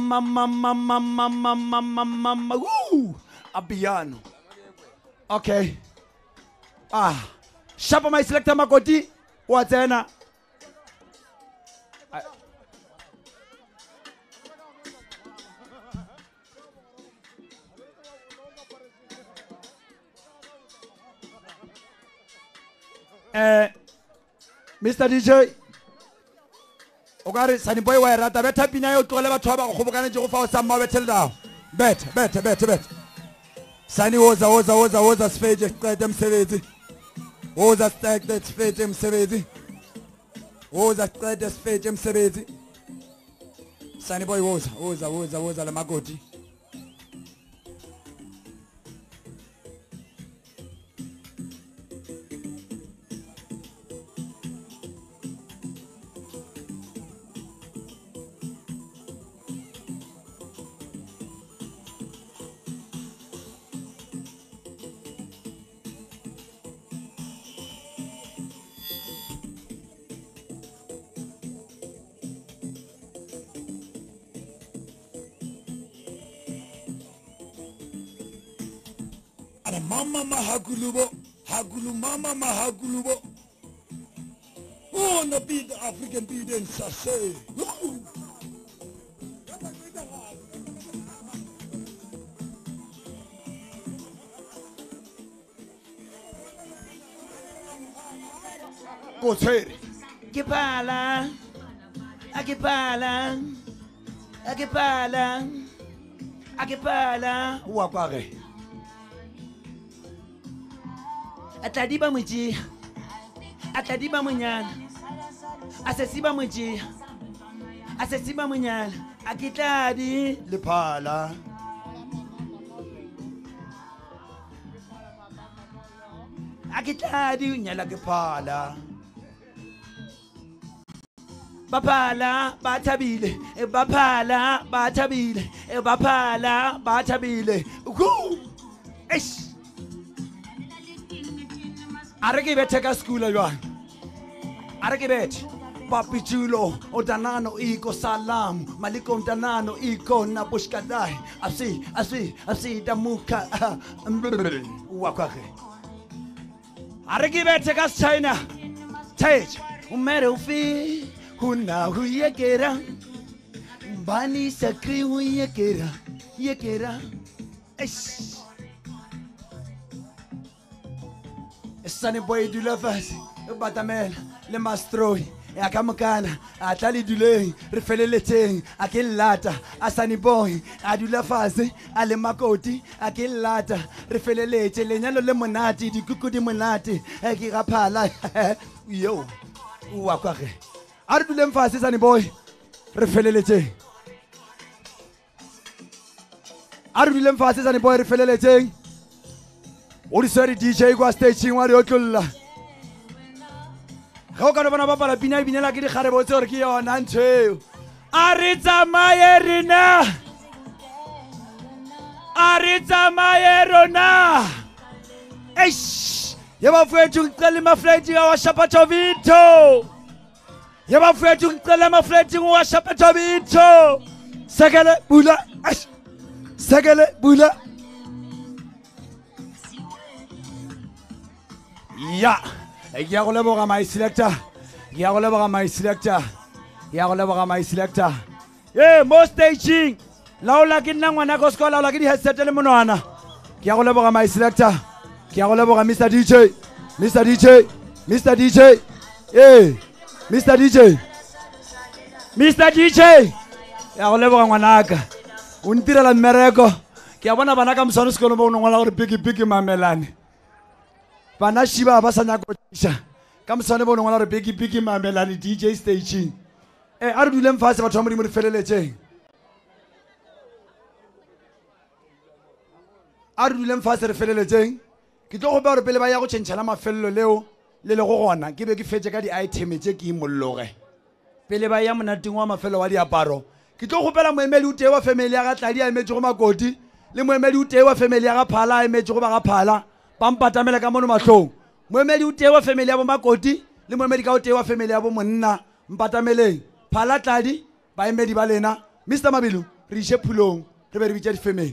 a piano okay shapa my selector makoti wa tsena Mr. DJ o ka re Sunnyboy wa rata betha pina yo tlole batho ba go kgobokanetse go fa o sa mma bethele dawo bet Sunny woza sifeje siqede emsebenzi woza siqede sifeje emsebenzi woza siqede sifeje emsebenzi Sunnyboy woza le magoti Mama mahagulubo, mama mahagulubo. Oh, the big African beat in sachet. Go say it. Akipala, Wakare. Atadiba muji, atadiba munyana, asesiba muji, asesiba munyana, akitadi lepala. Akitadi unyala kepala. Bapala batabile, bapala batabile, bapala batabile. Eish. Areke bete ka school jwang areke bete papichulo odanano iko salam maliko odanano iko na bushkadai asi damuka wakwake areke bete ka China tej umere ufi huna huyekera bani sakri huyekera eish Sunnyboy du la face, batamel, le mastroi, et à Kamakana, à Tali du lait, refait le thé, à quel lata, à Sunnyboy, à du la face, à le makoti, à quel lata, refait le lait, les nano le monati, du coucou de monati, et qui rapala, yo, ou à quoi? À du la face, Sunnyboy, refait le thé. À du la face, Sunnyboy, refait le thé. Orisari DJ kwa stage ngwari otllla ga ka bona bapala pina binela ke di gare botse gore ke yona ntsheo a re tsamaye rona eish ye ba fethu qale maflight ga wa shapa chovito Yaba flethu ngicela amaflethu uwashaphetha bitho. Sekele bula. Sekele bula. Ya. Ya go leboga my selector. Ya go leboga my selector. Ya go leboga my selector. Eh mo staging. Laola ke nna ngwana go skola laola ke di headset le monwana. Ke go leboga my selector. Ke go leboga Mr DJ. Mr DJ. Mr DJ. Eh Mr DJ. Mr DJ. Ya go leboga ngwanaka. O ntirela mmereko. Ke a bona bana ka mosano sekolo mo ngwana gore big mamelane. Bana shiba ba sa nyako tsha. Ka mosane bo ngwana gore big mamelane DJ station. A re duleng fase batho ba mo di mo feleletseng. A re duleng fase re feleletseng. Ke tlo go ba re pele ba ya go tshentshana mafello leo le le go gona ke be ke fetse ka di item tse ke imolloge. Pele ba ya monating wa mafello wa diaparo. Ke tlo go pela moemedi o tee wa family ya ga Tladi a emetse go makoti le moemedi o tee wa family ya ga Phala a emetse go ba ga Phala ba mpatamela ka mono mahlong. Moemedi o tee wa family ya bo makoti le moemedi ka o tee wa family ya bo monna mpatameleng. Phala Tladi ba emedi ba lena Mr Mabilu re ishe phulong re be re bitsa di family.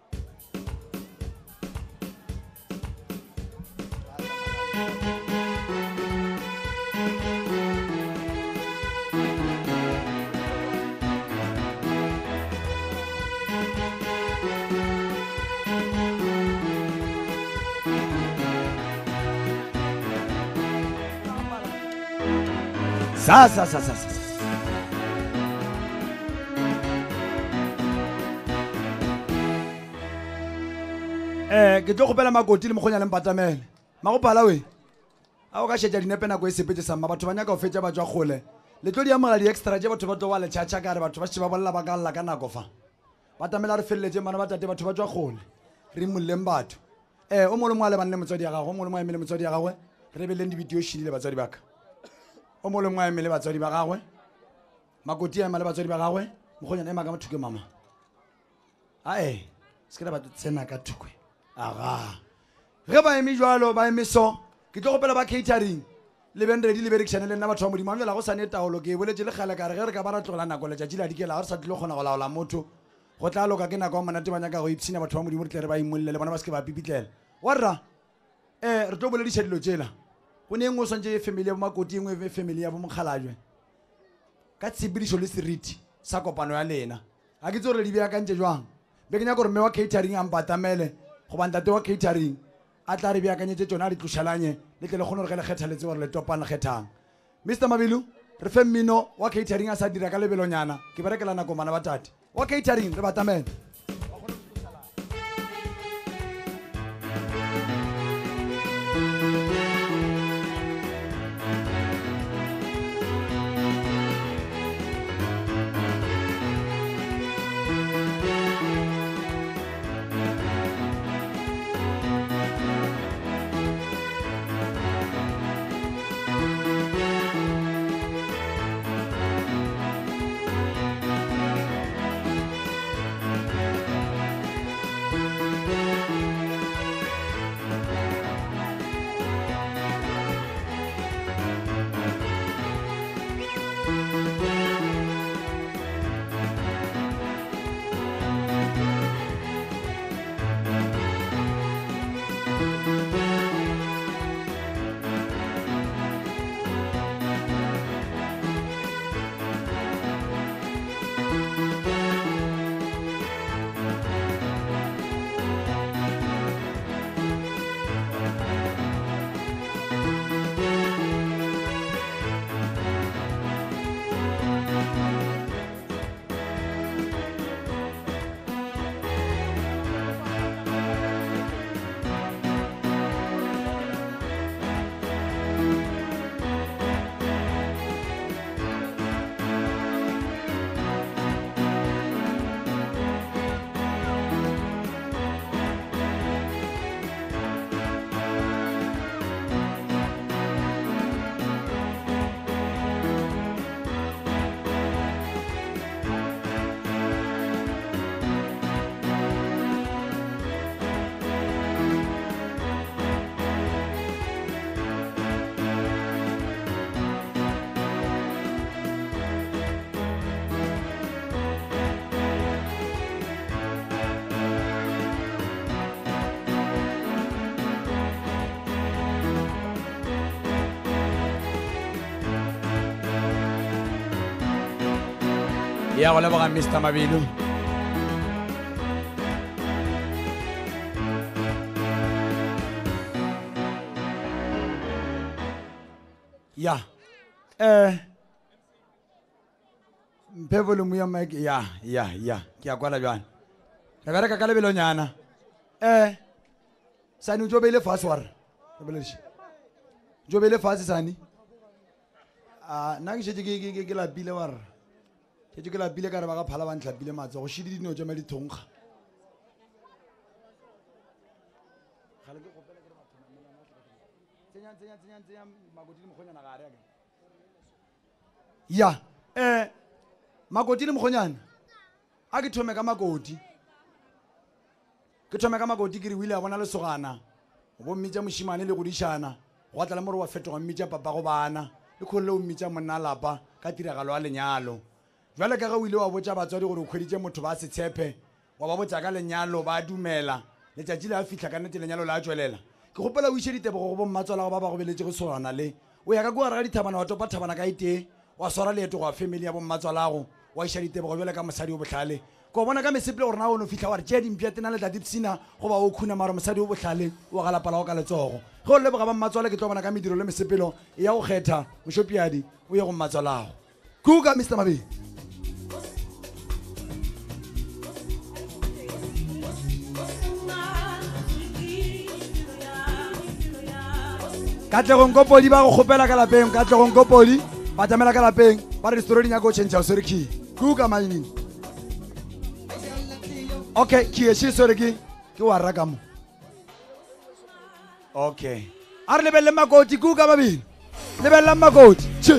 Sa. Ke tlo go pela makoti le mogonya le mpatamele. Mago Phala we. A o ka shetja dinepe nako e sepetse sa mma batho ba nya ka o fetja ba tswa gole. Le tlo di amogela di extra je batho ba tlo wa le chacha ka re batho ba shiba bolla ba ka lla ka nako fa. Batamela re felletse mana ba tate batho ba tswa gole. Re molleng batho. O mo le mo le banne motswadi ya gago, o mo le mo emele motswadi ya gagwe. Re be le di video shile batswadi ba ka. O mo le mo emele batswadi ba gagwe. Makoti a male batswadi ba gagwe. Mogonya ema ka mothuke mama. Skera ba tsena ka thukwe. Aga. Ge ba emi jwalo ba emiso. Ke tlo go pela ba catering. Le ben ready le berekshane le nna batho ba modimo a la go sane taolo ke boletse le gale ka re ge re ka ba ra tlogela nako le tšatši la dikela re sa tlile gona go laola motho go tla loka ke nako monate ba nyaka go ipsina batho ba modimo re tle re ba imolle le bona ba se ke ba pipitlela warra re tlo bolediša dilo tšela go ne engwe o swantse family ya bomakoti engwe family ya bomokgalajwe ka tshepedišo le seriti sa kopano ya lena ga ke tse gore le di beakantse jwang be ke nyaka gore mme wa catering a mpatamele go bantate wa catering a tla re beakanyetse tsona a di tlošalanye le tle le kgone gore ge le kgethaletse gore le topang le kgethang Mr Mabilu re fe mmino wa catering a sa dira ka lebelonyana ke berekela nako mana ba tate wa catering re batamele Ya go leboga Mr. Mabilu. Ya. Mphe volume ya mic ya. Ke a kwala jwana. Re bereka ka lebelonyana. Sani o jobele fase wa re. Lebeleshe. Jobele fase Sani. Nna ke shetse ke lapile wa re. Ke ke lapile ka re ba ga phala ba ntlapile matso go shidi dino tšama dithonkga. Ya, makoti le mokgonyana. A ke thome ka makoti. Ke thome ka makoti ke re wile a bona le sogana. Go mmitša moshimane le go dišana. Go tla le more wa fetoga mmitša papa go bana. Le khole o mmitša monna lapa ka tiragalo a lenyalo. Jwale ka ga o ile wa botša batswadi gore o khweditše motho ba se tshepe. Wa ba botša ka lenyalo ba dumela. Letšatši le a fitlha ka nnete lenyalo la a tswelela. Ke gopela o iše ditebogo go bo mmatswala ba ba go beletše go sogana le. O ya ka kwa ga dithabana wa topa thabana ka ite. Wa swara leeto go a family ya bo mmatswalago wa iša ditebogo jwale ka mosadi o bohlale ko bona ka mesepele gore na o no fihla wa re tšea dimpša tena le tladipsina go ba o khuna mara mosadi o bohlale o galapala go ka letsogo ge o leboga ba mmatswala ke tlo bona ka mediro le mesepelo e ya go kgetha mošopiadi o ye go mmatswalago kuka Mr. Mabi Katlegong Kopodi ba go kgopela ka lapeng Katlegong Kopodi ba tamela ka lapeng ba re story nya go change o seriki kuka manini okay ki e seriki ke wa raka mo okay a re lebelle makoti kuka babili lebella makoti tshi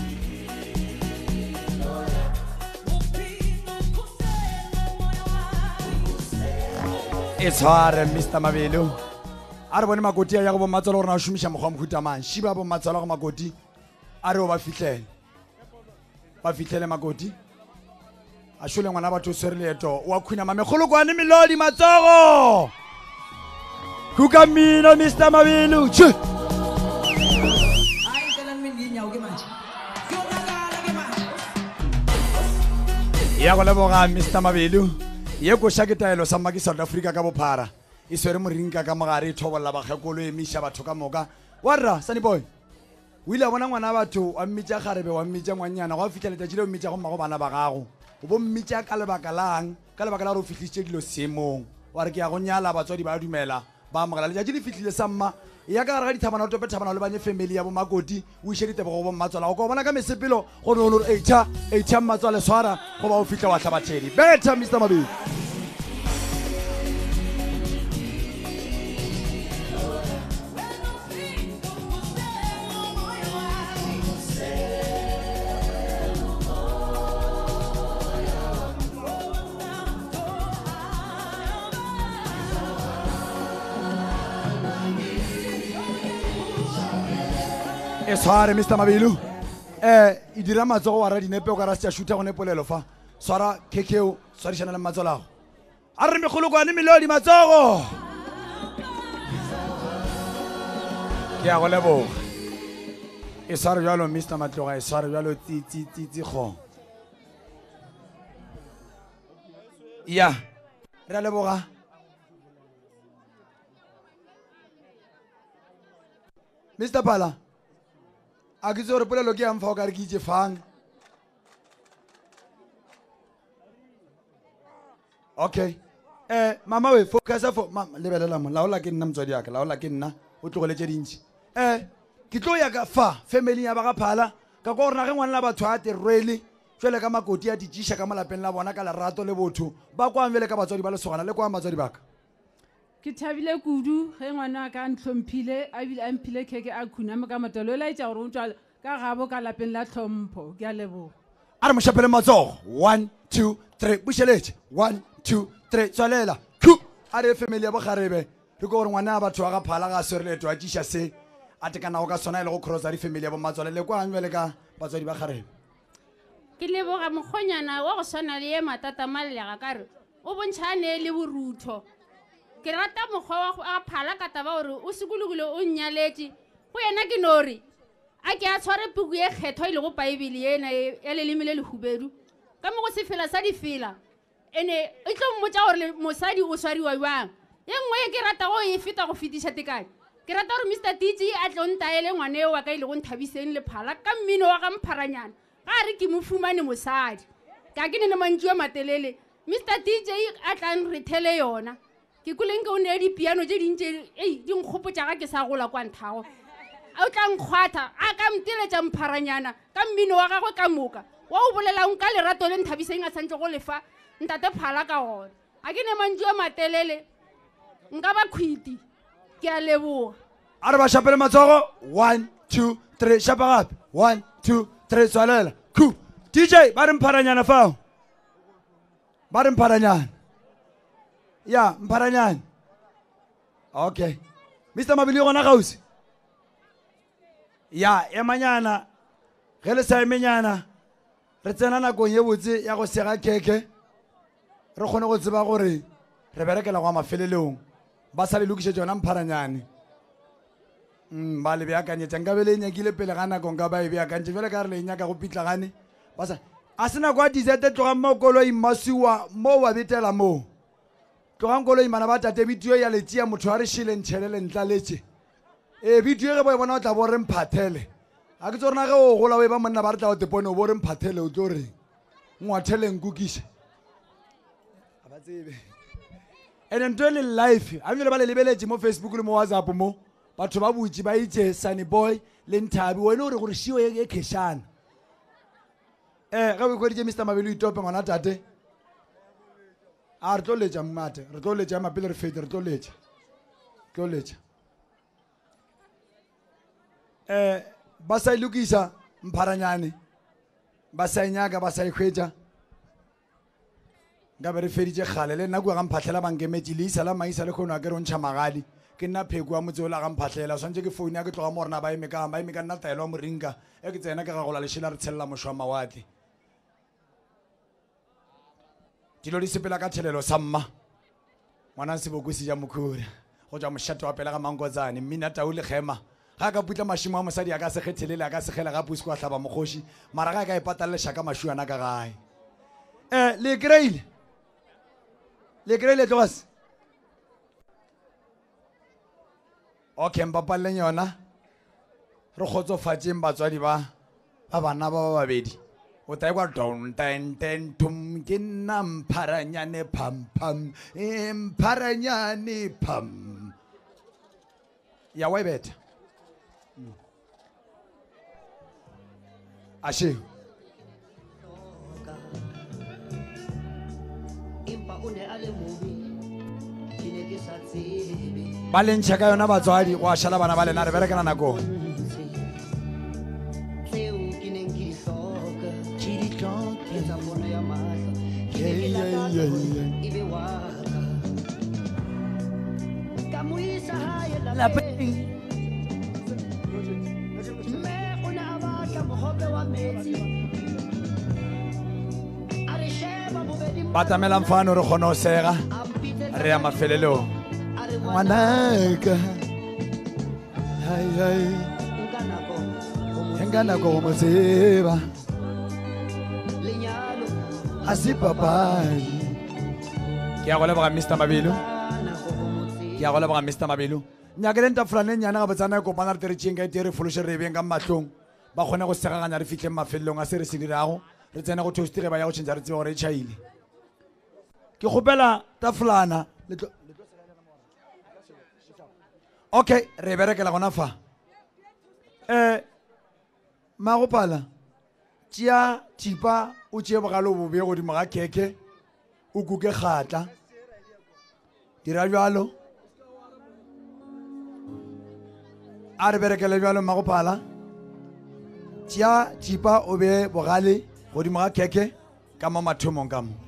it's hard Mr. Mabilu a re bone makoti ya go bo matsalo gore na o shumisha mogwa mokhuta mang shiba bo matsalo go makoti a re o ba fitlhele makoti a shole ngwana batho swere leeto wa khwina mamegolo kwane melodi matsogo kuka mina Mr. Mabilu tshi ya go leboga Mr. Mabilu ye go sha ke taelo sa maki South Africa ka bophara e swere morinka ka mogare e thobolla bagekolo e misha batho ka moka warra Sunnyboy o ile a bona ngwana batho wa mmitša kgarebe wa mmitša ngwanyana go a fitlha letšatši le o mmitša go mmago bana ba gago o bo mmitša ka lebaka la gore o fitlhisitše dilo seemong wa re ke ya go nyala batswadi ba dumela ba amogela letšatši le fitlhile sa mma ya ka gare ga dithabana o tope thabana o le banye family ya bo makoti o iše ditebogo bo mmatswala go bona ka mesepelo gore o lore eitha mmatswale swara go ba o fitlha wa tlhabathedi better Mr. Mabilu e sware Mr. Mabilu e dira matsogo wa ra dinepe o ka ra se tša šutha go nepolelo fa swara kekeo swarišana le matsolago a re megolokwane melodi matsogo ke ya go leboga e sware bjalo Mr. Matloga e sware bjalo tsitsi kgong ya re a leboga Mr. Pala a ke tse gore polelo ke yang fa o ka re ke itse fang okay mama we focus lebelela mo laola ke nna motswadi yaka laola ke nna o tlogole tše dintši ke tlo ya ka fa family ya ba ga phala ka kwa gore na ge ngwana la batho a terwele jwele ka makoti a ditšiša ka malapeng la bona ka lerato le botho ba kwang bjele ka batswadi ba lesogana le kwang batswadi baka ke thabile kudu ge ngwana ka ntlhomphile a bile a mphile keke a khuname ka matalo la itša gore o tswa ka gabo ka lapeng la tlhompho ke a leboga a re mošapele matsogo 1 2 3 bušeletše 1 2 3 tswalela khu a re family ya bogarebe re ko gore ngwana a batho wa ga phala ga a swere leeto a tšiša se a tekanago ka sona e le go crossa di family ya bomatswale le kwang bjale ka batswadi ba garebe ke leboga mokgonyana wa go swana le ye matata mallega ka re o bontšhane le borutho ke rata mokgwa wa a phala ka taba gore o sekologile o nyaletše go yena ke nore a ke a tshware puku ye kgetho ile go baebele ena ya leleme le lehubedu ka mo go se fela sa di fela ene e tlo mmotsa gore mosadi o swariwa jwang ye nngwe ye ke rata go e feta go fetiša tekane ke rata gore Mr DJ a tlo ntaele ngwane eo wa ka ile go nthabiseng le phala ka mmino wa ga mpharanyana ga re ke mo fumane mosadi ka ke nene mantšiwa matelele Mr DJ a tla nrethele yona ke kuleng ke o ne dipiano tse dintse di nkgopotša ga ke sa gola kwa nthago a o tla nkgwatha a ka mteletša mpharanyana ka mmino wa gagwe ka moka wa o bolelang ka lerato le nthabiseng a santse go lefa ntate phala ka gona a ke ne mantšiwa matelele nka ba khwiti ke a leboga a re ba shapele matsogo 1 2 3 shapa gape 1 2 3 tswalela khu DJ ba re mpharanyana fao ba re mpharanyana ya mpharanyana okay Mr Mabili gona gausi ya emanyana ge le sa emenyana re tsena nakong ye botse ya go sega keke re kgone go tseba gore re berekela go mafelelong ba sa le lokiše tsona mpharanyane ba le beakanyetša nka be le nyakile pele ga nako nka ba e beakantše fele ka re le nyaka go pitlagane basa a sena kwa disete tlogang mo koloi mmasiwa mo wa betela moo tlogang koloi mana ba tate bidio ya letšea motho a re šilentšhelele ntlaletše bidio ge bo e bona o tla bo re mphathele a ke tso rena ge o gola o e ba monna ba re tla o tepone o bo re mphathele o tlo reng ngwatheleng kukiše a ba tsebe and ntho e le life a bile ba le lebeletše mo Facebook le mo WhatsApp mo batho ba botse ba itse Sunnyboy le Nthabi wena o re gore shio e kheshana ge o kgweditše Mr Mabelo itope ngwana tate a re tlo letša mmate re tlo letša mapele re fete re tlo letša ba sa ilokisa mpharanyane ba sa inyaka ba sa ikhwetša nka be re feditše kgale le nna kua ga mphatlhela bankemetše le isa la maisa le kgono a ke re o ntšha magali ke nna pheko wa motse o la ga mphatlhela swantse ke foune ya ke tloga mo rena ba eme ka nna taelo wa morinka e ke tsena ke gagola lešela re tshelela mošo wa mawatle dilo di sepela ka thelelo sa mma ngwana seboko se ja mokhura go ja mošhato wa pele ga mankotsane mmina tau le kgema ga ka putla mašimo a mosadi a ka se kgethelele a ka segela ga pusi kwa tlhaba mokgoši mara ga a ka e pataleleša ka mašuana ka gae le kry-ile tlogase okay mpapaleleng yona re kgotsofatšeng batswadi ba bana ba babedi o tae kwa dontententum ke nna mpharanyane phampam mpharanyane pham ya wa e betha ashe ba lentšha ka yona batswadi go a šala bana ba lena re berekela nakong ba tamelang fano re kgone go sega re ya mafelelong ngwanaka enka nako go mo tseba a se papadi ke ya go leboga Mr Mabelo ke ya go leboga Mr Mabelo nyakele ntafulaneng nyana ga botsana e kopana re teretšeng ka ete re fološe re beng ka matlong ba kgone go segaganya re fitlheng mafelelong a se re se dirago re tsene go toastere ba ya go tšhentšha re tseba gore e tšhaile ke kgopela tafulana okay re berekela gona fa magopala tšea thipa o tšee bogalo bobe godimo ga keke o kuke kgatla dira bjalo a re berekele bjalo magopala tšea thipa o be bogale godimo ga keke ka mo mathomong ka mo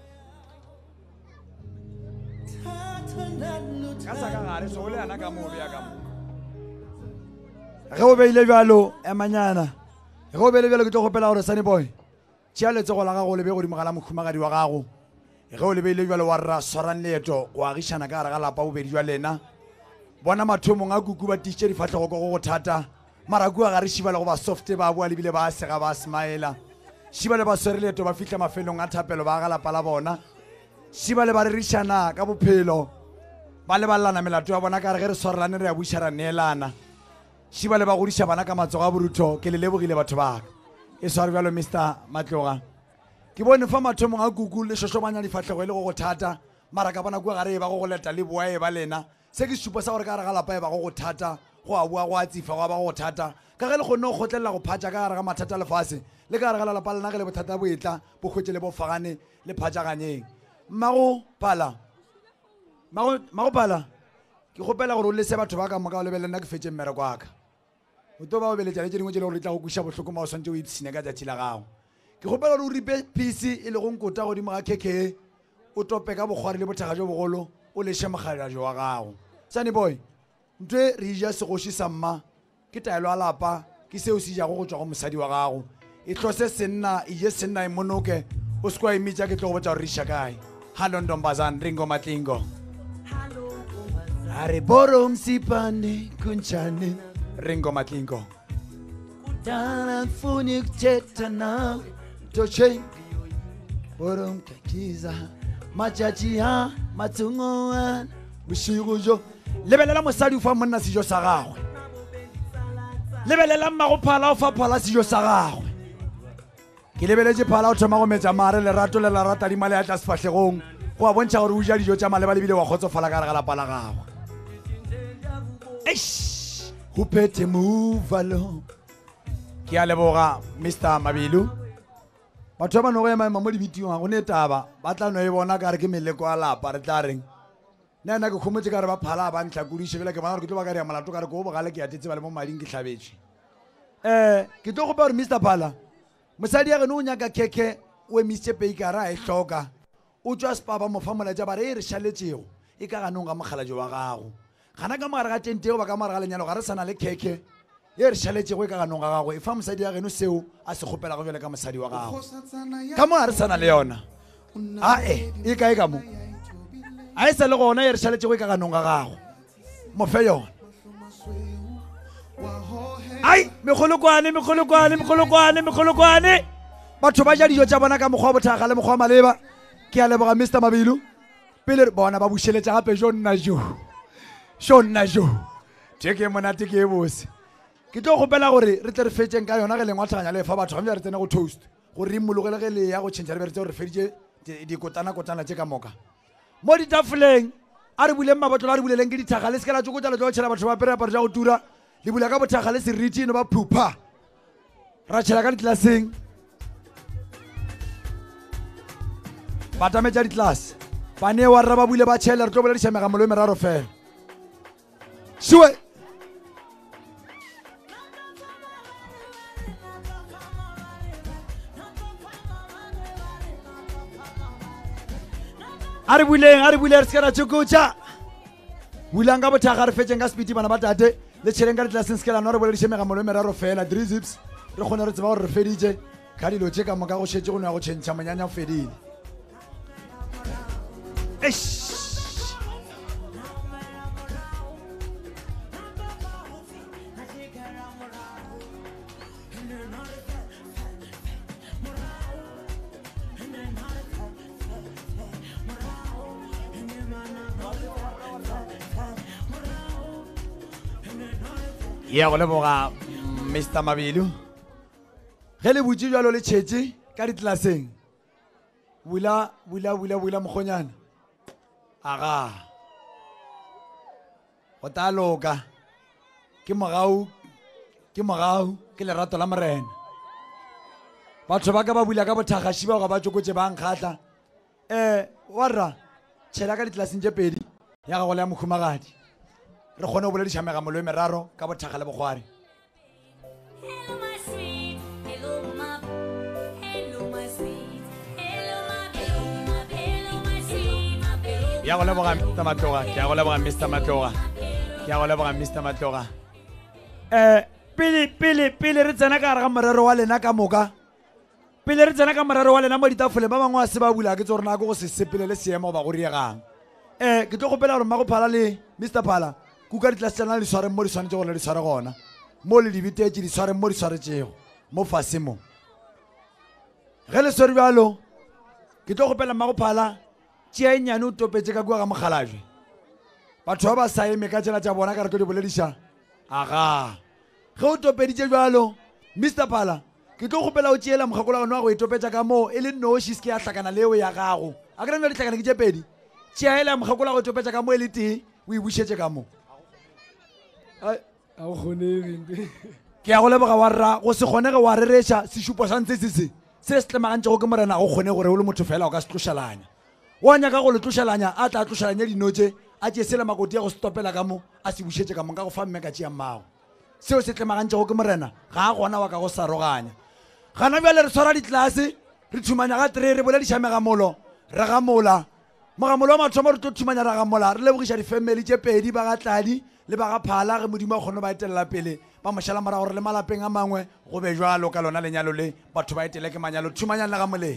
ge o beile bjalo emanyana ge o beile bjalo ke tlo gopela gore Sunnyboy tšea letsogo la gago lebe godimo ga la mokhumagadi wa gago ge o lebeile bjalo wa rra swarang leeto go agišana ka gare ga lapa bobedi jwa lena bona mathomong a kuku ba tišitše difatlhego ko go thata mara kua ga re šibala go ba softe ba boa lebile ba sega ba smaela šiba le ba swere leeto ba fitlha mafelong a thapelo ba ga lapa la bona šiba le ba rerišana ka bophelo ba lebalelana melato ya bona ka re ge re swarelane re ya buša ra neelana šiba le ba godiša bana ka matsogo a borutho ke le lebogile batho baka e sware bjalo Mr. Matloga ke bone fa mathomong a kuku le šošomanya difatlhego e le go go thata mara ka bona kua gare e ba go go leta le boa e ba lena se ke supa sa gore ka gare ga lapa e ba go go thata go a boa go a tsifa go a ba go thata ka ge le kgonne go kgotlelela go phatša ka gare ga mathata lefase le ka gare ga lelapa lena ge le bothata boetla bo kgwetse le bo fagane le phatšaganyeng mmago pala ke gopela gore o lese batho ba ka moka o lebele nna ke fetse mmereko wa ka o to ba o beletša le tše dingwe tše le gore le tla go kuša bohloko ma o swantse o ipsine ka tšatši la gago ke gopela gore o ripe pisi e le go nkota godimo ga keke o tope ka bogwari le bothaga jo bogolo o leše mokgalelajo wa gago Sunnyboy ntwe re ija segoši sa mma ke taelo a lapa ke seo se jago go tšwa go mosadi wa gago e tlose senna ije senna e monoke o se kwa emitša ke tlo go botša gore riša kae hallo ntombazana ringo matlingo are boro msipane kunchane ringo matlingo kudala funi kuthetha nawe toche boro mkakiza machachi ha matungoan bushigujo lebelela mosadi ufa monna sejo sa gagwe lebelela mmago phala o fa phala sejo sa gagwe ke lebeletse phala o thoma go metsa mare lerato le la rata di male a tla sefahlegong go a bontšha gore o ja dijo tša maleba lebile wa kgotsofala ka re ga lapa la gagwe eish go phethe movalo ke a leboga Mr. Mabilu batho ba no go ema mo dibitiong go ne taba ba tla no e bona ka re ke meleko a lapa re tla reng nna ke khometse ka re ba phala ba ntla kudiše bela ke bona gore ke tlo ba ka re ya malato ka re go bogale ke atetse ba le mo mading ke tlhabetse ke tlo go ba gore Mr. Phala mosadi ya geno o nyaka keke o emisitše peikara a e hloka o tswa sepaba mo fa molaetša ba re e re šaletšego e ka ganong ga mokgalajo wa gago gana ka mogare ga tentego ba ka mogare ga lenyalo ga re sana le keke e re šaletšego e ka ganong ga gago e fa mosadi ya geno seo a se kgopela go bjale ka mosadi wa gago ka mo ga re sana le yona ae e kae ka mo a e sa le gona e re šaletšego e ka ganong ga gago mo fe yona ai megolokwane batho ba ja dijo tša bona ka mokgwa wa bothaga le mokgwa wa maleba ke a leboga Mr. Mabilu pele bona ba bušeletša gape jo nna jo teke monate ke e bose ke tlo gopela gore re tle re fetšeng ka yona ge lengwatlhaganya le fa batho ga re tsena go toast gore re mmologele ge le ya go tšhentšha re be re tse gore re feditše dikotana tše ka moka mo ditafoleng a re buleng mabotlolo a re buleleng ke dithaga le se ke la tsokotša le tlo tšhela batho ba pereaparo ja go tura le bula ka bothaga le seriti eno ba phupha ra tšhela ka ditlaseng batametša ditlase banewa rra ba buile ba tšhele re tlo bolediša megamolo e meraro fela sue a re buleng re se ka ra tsokotša bulang ka bothaga re fetšeng ka sepiti bana ba tate le tšheleng ka ditlaseng se ke lano re bolediše megamolo e meraro fela 3 zips re kgone re tseba gore re feditše ka dilo tše ka moka go šetse go no ya go tšhentšha monyanya o fedile ya go leboga Mr. Mabilu ge le butse jalo le tšhetše ka ditlaseng bula mokgonyana aga go ta loka ke mogau ke lerato la morena batho ba ka ba bula ka bothaga ba ba tsokotše ba nkgatla warra tšhela ka ditlaseng tše pedi ya gago le ya mokhumagadi re kgone go bolediša megamolo e meraro ka bothaga le bogware ya go leboga Mr. Matloga ke ya go leboga Mr. Matloga pele re tsena ka gare ga morero wa lena ka moka pele re tsena ka morero wa lena mo ditafole ba bangwe a se ba bula ke tse gore nako go se sepele le seemo ba go riegang ke tlo gopela gore mmago phala le Mr. Phala kuka ditlase tsena le diswareng mo di swanetse gore le di sware gona mo le dibitetše di swareng mo di swaretšego mo fase mo ge le swere bjalo ke tlo gopela mmago phala tšea e nyane o topetse ka kua ga mokgalajwe batho ba ba sa eme ka tsela tša bona ka re tlo di bolediša aga ge o topeditše bjalo Mr. Phala ke tlo gopela o tšeela mokgakolo gano wa go e topetša ka moo e le noši se ke ya hlakana leo ya gago a kere nyo dihlakana ke tše pedi tšeela mokgakolo go e topetša ka moo e le tee o e bušetše ka moo ke ya go leboga wa rra go se kgonege wa rereša sešupo sa ntse se se tlemagantšego ke morena go kgone gore o le motho fela o ka se tlošalanya wa nyaka go le tlošalanya a tla tlošalanya dinotše a tšee sele makoti ya go stopela ka mo a se bušetše ka mo ka go fa mme ka tšea mmago seo se tlemagantšego ke morena ga a gona wa ka go saroganya gana bjale re tshwara ditlase re thumanya ga tere re bolediša megamolo re gamola mogamolo wa mathomo re tlo thumanya re gamola re lebogiša difemeli tše pedi ba ga tladi le ba ga phala ge modimo a kgone ba etelela pele ba mošala mora gore le malapeng a mangwe go be jalo ka lona lenyalo le batho ba etele ke manyalo thumanyang le gamoleng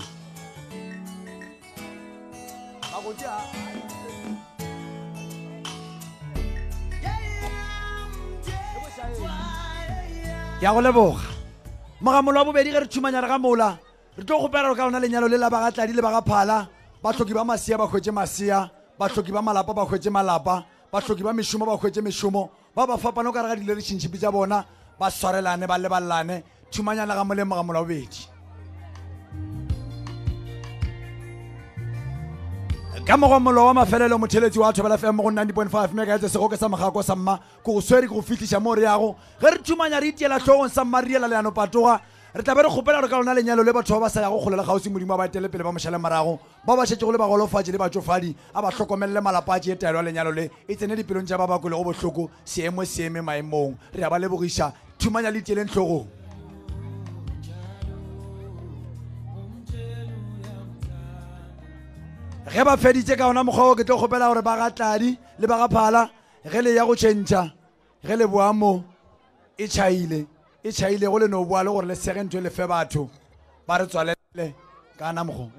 ke a go leboga mogamolo wa bobedi ge re thumanya re gamola re tlo gopela gore ka lona lenyalo le la ba ga tladi le ba ga phala batlhoki ba masea ba hwetse masea batlhoki ba malapa ba hwetse malapa batlhoki ba mešomo ba hwetse mešomo ba ba fapana o ka re ga di-relationship tša bona ba swarelane ba lebalelane thumanyana ga moleng mogamola bobedi ka mogomolo wa mafelelo motheletsi wa thobela fm go 90.5 megaetse segoke sa mogako sa mma ko go swere ke go fitlhiša mo re yago ge re thumanya re itiela tlhogong sa mma re riela leano patoga re tla be re kgopela gore ka lona lenyalo le batho ba ba sa yago kgolela kgausi modimo ba etele pele ba mošale morago ba ba šetšego le bagolofatše le batsofadi a ba hlokomelele malapa a tšee taelo ya lenyalo le e tsene dipelong tša ba bako le go bohloko seemo se eme maemong re a ba lebogiša thumanya le itieleng tlhogong ge ba feditše ka ona mokgwa o ke tlo kgopela gore ba ga tladi le ba ga phala ge le ya go tšhentšha ge le boamo e tšhaile go le no boa le gore le segentho le fe batho ba re tswalele ka ana mokgo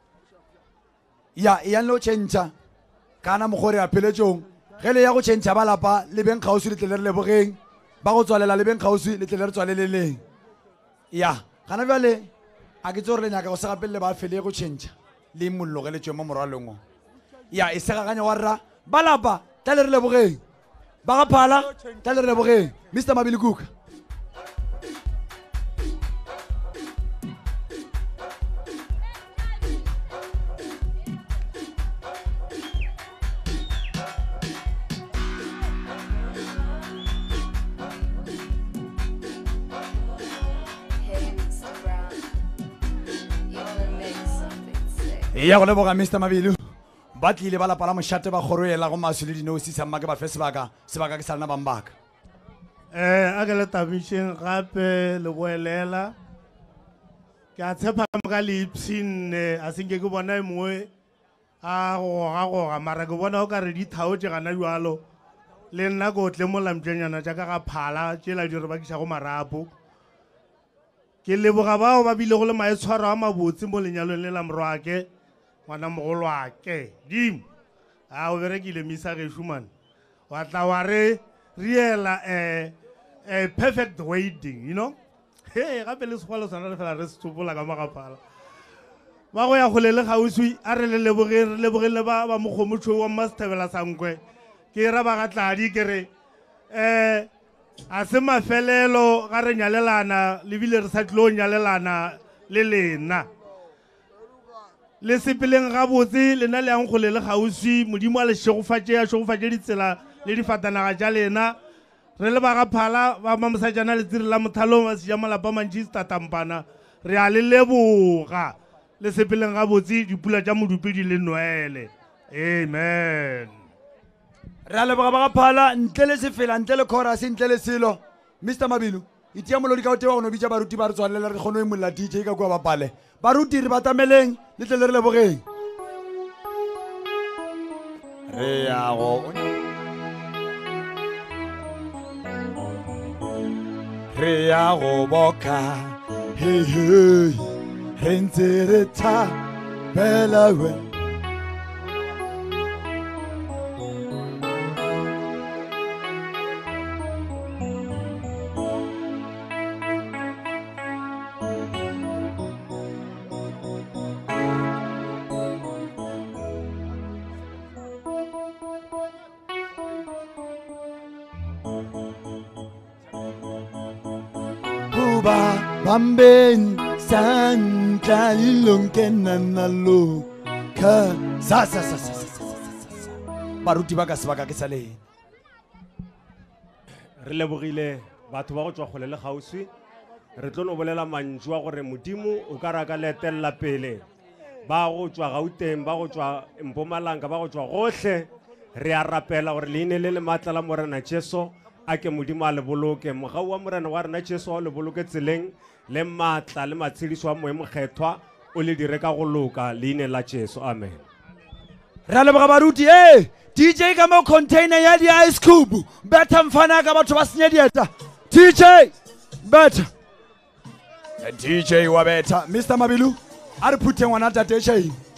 ya e yang le go tšhentšha ka ana mokgo re apeletšong ge le ya go tšhentšha ba lapa le beng kgausi le tlele re lebogeng ba go tswalela le beng kgausi le tlele re tswaleleleng ya gana bjale a ke tse gore le nyaka go se gapelele ba fele go tšhentšha le mollo ge le tšwe mo morwalong o ya e segaganya wa rra ba lapa tla le re lebogeng ba ga phala tla le re lebogeng Mr. Mabili Kuka ya go leboga Mr. Mabili ba tlile ba lapa la mošate ba kgoroela go maso le dinosi sa mmake ba fe sebaka ke sa lena bambaka a ke le tabišeng gape le boelela ke a tshepa ka leipšhinne a senke ke bona e mongwe a gogagoga mara ke bona o ka re dithao tše gana bjalo le nna ko tle mo lamtšenyana tša ka ga phala tšela di re bakiša go marapo ke leboga bao ba bile go le maetshwaro a mabotse mo lenyalong le la morwake ngwana mogolo wake dim a o berekile misa ge shuman wa tla wa re riela a perfect wedding you know he gape le segwalo sana re fela re se tsopola ka magaphala ba go ya go le gauswi a re le lebogele ba mokgomotho wa Masithebela Sankwe ke ra ba ga Tladi ke re a se mafelelo ga re nyalelana le bile re sa tlo nyalelana le lena le sepeleng gabotse lena le yang go le gauswi modimo a le šegofatše ditsela le difatanaga tša lena re le ba ga phala ba mamosajana le tsiri la mothalong ba seja malapa mantši setatampana re a le leboga le sepeleng gabotse dipula tša modupi di le noele amen re a leboga ba ga phala ntle le sefela ntle le chorus ntle le selo Mr. Mabilu itia molodi ka o tewa go no bitša baruti ba re tswalela re kgone o emolla DJ ka kua bapale baruti re batameleng le tle le re lebogeng re ya go re ya go boka hey hey re ntse re thabela we Bamben Santa Lunkenanalo Ka sa baruti ba ka sebaka ke sale re lebogile batho ba go tswa kgole le gauswi re tlo no bolela mantswe a gore modimo o ka raka letella pele ba go tswa Gauteng ba go tswa Mpumalanga ba go tswa gohle re a rapela gore leine le matla la morena Jesu a ke modimo a le boloke mogau wa morena wa rena Jesu a le boloke tseleng le matla le matshediso wa moemo kgethwa o le dire ka go loka leine la Jesu amen ra leboga baruti DJ ka mo container ya di ice cube betha mfana ka batho ba senye dieta DJ betha DJ wa betha Mr Mabilu a re phuthe ngwana tate shei